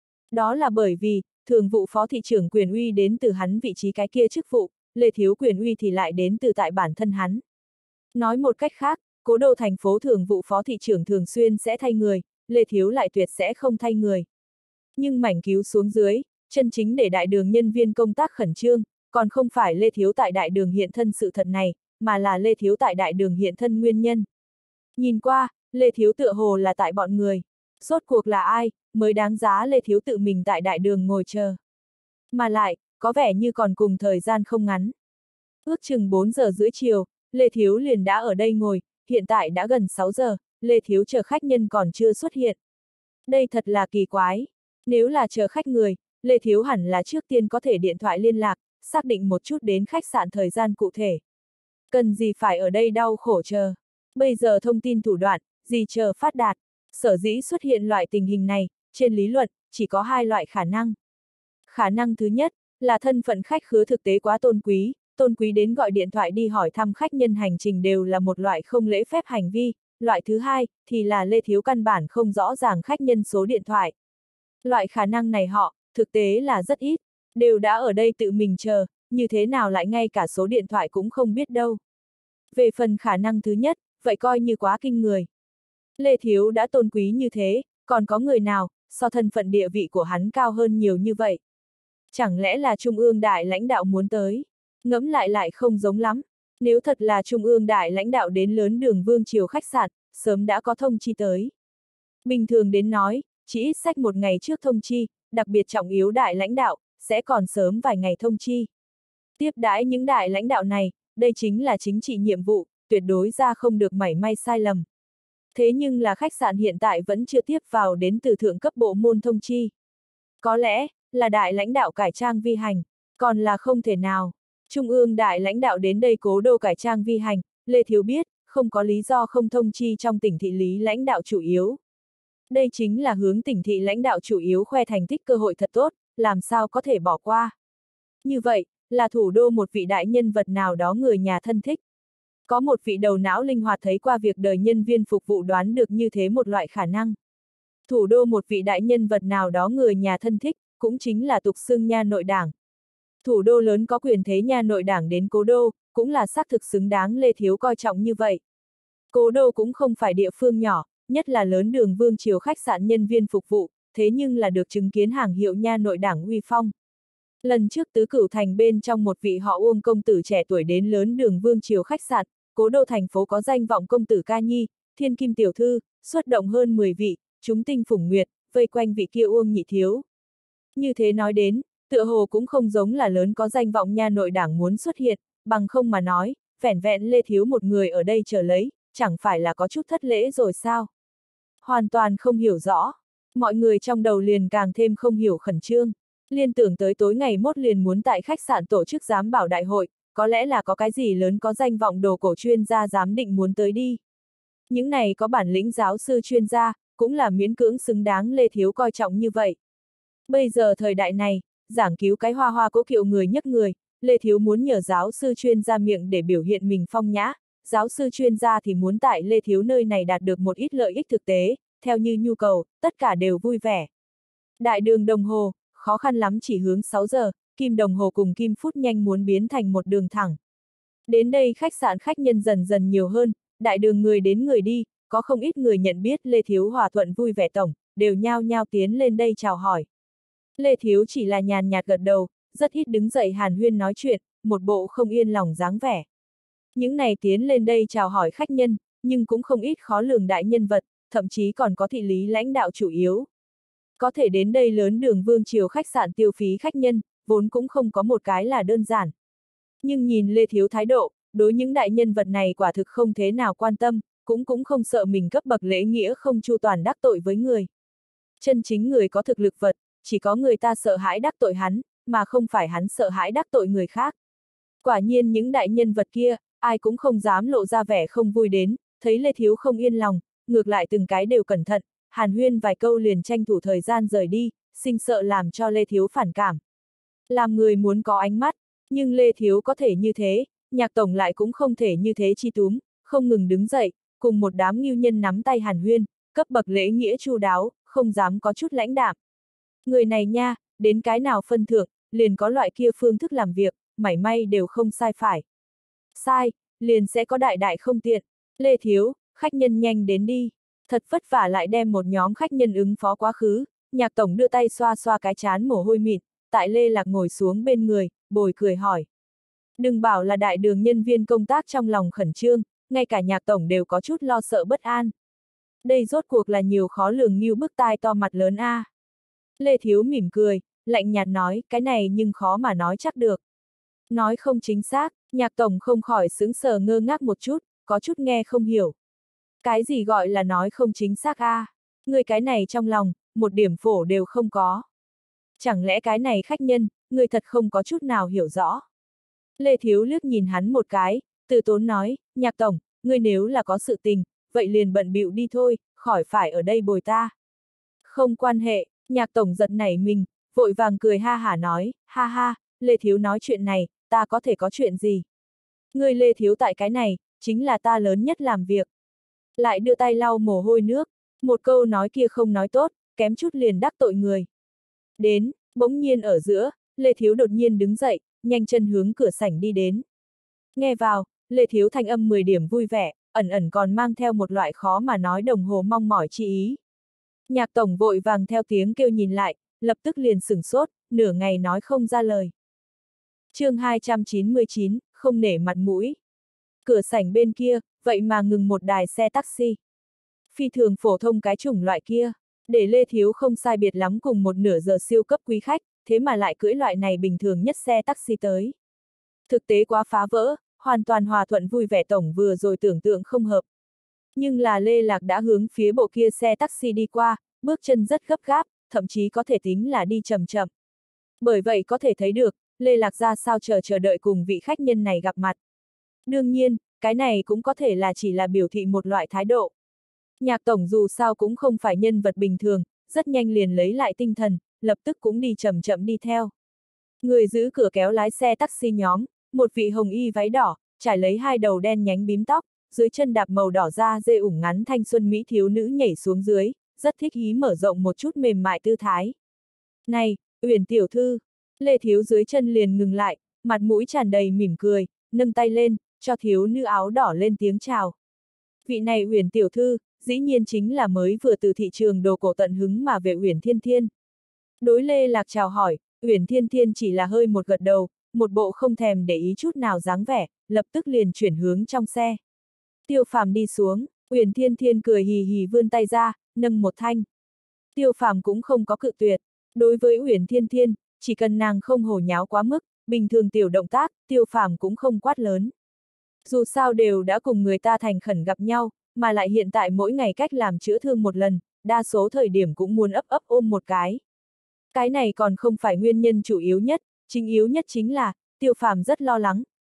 A: Đó là bởi vì, thường vụ phó thị trưởng quyền uy đến từ hắn vị trí cái kia chức vụ, Lê Thiếu quyền uy thì lại đến từ tại bản thân hắn. Nói một cách khác, Cố Đô thành phố thường vụ phó thị trưởng thường xuyên sẽ thay người, Lê Thiếu lại tuyệt sẽ không thay người. Nhưng mảnh cứu xuống dưới, chân chính để đại đường nhân viên công tác khẩn trương, còn không phải Lê Thiếu tại đại đường hiện thân sự thật này, mà là Lê Thiếu tại đại đường hiện thân nguyên nhân. Nhìn qua, Lê Thiếu tựa hồ là tại bọn người. Rốt cuộc là ai, mới đáng giá Lê Thiếu tự mình tại đại đường ngồi chờ. Mà lại, có vẻ như còn cùng thời gian không ngắn. Ước chừng bốn giờ rưỡi chiều, Lê Thiếu liền đã ở đây ngồi, hiện tại đã gần sáu giờ, Lê Thiếu chờ khách nhân còn chưa xuất hiện. Đây thật là kỳ quái. Nếu là chờ khách người, Lê Thiếu hẳn là trước tiên có thể điện thoại liên lạc, xác định một chút đến khách sạn thời gian cụ thể. Cần gì phải ở đây đau khổ chờ. Bây giờ thông tin thủ đoạn, gì chờ phát đạt. Sở dĩ xuất hiện loại tình hình này, trên lý luận, chỉ có hai loại khả năng. Khả năng thứ nhất, là thân phận khách khứa thực tế quá tôn quý, tôn quý đến gọi điện thoại đi hỏi thăm khách nhân hành trình đều là một loại không lễ phép hành vi. Loại thứ hai, thì là Lê Thiếu căn bản không rõ ràng khách nhân số điện thoại. Loại khả năng này họ, thực tế là rất ít, đều đã ở đây tự mình chờ, như thế nào lại ngay cả số điện thoại cũng không biết đâu. Về phần khả năng thứ nhất, vậy coi như quá kinh người. Lê Thiếu đã tôn quý như thế, còn có người nào, so thân phận địa vị của hắn cao hơn nhiều như vậy? Chẳng lẽ là Trung ương đại lãnh đạo muốn tới? Ngẫm lại lại không giống lắm. Nếu thật là Trung ương đại lãnh đạo đến lớn đường Vương Triều khách sạn, sớm đã có thông chi tới. Bình thường đến nói, chỉ ít sách một ngày trước thông chi, đặc biệt trọng yếu đại lãnh đạo, sẽ còn sớm vài ngày thông chi. Tiếp đãi những đại lãnh đạo này, đây chính là chính trị nhiệm vụ, tuyệt đối ra không được mảy may sai lầm. Thế nhưng là khách sạn hiện tại vẫn chưa tiếp vào đến từ thượng cấp bộ môn thông chi. Có lẽ, là đại lãnh đạo cải trang vi hành, còn là không thể nào. Trung ương đại lãnh đạo đến đây Cố Đô cải trang vi hành, Lê Thiếu biết, không có lý do không thông chi trong tỉnh thị lý lãnh đạo chủ yếu. Đây chính là hướng tỉnh thị lãnh đạo chủ yếu khoe thành tích cơ hội thật tốt, làm sao có thể bỏ qua. Như vậy, là thủ đô một vị đại nhân vật nào đó người nhà thân thích. Có một vị đầu não linh hoạt thấy qua việc đời nhân viên phục vụ đoán được như thế một loại khả năng. Thủ đô một vị đại nhân vật nào đó người nhà thân thích, cũng chính là tục xưng nha nội đảng. Thủ đô lớn có quyền thế nha nội đảng đến Cố Đô, cũng là xác thực xứng đáng Lê Thiếu coi trọng như vậy. Cố Đô cũng không phải địa phương nhỏ, nhất là lớn đường Vương Triều khách sạn nhân viên phục vụ, thế nhưng là được chứng kiến hàng hiệu nha nội đảng uy phong. Lần trước Tứ Cửu Thành bên trong một vị họ Uông công tử trẻ tuổi đến lớn đường Vương Triều khách sạn, Cố Đô thành phố có danh vọng công tử ca nhi, thiên kim tiểu thư, xuất động hơn mười vị, chúng tinh phủng nguyệt, vây quanh vị kia Uông nhị thiếu. Như thế nói đến, tựa hồ cũng không giống là lớn có danh vọng nha nội đảng muốn xuất hiện, bằng không mà nói, vẻn vẹn Lê Thiếu một người ở đây chờ lấy, chẳng phải là có chút thất lễ rồi sao? Hoàn toàn không hiểu rõ, mọi người trong đầu liền càng thêm không hiểu khẩn trương, liên tưởng tới tối ngày mốt liền muốn tại khách sạn tổ chức giám bảo đại hội, có lẽ là có cái gì lớn có danh vọng đồ cổ chuyên gia giám định muốn tới đi. Những này có bản lĩnh giáo sư chuyên gia, cũng là miễn cưỡng xứng đáng Lê Thiếu coi trọng như vậy. Bây giờ thời đại này, giảng cứu cái hoa hoa cố kiệu người nhấc người, Lê Thiếu muốn nhờ giáo sư chuyên gia miệng để biểu hiện mình phong nhã, giáo sư chuyên gia thì muốn tại Lê Thiếu nơi này đạt được một ít lợi ích thực tế, theo như nhu cầu, tất cả đều vui vẻ. Đại đường đồng hồ, khó khăn lắm chỉ hướng sáu giờ, kim đồng hồ cùng kim phút nhanh muốn biến thành một đường thẳng. Đến đây khách sạn khách nhân dần dần nhiều hơn, đại đường người đến người đi, có không ít người nhận biết Lê Thiếu hòa thuận vui vẻ tổng, đều nhao nhao tiến lên đây chào hỏi. Lê Thiếu chỉ là nhàn nhạt gật đầu, rất ít đứng dậy hàn huyên nói chuyện, một bộ không yên lòng dáng vẻ. Những này tiến lên đây chào hỏi khách nhân, nhưng cũng không ít khó lường đại nhân vật, thậm chí còn có thị lý lãnh đạo chủ yếu. Có thể đến đây lớn đường Vương Triều khách sạn tiêu phí khách nhân, vốn cũng không có một cái là đơn giản. Nhưng nhìn Lê Thiếu thái độ, đối những đại nhân vật này quả thực không thế nào quan tâm, cũng cũng không sợ mình cấp bậc lễ nghĩa không chu toàn đắc tội với người. Chân chính người có thực lực vật, chỉ có người ta sợ hãi đắc tội hắn, mà không phải hắn sợ hãi đắc tội người khác. Quả nhiên những đại nhân vật kia, ai cũng không dám lộ ra vẻ không vui đến, thấy Lê Thiếu không yên lòng, ngược lại từng cái đều cẩn thận, hàn huyên vài câu liền tranh thủ thời gian rời đi, sinh sợ làm cho Lê Thiếu phản cảm. Làm người muốn có ánh mắt, nhưng Lê Thiếu có thể như thế, Nhạc tổng lại cũng không thể như thế chi túm, không ngừng đứng dậy, cùng một đám ngưu nhân nắm tay hàn huyên, cấp bậc lễ nghĩa chu đáo, không dám có chút lãnh đạm. Người này nha, đến cái nào phân thượng, liền có loại kia phương thức làm việc, mảy may đều không sai phải. Sai, liền sẽ có đại đại không tiện. Lê Thiếu, khách nhân nhanh đến đi. Thật vất vả lại đem một nhóm khách nhân ứng phó quá khứ, Nhạc tổng đưa tay xoa xoa cái chán mồ hôi mịn, tại Lê Lạc ngồi xuống bên người, bồi cười hỏi. Đừng bảo là đại đường nhân viên công tác trong lòng khẩn trương, ngay cả Nhạc tổng đều có chút lo sợ bất an. Đây rốt cuộc là nhiều khó lường như bức tai to mặt lớn a. À. Lê Thiếu mỉm cười, lạnh nhạt nói, cái này nhưng khó mà nói chắc được. Nói không chính xác, Nhạc tổng không khỏi sững sờ ngơ ngác một chút, có chút nghe không hiểu. Cái gì gọi là nói không chính xác a? À? Người cái này trong lòng, một điểm phổ đều không có. Chẳng lẽ cái này khách nhân, người thật không có chút nào hiểu rõ. Lê Thiếu liếc nhìn hắn một cái, từ tốn nói, Nhạc tổng, người nếu là có sự tình, vậy liền bận bịu đi thôi, khỏi phải ở đây bồi ta. Không quan hệ, Nhạc tổng giật nảy mình, vội vàng cười ha hả nói, ha ha, Lê Thiếu nói chuyện này, ta có thể có chuyện gì? Người Lê Thiếu tại cái này, chính là ta lớn nhất làm việc. Lại đưa tay lau mồ hôi nước, một câu nói kia không nói tốt, kém chút liền đắc tội người. Đến, bỗng nhiên ở giữa, Lê Thiếu đột nhiên đứng dậy, nhanh chân hướng cửa sảnh đi đến. Nghe vào, Lê Thiếu thanh âm mười điểm vui vẻ, ẩn ẩn còn mang theo một loại khó mà nói đồng hồ mong mỏi chi ý. Nhạc tổng vội vàng theo tiếng kêu nhìn lại, lập tức liền sửng sốt, nửa ngày nói không ra lời. Chương hai trăm chín mươi chín, không nể mặt mũi. Cửa sảnh bên kia, vậy mà ngừng một đài xe taxi. Phi thường phổ thông cái chủng loại kia, để Lê Thiếu không sai biệt lắm cùng một nửa giờ siêu cấp quý khách, thế mà lại cưỡi loại này bình thường nhất xe taxi tới. Thực tế quá phá vỡ, hoàn toàn hòa thuận vui vẻ tổng vừa rồi tưởng tượng không hợp. Nhưng là Lê Lạc đã hướng phía bộ kia xe taxi đi qua, bước chân rất gấp gáp, thậm chí có thể tính là đi chậm chậm. Bởi vậy có thể thấy được, Lê Lạc ra sao chờ chờ đợi cùng vị khách nhân này gặp mặt. Đương nhiên, cái này cũng có thể là chỉ là biểu thị một loại thái độ. Nhạc tổng dù sao cũng không phải nhân vật bình thường, rất nhanh liền lấy lại tinh thần, lập tức cũng đi chậm chậm đi theo. Người giữ cửa kéo lái xe taxi nhóm, một vị hồng y váy đỏ, trải lấy hai đầu đen nhánh bím tóc, dưới chân đạp màu đỏ da dê ủng ngắn thanh xuân mỹ thiếu nữ nhảy xuống dưới, rất thích ý mở rộng một chút mềm mại tư thái. Này, Uyển tiểu thư, Lê Thiếu dưới chân liền ngừng lại, mặt mũi tràn đầy mỉm cười, nâng tay lên, cho thiếu nữ áo đỏ lên tiếng chào. Vị này Uyển tiểu thư, dĩ nhiên chính là mới vừa từ thị trường đồ cổ tận hứng mà về Uyển Thiên Thiên. Đối Lê Lạc chào hỏi, Uyển Thiên Thiên chỉ là hơi một gật đầu, một bộ không thèm để ý chút nào dáng vẻ, lập tức liền chuyển hướng trong xe. Tiêu Phàm đi xuống, Uyển Thiên Thiên cười hì hì vươn tay ra, nâng một thanh. Tiêu Phàm cũng không có cự tuyệt. Đối với Uyển Thiên Thiên, chỉ cần nàng không hồ nháo quá mức, bình thường tiểu động tác, Tiêu Phàm cũng không quát lớn. Dù sao đều đã cùng người ta thành khẩn gặp nhau, mà lại hiện tại mỗi ngày cách làm chữa thương một lần, đa số thời điểm cũng muốn ấp ấp ôm một cái. Cái này còn không phải nguyên nhân chủ yếu nhất, chính yếu nhất chính là, Tiêu Phàm rất lo lắng,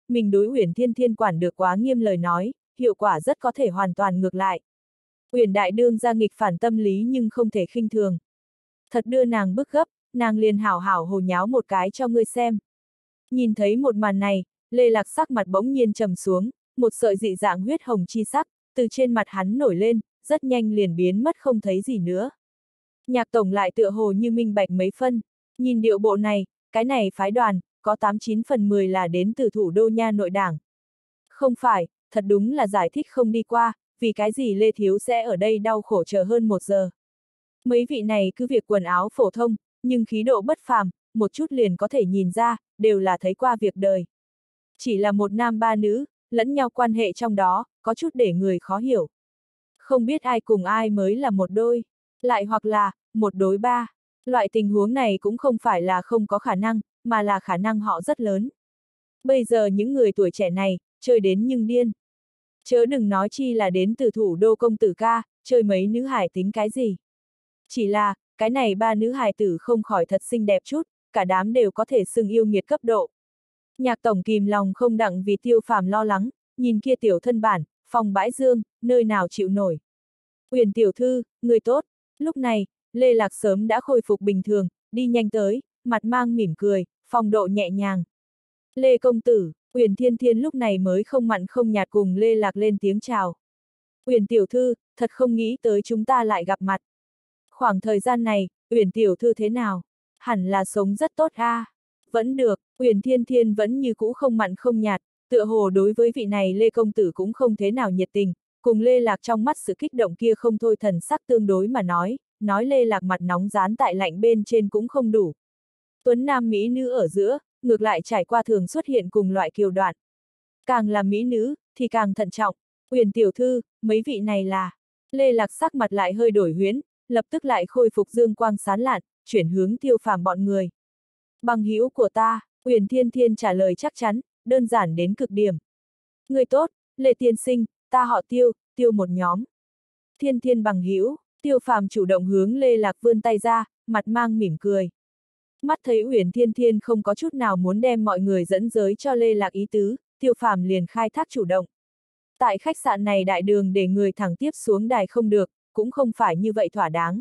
A: mình đối Uyển Thiên Thiên quản được quá nghiêm lời nói, hiệu quả rất có thể hoàn toàn ngược lại. Uyển đại đương ra nghịch phản tâm lý nhưng không thể khinh thường. Thật đưa nàng bức gấp, nàng liền hảo hảo hồ nháo một cái cho ngươi xem. Nhìn thấy một màn này, Lê Lạc sắc mặt bỗng nhiên trầm xuống, một sợi dị dạng huyết hồng chi sắc, từ trên mặt hắn nổi lên, rất nhanh liền biến mất không thấy gì nữa. Nhạc tổng lại tựa hồ như minh bạch mấy phân, nhìn điệu bộ này, cái này phái đoàn, có tám chín phần mười là đến từ thủ đô nha nội đảng. Không phải, thật đúng là giải thích không đi qua, vì cái gì Lê Thiếu sẽ ở đây đau khổ chờ hơn một giờ. Mấy vị này cứ việc quần áo phổ thông, nhưng khí độ bất phàm, một chút liền có thể nhìn ra, đều là thấy qua việc đời. Chỉ là một nam ba nữ, lẫn nhau quan hệ trong đó, có chút để người khó hiểu. Không biết ai cùng ai mới là một đôi, lại hoặc là, một đối ba. Loại tình huống này cũng không phải là không có khả năng, mà là khả năng họ rất lớn. Bây giờ những người tuổi trẻ này, chơi đến nhưng điên. Chớ đừng nói chi là đến từ thủ đô công tử ca, chơi mấy nữ hải tính cái gì. Chỉ là, cái này ba nữ hài tử không khỏi thật xinh đẹp chút, cả đám đều có thể xưng yêu nghiệt cấp độ. Nhạc tổng kìm lòng không đặng vì Tiêu Phàm lo lắng, nhìn kia tiểu thân bản, phòng bãi dương, nơi nào chịu nổi. Uyển tiểu thư, người tốt. Lúc này, Lê Lạc sớm đã khôi phục bình thường, đi nhanh tới, mặt mang mỉm cười, phong độ nhẹ nhàng. Lê công tử, Uyển Thiên Thiên lúc này mới không mặn không nhạt cùng Lê Lạc lên tiếng chào. Uyển tiểu thư, thật không nghĩ tới chúng ta lại gặp mặt. Khoảng thời gian này, Uyển tiểu thư thế nào? Hẳn là sống rất tốt a. À? Vẫn được, Uyển Thiên Thiên vẫn như cũ không mặn không nhạt, tựa hồ đối với vị này Lê công tử cũng không thế nào nhiệt tình, cùng Lê Lạc trong mắt sự kích động kia không thôi thần sắc tương đối mà nói, nói Lê Lạc mặt nóng dán tại lạnh bên trên cũng không đủ. Tuấn nam mỹ nữ ở giữa, ngược lại trải qua thường xuất hiện cùng loại kiều đoạn. Càng là mỹ nữ, thì càng thận trọng. Uyển tiểu thư, mấy vị này là... Lê Lạc sắc mặt lại hơi đổi huyễn, lập tức lại khôi phục dương quang sán lạn, chuyển hướng Tiêu Phàm bọn người. Bằng hữu của ta, Uyển Thiên Thiên trả lời chắc chắn, đơn giản đến cực điểm. Người tốt, Lê tiên sinh, ta họ Tiêu, Tiêu một nhóm. Thiên Thiên bằng hữu, Tiêu Phàm chủ động hướng Lê Lạc vươn tay ra, mặt mang mỉm cười. Mắt thấy Uyển Thiên Thiên không có chút nào muốn đem mọi người dẫn giới cho Lê Lạc ý tứ, Tiêu Phàm liền khai thác chủ động. Tại khách sạn này đại đường để người thẳng tiếp xuống đài không được, cũng không phải như vậy thỏa đáng.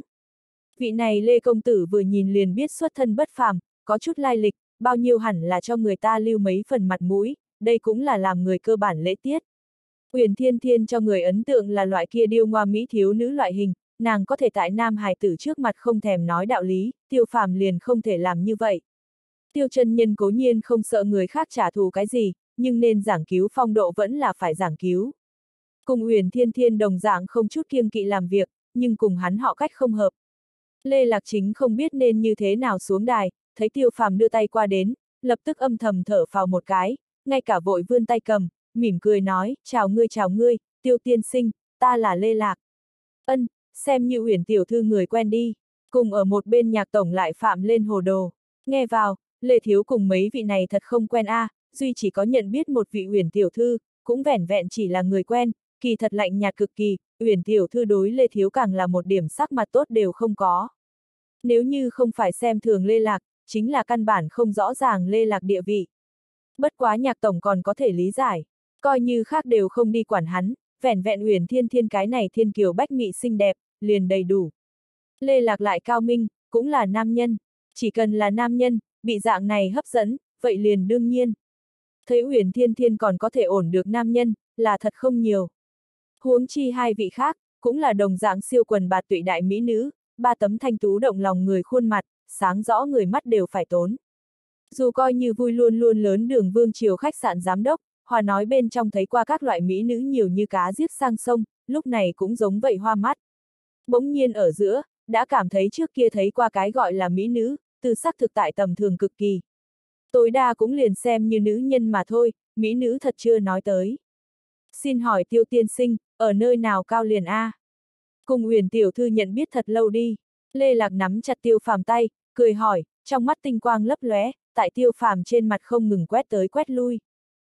A: Vị này Lê công tử vừa nhìn liền biết xuất thân bất phàm, có chút lai lịch, bao nhiêu hẳn là cho người ta lưu mấy phần mặt mũi, đây cũng là làm người cơ bản lễ tiết. Uyển Thiên Thiên cho người ấn tượng là loại kia điêu ngoa mỹ thiếu nữ loại hình, nàng có thể tại nam hài tử trước mặt không thèm nói đạo lý, Tiêu Phàm liền không thể làm như vậy. Tiêu chân nhân cố nhiên không sợ người khác trả thù cái gì, nhưng nên giảng cứu phong độ vẫn là phải giảng cứu. Cùng Uyển Thiên Thiên đồng dạng không chút kiêng kỵ làm việc, nhưng cùng hắn họ cách không hợp. Lê Lạc Chính không biết nên như thế nào xuống đài, thấy Tiêu Phàm đưa tay qua đến, lập tức âm thầm thở phào một cái, ngay cả vội vươn tay cầm, mỉm cười nói, chào ngươi chào ngươi, Tiêu tiên sinh, ta là Lê Lạc. Ân, xem như Uyển tiểu thư người quen đi, cùng ở một bên nhạc tổng lại phạm lên hồ đồ. Nghe vào, Lê Thiếu cùng mấy vị này thật không quen a, à, duy chỉ có nhận biết một vị Uyển tiểu thư, cũng vẻn vẹn chỉ là người quen, kỳ thật lạnh nhạt cực kỳ, Uyển tiểu thư đối Lê Thiếu càng là một điểm sắc mặt tốt đều không có. Nếu như không phải xem thường Lê Lạc, chính là căn bản không rõ ràng Lê Lạc địa vị. Bất quá nhạc tổng còn có thể lý giải, coi như khác đều không đi quản hắn, vẻn vẹn Uyển Thiên Thiên cái này thiên kiều bách mị xinh đẹp, liền đầy đủ. Lê Lạc lại cao minh, cũng là nam nhân, chỉ cần là nam nhân, bị dạng này hấp dẫn, vậy liền đương nhiên. Thấy Uyển Thiên Thiên còn có thể ổn được nam nhân, là thật không nhiều. Huống chi hai vị khác, cũng là đồng dạng siêu quần bạt tụy đại mỹ nữ, ba tấm thanh tú động lòng người khuôn mặt, sáng rõ người mắt đều phải tốn. Dù coi như vui luôn luôn lớn đường vương triều khách sạn giám đốc, Hòa nói bên trong thấy qua các loại mỹ nữ nhiều như cá giết sang sông, lúc này cũng giống vậy hoa mắt. Bỗng nhiên ở giữa, đã cảm thấy trước kia thấy qua cái gọi là mỹ nữ, từ sắc thực tại tầm thường cực kỳ. Tối đa cũng liền xem như nữ nhân mà thôi, mỹ nữ thật chưa nói tới. Xin hỏi Tiêu tiên sinh, ở nơi nào cao liền a? À? Cùng Uyển tiểu thư nhận biết thật lâu đi. Lê Lạc nắm chặt Tiêu Phàm tay, cười hỏi, trong mắt tinh quang lấp lóe, tại Tiêu Phàm trên mặt không ngừng quét tới quét lui.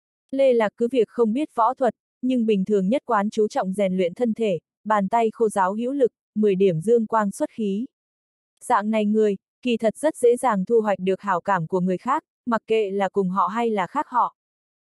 A: Lê Lạc cứ việc không biết võ thuật, nhưng bình thường nhất quán chú trọng rèn luyện thân thể, bàn tay khô ráo hữu lực, mười điểm dương quang xuất khí. Dạng này người, kỳ thật rất dễ dàng thu hoạch được hảo cảm của người khác, mặc kệ là cùng họ hay là khác họ.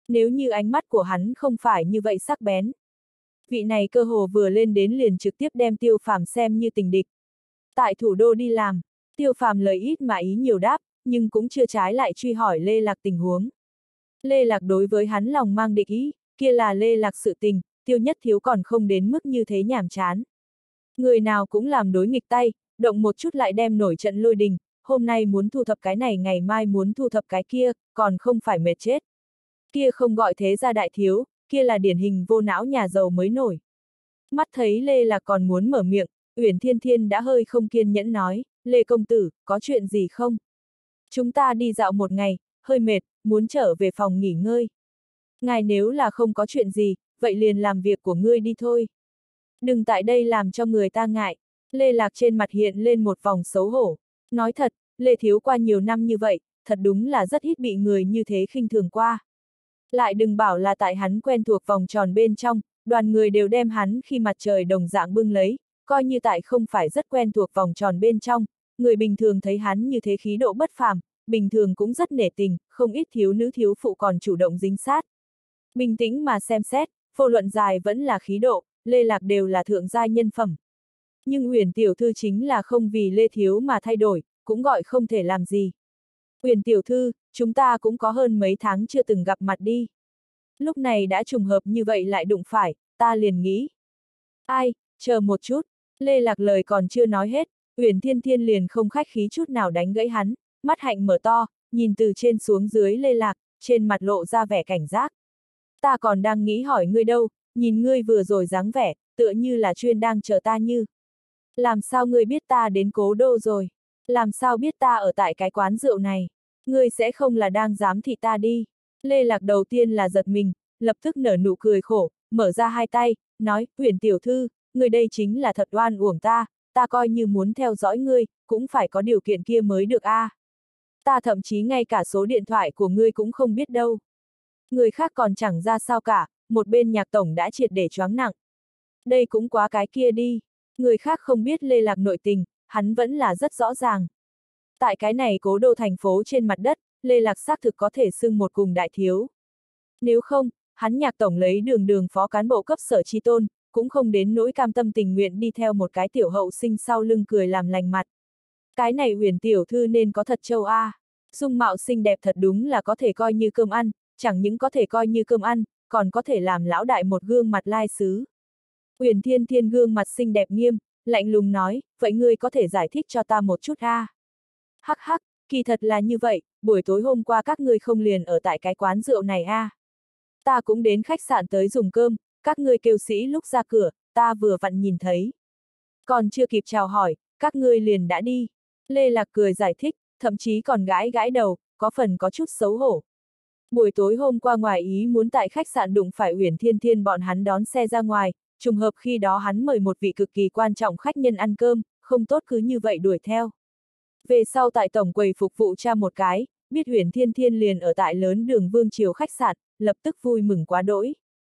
A: Nếu như ánh mắt của hắn không phải như vậy sắc bén. Vị này cơ hồ vừa lên đến liền trực tiếp đem Tiêu Phàm xem như tình địch. Tại thủ đô đi làm, Tiêu Phàm lời ít mà ý nhiều đáp, nhưng cũng chưa trái lại truy hỏi Lê Lạc tình huống. Lê Lạc đối với hắn lòng mang địch ý, kia là Lê Lạc sự tình, Tiêu Nhất Thiếu còn không đến mức như thế nhàm chán. Người nào cũng làm đối nghịch tay, động một chút lại đem nổi trận lôi đình, hôm nay muốn thu thập cái này ngày mai muốn thu thập cái kia, còn không phải mệt chết. Kia không gọi thế ra đại thiếu, kia là điển hình vô não nhà giàu mới nổi. Mắt thấy Lê Lạc còn muốn mở miệng, Uyển Thiên Thiên đã hơi không kiên nhẫn nói, Lê công tử, có chuyện gì không? Chúng ta đi dạo một ngày, hơi mệt, muốn trở về phòng nghỉ ngơi. Ngài nếu là không có chuyện gì, vậy liền làm việc của ngươi đi thôi. Đừng tại đây làm cho người ta ngại. Lê Lạc trên mặt hiện lên một vòng xấu hổ. Nói thật, Lê Thiếu qua nhiều năm như vậy, thật đúng là rất ít bị người như thế khinh thường qua. Lại đừng bảo là tại hắn quen thuộc vòng tròn bên trong, đoàn người đều đem hắn khi mặt trời đồng dạng bưng lấy, coi như tại không phải rất quen thuộc vòng tròn bên trong, người bình thường thấy hắn như thế khí độ bất phàm, bình thường cũng rất nể tình, không ít thiếu nữ thiếu phụ còn chủ động dính sát. Bình tĩnh mà xem xét, vô luận dài vẫn là khí độ, Lê Lạc đều là thượng giai nhân phẩm. Nhưng Uyển tiểu thư chính là không vì Lê Thiếu mà thay đổi, cũng gọi không thể làm gì. Uyển tiểu thư, chúng ta cũng có hơn mấy tháng chưa từng gặp mặt đi. Lúc này đã trùng hợp như vậy lại đụng phải, ta liền nghĩ. Ai, chờ một chút, Lê Lạc lời còn chưa nói hết, Uyển Thiên Thiên liền không khách khí chút nào đánh gãy hắn, mắt hạnh mở to, nhìn từ trên xuống dưới Lê Lạc, trên mặt lộ ra vẻ cảnh giác. Ta còn đang nghĩ hỏi ngươi đâu, nhìn ngươi vừa rồi dáng vẻ, tựa như là chuyên đang chờ ta như. Làm sao ngươi biết ta đến Cố Đô rồi? Làm sao biết ta ở tại cái quán rượu này? Ngươi sẽ không là đang giám thị ta đi. Lê Lạc đầu tiên là giật mình, lập tức nở nụ cười khổ, mở ra hai tay, nói, Uyển tiểu thư, ngươi đây chính là thật oan uổng ta, ta coi như muốn theo dõi ngươi, cũng phải có điều kiện kia mới được a. À. Ta thậm chí ngay cả số điện thoại của ngươi cũng không biết đâu. Người khác còn chẳng ra sao cả, một bên nhạc tổng đã triệt để choáng nặng. Đây cũng quá cái kia đi. Người khác không biết Lê Lạc nội tình, hắn vẫn là rất rõ ràng. Tại cái này Cố Đô thành phố trên mặt đất, Lê Lạc xác thực có thể xưng một cùng đại thiếu. Nếu không, hắn nhạc tổng lấy đường đường phó cán bộ cấp sở chi tôn, cũng không đến nỗi cam tâm tình nguyện đi theo một cái tiểu hậu sinh sau lưng cười làm lành mặt. Cái này Uyển tiểu thư nên có thật châu a. Dung mạo xinh đẹp thật đúng là có thể coi như cơm ăn, chẳng những có thể coi như cơm ăn, còn có thể làm lão đại một gương mặt lai sứ. Uyển Thiên Thiên gương mặt xinh đẹp nghiêm, lạnh lùng nói, vậy ngươi có thể giải thích cho ta một chút a? À? Hắc hắc, kỳ thật là như vậy, buổi tối hôm qua các ngươi không liền ở tại cái quán rượu này a? À? Ta cũng đến khách sạn tới dùng cơm, các ngươi kêu sĩ lúc ra cửa, ta vừa vặn nhìn thấy. Còn chưa kịp chào hỏi, các ngươi liền đã đi. Lê Lạc cười giải thích, thậm chí còn gãi gãi đầu, có phần có chút xấu hổ. Buổi tối hôm qua ngoài ý muốn tại khách sạn đụng phải Uyển Thiên Thiên bọn hắn đón xe ra ngoài, trùng hợp khi đó hắn mời một vị cực kỳ quan trọng khách nhân ăn cơm, không tốt cứ như vậy đuổi theo. Về sau tại tổng quầy phục vụ tra một cái, biết Uyển Thiên Thiên liền ở tại lớn đường Vương Triều khách sạn, lập tức vui mừng quá đỗi.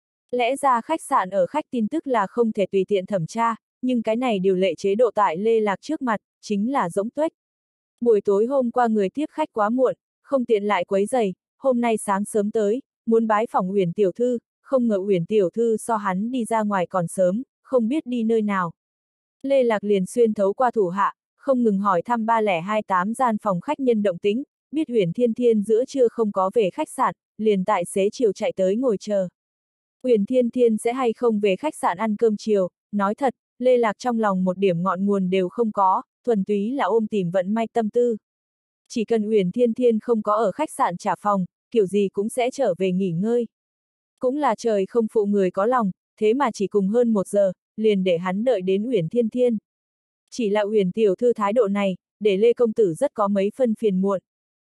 A: Lẽ ra khách sạn ở khách tin tức là không thể tùy tiện thẩm tra, nhưng cái này điều lệ chế độ tại Lê Lạc trước mặt, chính là rỗng tuếch. Buổi tối hôm qua người tiếp khách quá muộn, không tiện lại quấy giày, hôm nay sáng sớm tới, muốn bái phỏng Uyển tiểu thư, không ngờ Uyển tiểu thư so hắn đi ra ngoài còn sớm, không biết đi nơi nào. Lê Lạc liền xuyên thấu qua thủ hạ, không ngừng hỏi thăm ba không hai tám gian phòng khách nhân động tính, biết Uyển Thiên Thiên giữa trưa không có về khách sạn, liền tại xế chiều chạy tới ngồi chờ. Uyển Thiên Thiên sẽ hay không về khách sạn ăn cơm chiều, nói thật, Lê Lạc trong lòng một điểm ngọn nguồn đều không có, thuần túy là ôm tìm vận may tâm tư. Chỉ cần Uyển Thiên Thiên không có ở khách sạn trả phòng, kiểu gì cũng sẽ trở về nghỉ ngơi. Cũng là trời không phụ người có lòng, thế mà chỉ cùng hơn một giờ, liền để hắn đợi đến Uyển Thiên Thiên. Chỉ là Uyển tiểu thư thái độ này, để Lê công tử rất có mấy phân phiền muộn.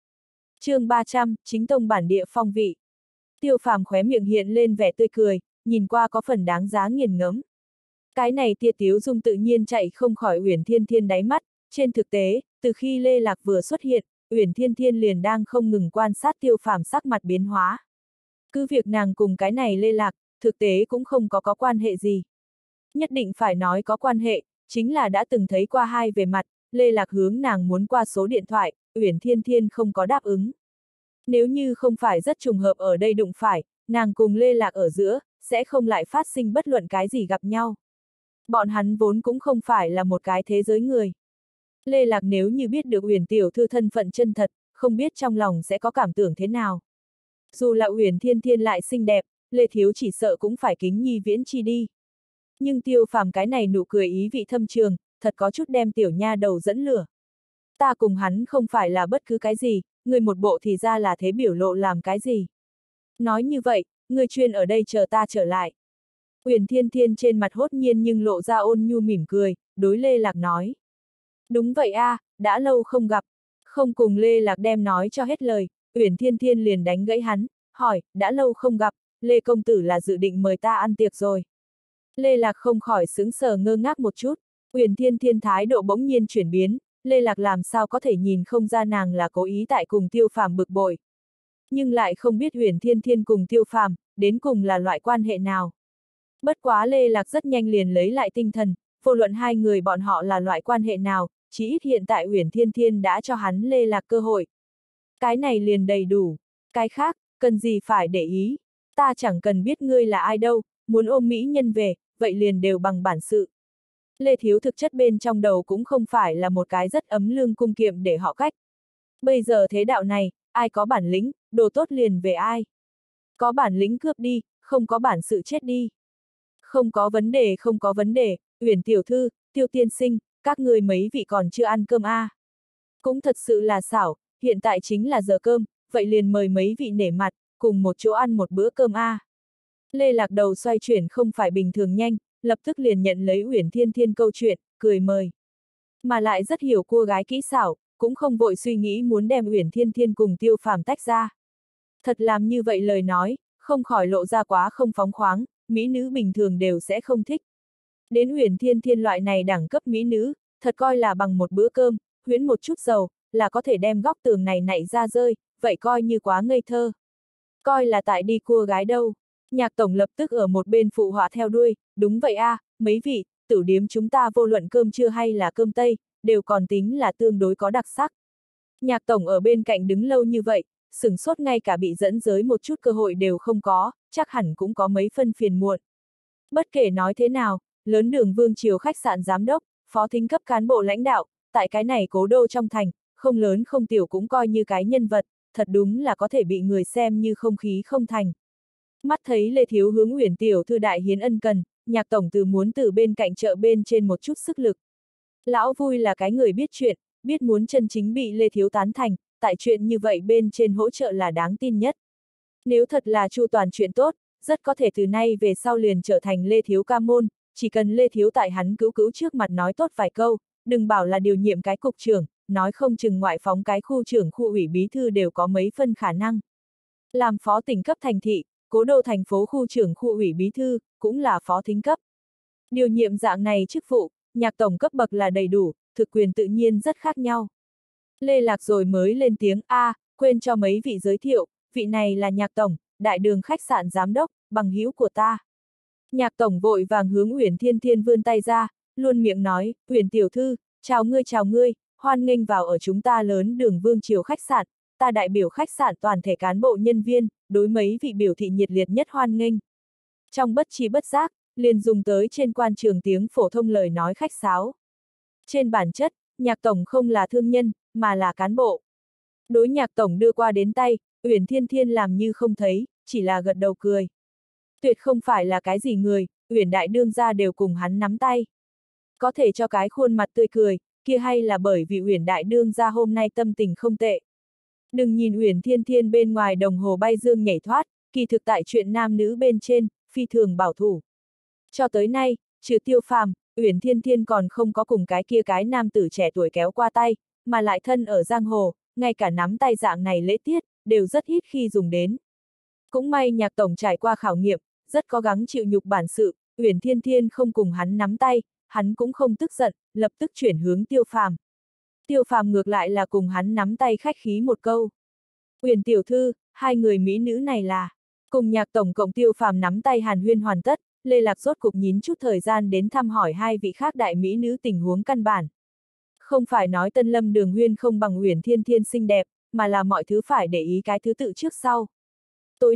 A: Chương ba trăm, chính tông bản địa phong vị. Tiêu Phàm khóe miệng hiện lên vẻ tươi cười, nhìn qua có phần đáng giá nghiền ngẫm. Cái này tia tiếu dung tự nhiên chạy không khỏi Uyển Thiên Thiên đáy mắt, trên thực tế, từ khi Lê Lạc vừa xuất hiện, Uyển Thiên Thiên liền đang không ngừng quan sát Tiêu Phàm sắc mặt biến hóa. Cứ việc nàng cùng cái này Lê Lạc, thực tế cũng không có có quan hệ gì. Nhất định phải nói có quan hệ, chính là đã từng thấy qua hai về mặt, Lê Lạc hướng nàng muốn qua số điện thoại, Uyển Thiên Thiên không có đáp ứng. Nếu như không phải rất trùng hợp ở đây đụng phải, nàng cùng Lê Lạc ở giữa, sẽ không lại phát sinh bất luận cái gì gặp nhau. Bọn hắn vốn cũng không phải là một cái thế giới người. Lê Lạc nếu như biết được Uyển tiểu thư thân phận chân thật, không biết trong lòng sẽ có cảm tưởng thế nào. Dù là Uyển Thiên Thiên lại xinh đẹp, Lê Thiếu chỉ sợ cũng phải kính nhi viễn chi đi. Nhưng Tiêu Phàm cái này nụ cười ý vị thâm trường, thật có chút đem tiểu nha đầu dẫn lửa. Ta cùng hắn không phải là bất cứ cái gì, người một bộ thì ra là thế biểu lộ làm cái gì. Nói như vậy, người chuyên ở đây chờ ta trở lại. Uyển Thiên Thiên trên mặt hốt nhiên nhưng lộ ra ôn nhu mỉm cười, đối Lê Lạc nói. Đúng vậy a, à, đã lâu không gặp. Không cùng Lê Lạc đem nói cho hết lời, Uyển Thiên Thiên liền đánh gãy hắn, hỏi, đã lâu không gặp, Lê công tử là dự định mời ta ăn tiệc rồi. Lê Lạc không khỏi sững sờ ngơ ngác một chút, Uyển Thiên Thiên thái độ bỗng nhiên chuyển biến, Lê Lạc làm sao có thể nhìn không ra nàng là cố ý tại cùng Tiêu Phàm bực bội. Nhưng lại không biết Uyển Thiên Thiên cùng Tiêu Phàm, đến cùng là loại quan hệ nào. Bất quá Lê Lạc rất nhanh liền lấy lại tinh thần, vô luận hai người bọn họ là loại quan hệ nào, chỉ ít hiện tại Uyển Thiên Thiên đã cho hắn Lê Lạc cơ hội. Cái này liền đầy đủ, cái khác, cần gì phải để ý, ta chẳng cần biết ngươi là ai đâu, muốn ôm mỹ nhân về, vậy liền đều bằng bản sự. Lê Thiếu thực chất bên trong đầu cũng không phải là một cái rất ấm lương cung kiệm để họ cách. Bây giờ thế đạo này, ai có bản lĩnh, đồ tốt liền về ai. Có bản lĩnh cướp đi, không có bản sự chết đi. Không có vấn đề không có vấn đề, Uyển tiểu thư, Tiêu tiên sinh, các người mấy vị còn chưa ăn cơm a? À. Cũng thật sự là xảo, hiện tại chính là giờ cơm, vậy liền mời mấy vị nể mặt, cùng một chỗ ăn một bữa cơm a. À. Lê Lạc đầu xoay chuyển không phải bình thường nhanh, lập tức liền nhận lấy Uyển Thiên Thiên câu chuyện, cười mời. Mà lại rất hiểu cô gái kỹ xảo, cũng không vội suy nghĩ muốn đem Uyển Thiên Thiên cùng Tiêu Phàm tách ra. Thật làm như vậy lời nói, không khỏi lộ ra quá không phóng khoáng, mỹ nữ bình thường đều sẽ không thích. Đến Uyển Thiên Thiên loại này đẳng cấp mỹ nữ, thật coi là bằng một bữa cơm, huyễn một chút dầu, là có thể đem góc tường này nảy ra rơi, vậy coi như quá ngây thơ. Coi là tại đi cua gái đâu. Nhạc tổng lập tức ở một bên phụ họa theo đuôi, đúng vậy a, à, mấy vị, tử điếm chúng ta vô luận cơm trưa hay là cơm tây, đều còn tính là tương đối có đặc sắc. Nhạc tổng ở bên cạnh đứng lâu như vậy, sửng sốt ngay cả bị dẫn giới một chút cơ hội đều không có, chắc hẳn cũng có mấy phân phiền muộn. Bất kể nói thế nào, lớn đường Vương Triều khách sạn giám đốc, phó thính cấp cán bộ lãnh đạo, tại cái này cố đô trong thành, không lớn không tiểu cũng coi như cái nhân vật, thật đúng là có thể bị người xem như không khí không thành. Mắt thấy Lê Thiếu hướng Uyển tiểu thư đại hiến ân cần, nhạc tổng từ muốn từ bên cạnh chợ bên trên một chút sức lực. Lão vui là cái người biết chuyện, biết muốn chân chính bị Lê Thiếu tán thành, tại chuyện như vậy bên trên hỗ trợ là đáng tin nhất. Nếu thật là chu toàn chuyện tốt, rất có thể từ nay về sau liền trở thành Lê Thiếu ca môn, chỉ cần Lê Thiếu tại hắn cứu cứu trước mặt nói tốt vài câu, đừng bảo là điều nhiệm cái cục trưởng, nói không chừng ngoại phóng cái khu trưởng khu ủy bí thư đều có mấy phân khả năng. Làm phó tỉnh cấp thành thị, cố đô thành phố khu trưởng khu ủy bí thư, cũng là phó thính cấp. Điều nhiệm dạng này chức vụ, nhạc tổng cấp bậc là đầy đủ, thực quyền tự nhiên rất khác nhau. Lê Lạc rồi mới lên tiếng, a, à, quên cho mấy vị giới thiệu, vị này là nhạc tổng, đại đường khách sạn giám đốc, bằng hữu của ta. Nhạc tổng vội vàng hướng Uyển Thiên Thiên vươn tay ra, luôn miệng nói, Uyển tiểu thư, chào ngươi chào ngươi, hoan nghênh vào ở chúng ta lớn đường Vương Triều khách sạn, ta đại biểu khách sạn toàn thể cán bộ nhân viên, đối mấy vị biểu thị nhiệt liệt nhất hoan nghênh. Trong bất chi bất giác, liền dùng tới trên quan trường tiếng phổ thông lời nói khách sáo. Trên bản chất, nhạc tổng không là thương nhân, mà là cán bộ. Đối nhạc tổng đưa qua đến tay, Uyển Thiên Thiên làm như không thấy, chỉ là gật đầu cười. Tuyệt không phải là cái gì người, Uyển đại đương gia đều cùng hắn nắm tay. Có thể cho cái khuôn mặt tươi cười, kia hay là bởi vì Uyển đại đương gia hôm nay tâm tình không tệ. Đừng nhìn Uyển Thiên Thiên bên ngoài đồng hồ bay dương nhảy thoát, kỳ thực tại chuyện nam nữ bên trên, phi thường bảo thủ. Cho tới nay, trừ Tiêu Phàm, Uyển Thiên Thiên còn không có cùng cái kia cái nam tử trẻ tuổi kéo qua tay, mà lại thân ở giang hồ, ngay cả nắm tay dạng này lễ tiết, đều rất ít khi dùng đến. Cũng may nhạc tổng trải qua khảo nghiệm, rất có gắng chịu nhục bản sự, Uyển Thiên Thiên không cùng hắn nắm tay, hắn cũng không tức giận, lập tức chuyển hướng Tiêu Phàm. Tiêu Phàm ngược lại là cùng hắn nắm tay khách khí một câu. Uyển tiểu thư, hai người mỹ nữ này là. Cùng nhạc tổng cộng Tiêu Phàm nắm tay hàn huyên hoàn tất, Lê Lạc rốt cục nhín chút thời gian đến thăm hỏi hai vị khác đại mỹ nữ tình huống căn bản. Không phải nói Tân Lâm Đường Huyên không bằng Uyển Thiên Thiên xinh đẹp, mà là mọi thứ phải để ý cái thứ tự trước sau. Tối nay,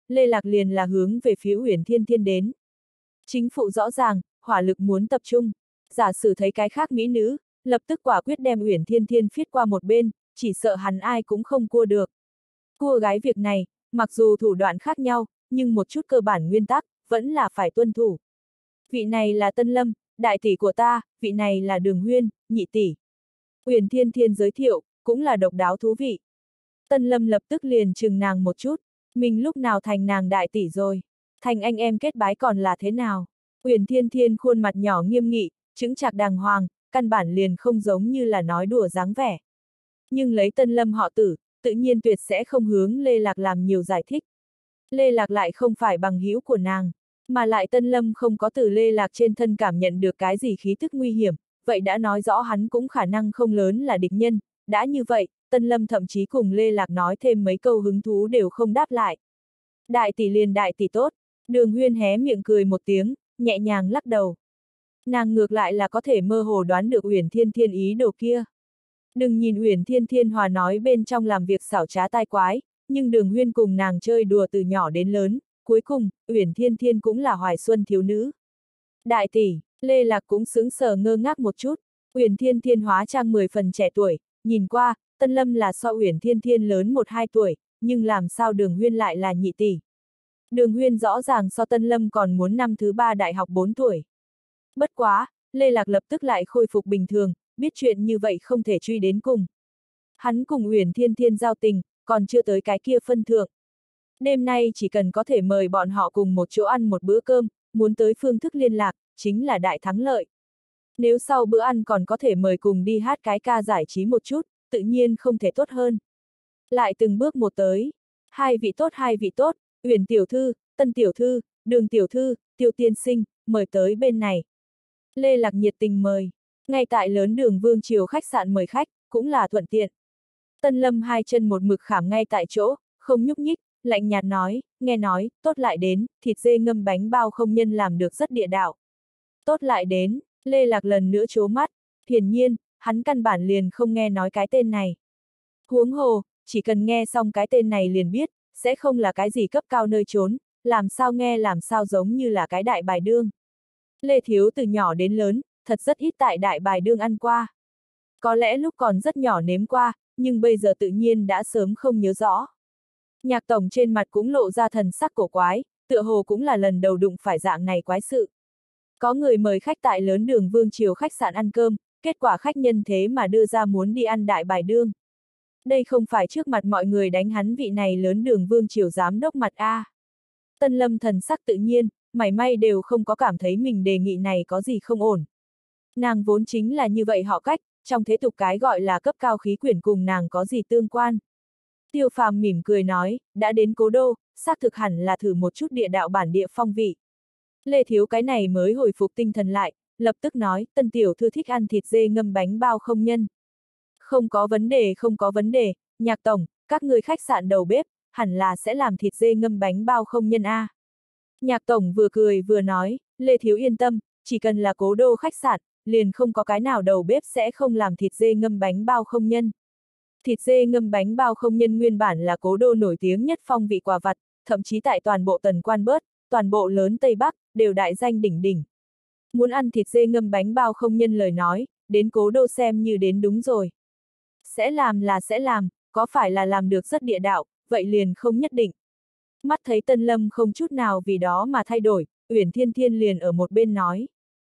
A: Lê Lạc liền là hướng về phía Uyển Thiên Thiên đến. Chính phụ rõ ràng, hỏa lực muốn tập trung. Giả sử thấy cái khác mỹ nữ, lập tức quả quyết đem Uyển Thiên Thiên phiết qua một bên, chỉ sợ hắn ai cũng không cua được. Cua gái việc này, mặc dù thủ đoạn khác nhau, nhưng một chút cơ bản nguyên tắc, vẫn là phải tuân thủ. Vị này là Tân Lâm, đại tỷ của ta, vị này là Đường Huyên, nhị tỷ. Uyển Thiên Thiên giới thiệu, cũng là độc đáo thú vị. Tân Lâm lập tức liền chừng nàng một chút, mình lúc nào thành nàng đại tỷ rồi, thành anh em kết bái còn là thế nào? Uyển Thiên Thiên khuôn mặt nhỏ nghiêm nghị, chững chạc đàng hoàng, căn bản liền không giống như là nói đùa dáng vẻ. Nhưng lấy Tân Lâm họ Tử, tự nhiên tuyệt sẽ không hướng Lê Lạc làm nhiều giải thích. Lê Lạc lại không phải bằng hữu của nàng, mà lại Tân Lâm không có từ Lê Lạc trên thân cảm nhận được cái gì khí tức nguy hiểm, vậy đã nói rõ hắn cũng khả năng không lớn là địch nhân. Đã như vậy, Tân Lâm thậm chí cùng Lê Lạc nói thêm mấy câu hứng thú đều không đáp lại. Đại tỷ liền đại tỷ tốt, Đường Huyên hé miệng cười một tiếng, nhẹ nhàng lắc đầu. Nàng ngược lại là có thể mơ hồ đoán được Uyển Thiên Thiên ý đồ kia. Đừng nhìn Uyển Thiên Thiên hòa nói bên trong làm việc xảo trá tai quái, nhưng Đường Huyên cùng nàng chơi đùa từ nhỏ đến lớn, cuối cùng, Uyển Thiên Thiên cũng là hoài xuân thiếu nữ. Đại tỷ, Lê Lạc cũng sững sờ ngơ ngác một chút, Uyển Thiên Thiên hóa trang mười phần trẻ tuổi, nhìn qua, Tân Lâm là so Uyển Thiên Thiên lớn một hai tuổi, nhưng làm sao Đường Huyên lại là nhị tỷ. Đường Huyên rõ ràng so Tân Lâm còn muốn năm thứ ba đại học bốn tuổi. Bất quá, Lê Lạc lập tức lại khôi phục bình thường, biết chuyện như vậy không thể truy đến cùng. Hắn cùng Uyển Thiên Thiên giao tình, còn chưa tới cái kia phân thượng. Đêm nay chỉ cần có thể mời bọn họ cùng một chỗ ăn một bữa cơm, muốn tới phương thức liên lạc, chính là đại thắng lợi. Nếu sau bữa ăn còn có thể mời cùng đi hát cái ca giải trí một chút, tự nhiên không thể tốt hơn. Lại từng bước một tới, hai vị tốt hai vị tốt, Uyển tiểu thư, Tân tiểu thư, Đường tiểu thư, Tiêu tiên sinh, mời tới bên này. Lê Lạc nhiệt tình mời, ngay tại lớn đường Vương Triều khách sạn mời khách, cũng là thuận tiện. Tân Lâm hai chân một mực khảm ngay tại chỗ, không nhúc nhích, lạnh nhạt nói, nghe nói, tốt lại đến, thịt dê ngâm bánh bao không nhân làm được rất địa đạo. Tốt lại đến, Lê Lạc lần nữa trố mắt, hiển nhiên, hắn căn bản liền không nghe nói cái tên này. Huống hồ, chỉ cần nghe xong cái tên này liền biết, sẽ không là cái gì cấp cao nơi trốn, làm sao nghe làm sao giống như là cái đại bài đương. Lê Thiếu từ nhỏ đến lớn, thật rất ít tại đại bài đương ăn qua. Có lẽ lúc còn rất nhỏ nếm qua, nhưng bây giờ tự nhiên đã sớm không nhớ rõ. Nhạc tổng trên mặt cũng lộ ra thần sắc cổ quái, tựa hồ cũng là lần đầu đụng phải dạng này quái sự. Có người mời khách tại lớn đường Vương Triều khách sạn ăn cơm, kết quả khách nhân thế mà đưa ra muốn đi ăn đại bài đương. Đây không phải trước mặt mọi người đánh hắn vị này lớn đường Vương Triều giám đốc mặt a. À. Tân Lâm thần sắc tự nhiên, mảy may đều không có cảm thấy mình đề nghị này có gì không ổn. Nàng vốn chính là như vậy họ cách, trong thế tục cái gọi là cấp cao khí quyển cùng nàng có gì tương quan. Tiêu Phàm mỉm cười nói, đã đến cố đô, xác thực hẳn là thử một chút địa đạo bản địa phong vị. Lê Thiếu cái này mới hồi phục tinh thần lại, lập tức nói, Tân tiểu thư thích ăn thịt dê ngâm bánh bao không nhân. Không có vấn đề không có vấn đề, Nhạc tổng, các người khách sạn đầu bếp, hẳn là sẽ làm thịt dê ngâm bánh bao không nhân a. Nhạc tổng vừa cười vừa nói, Lê Thiếu yên tâm, chỉ cần là cố đô khách sạn, liền không có cái nào đầu bếp sẽ không làm thịt dê ngâm bánh bao không nhân. Thịt dê ngâm bánh bao không nhân nguyên bản là cố đô nổi tiếng nhất phong vị quà vặt, thậm chí tại toàn bộ Tần Quan Bớt, toàn bộ lớn Tây Bắc, đều đại danh đỉnh đỉnh. Muốn ăn thịt dê ngâm bánh bao không nhân lời nói, đến cố đô xem như đến đúng rồi. Sẽ làm là sẽ làm, có phải là làm được rất địa đạo, vậy liền không nhất định. Mắt thấy Tân Lâm không chút nào vì đó mà thay đổi, Uyển Thiên Thiên liền ở một bên nói.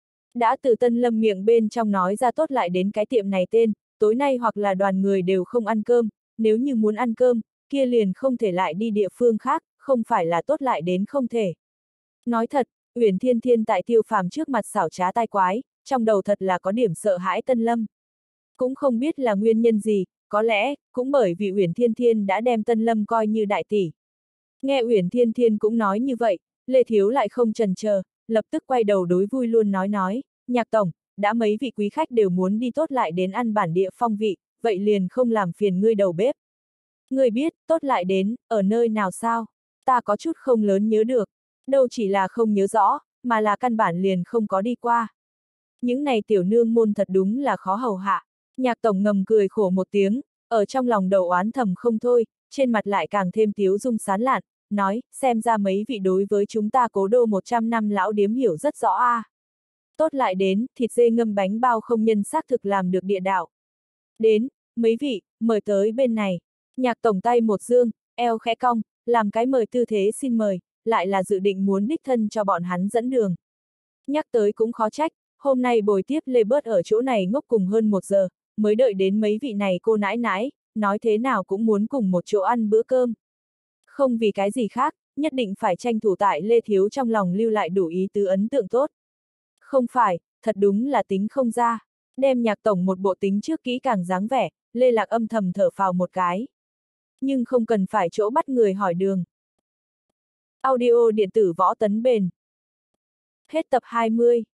A: Đã từ Tân Lâm miệng bên trong nói ra tốt lại đến cái tiệm này tên, tối nay hoặc là đoàn người đều không ăn cơm, nếu như muốn ăn cơm, kia liền không thể lại đi địa phương khác, không phải là tốt lại đến không thể. Nói thật, Uyển Thiên Thiên tại Tiêu Phàm trước mặt xảo trá tai quái, trong đầu thật là có điểm sợ hãi Tân Lâm. Cũng không biết là nguyên nhân gì, có lẽ, cũng bởi vì Uyển Thiên Thiên đã đem Tân Lâm coi như đại tỷ. Nghe Uyển Thiên Thiên cũng nói như vậy, Lê Thiếu lại không chần chờ, lập tức quay đầu đối vui luôn nói nói, Nhạc tổng, đã mấy vị quý khách đều muốn đi tốt lại đến ăn bản địa phong vị, vậy liền không làm phiền ngươi đầu bếp. Ngươi biết, tốt lại đến, ở nơi nào sao? Ta có chút không lớn nhớ được, đâu chỉ là không nhớ rõ, mà là căn bản liền không có đi qua. Những này tiểu nương môn thật đúng là khó hầu hạ. Nhạc tổng ngầm cười khổ một tiếng, ở trong lòng đầu oán thầm không thôi, trên mặt lại càng thêm tiếu dung sán lạn, nói, xem ra mấy vị đối với chúng ta cố đô một trăm năm lão điếm hiểu rất rõ a. À. Tốt lại đến, thịt dê ngâm bánh bao không nhân xác thực làm được địa đạo. Đến, mấy vị, mời tới bên này. Nhạc tổng tay một dương, eo khẽ cong, làm cái mời tư thế xin mời, lại là dự định muốn đích thân cho bọn hắn dẫn đường. Nhắc tới cũng khó trách, hôm nay bồi tiếp Lê Bớt ở chỗ này ngốc cùng hơn một giờ, mới đợi đến mấy vị này cô nãi nãi, nói thế nào cũng muốn cùng một chỗ ăn bữa cơm. Không vì cái gì khác, nhất định phải tranh thủ tại Lê Thiếu trong lòng lưu lại đủ ý tứ ấn tượng tốt. Không phải, thật đúng là tính không ra. Đem nhạc tổng một bộ tính trước kỹ càng dáng vẻ, Lê Lạc âm thầm thở phào một cái. Nhưng không cần phải chỗ bắt người hỏi đường. Audio điện tử võ tấn bền. Hết tập hai mươi.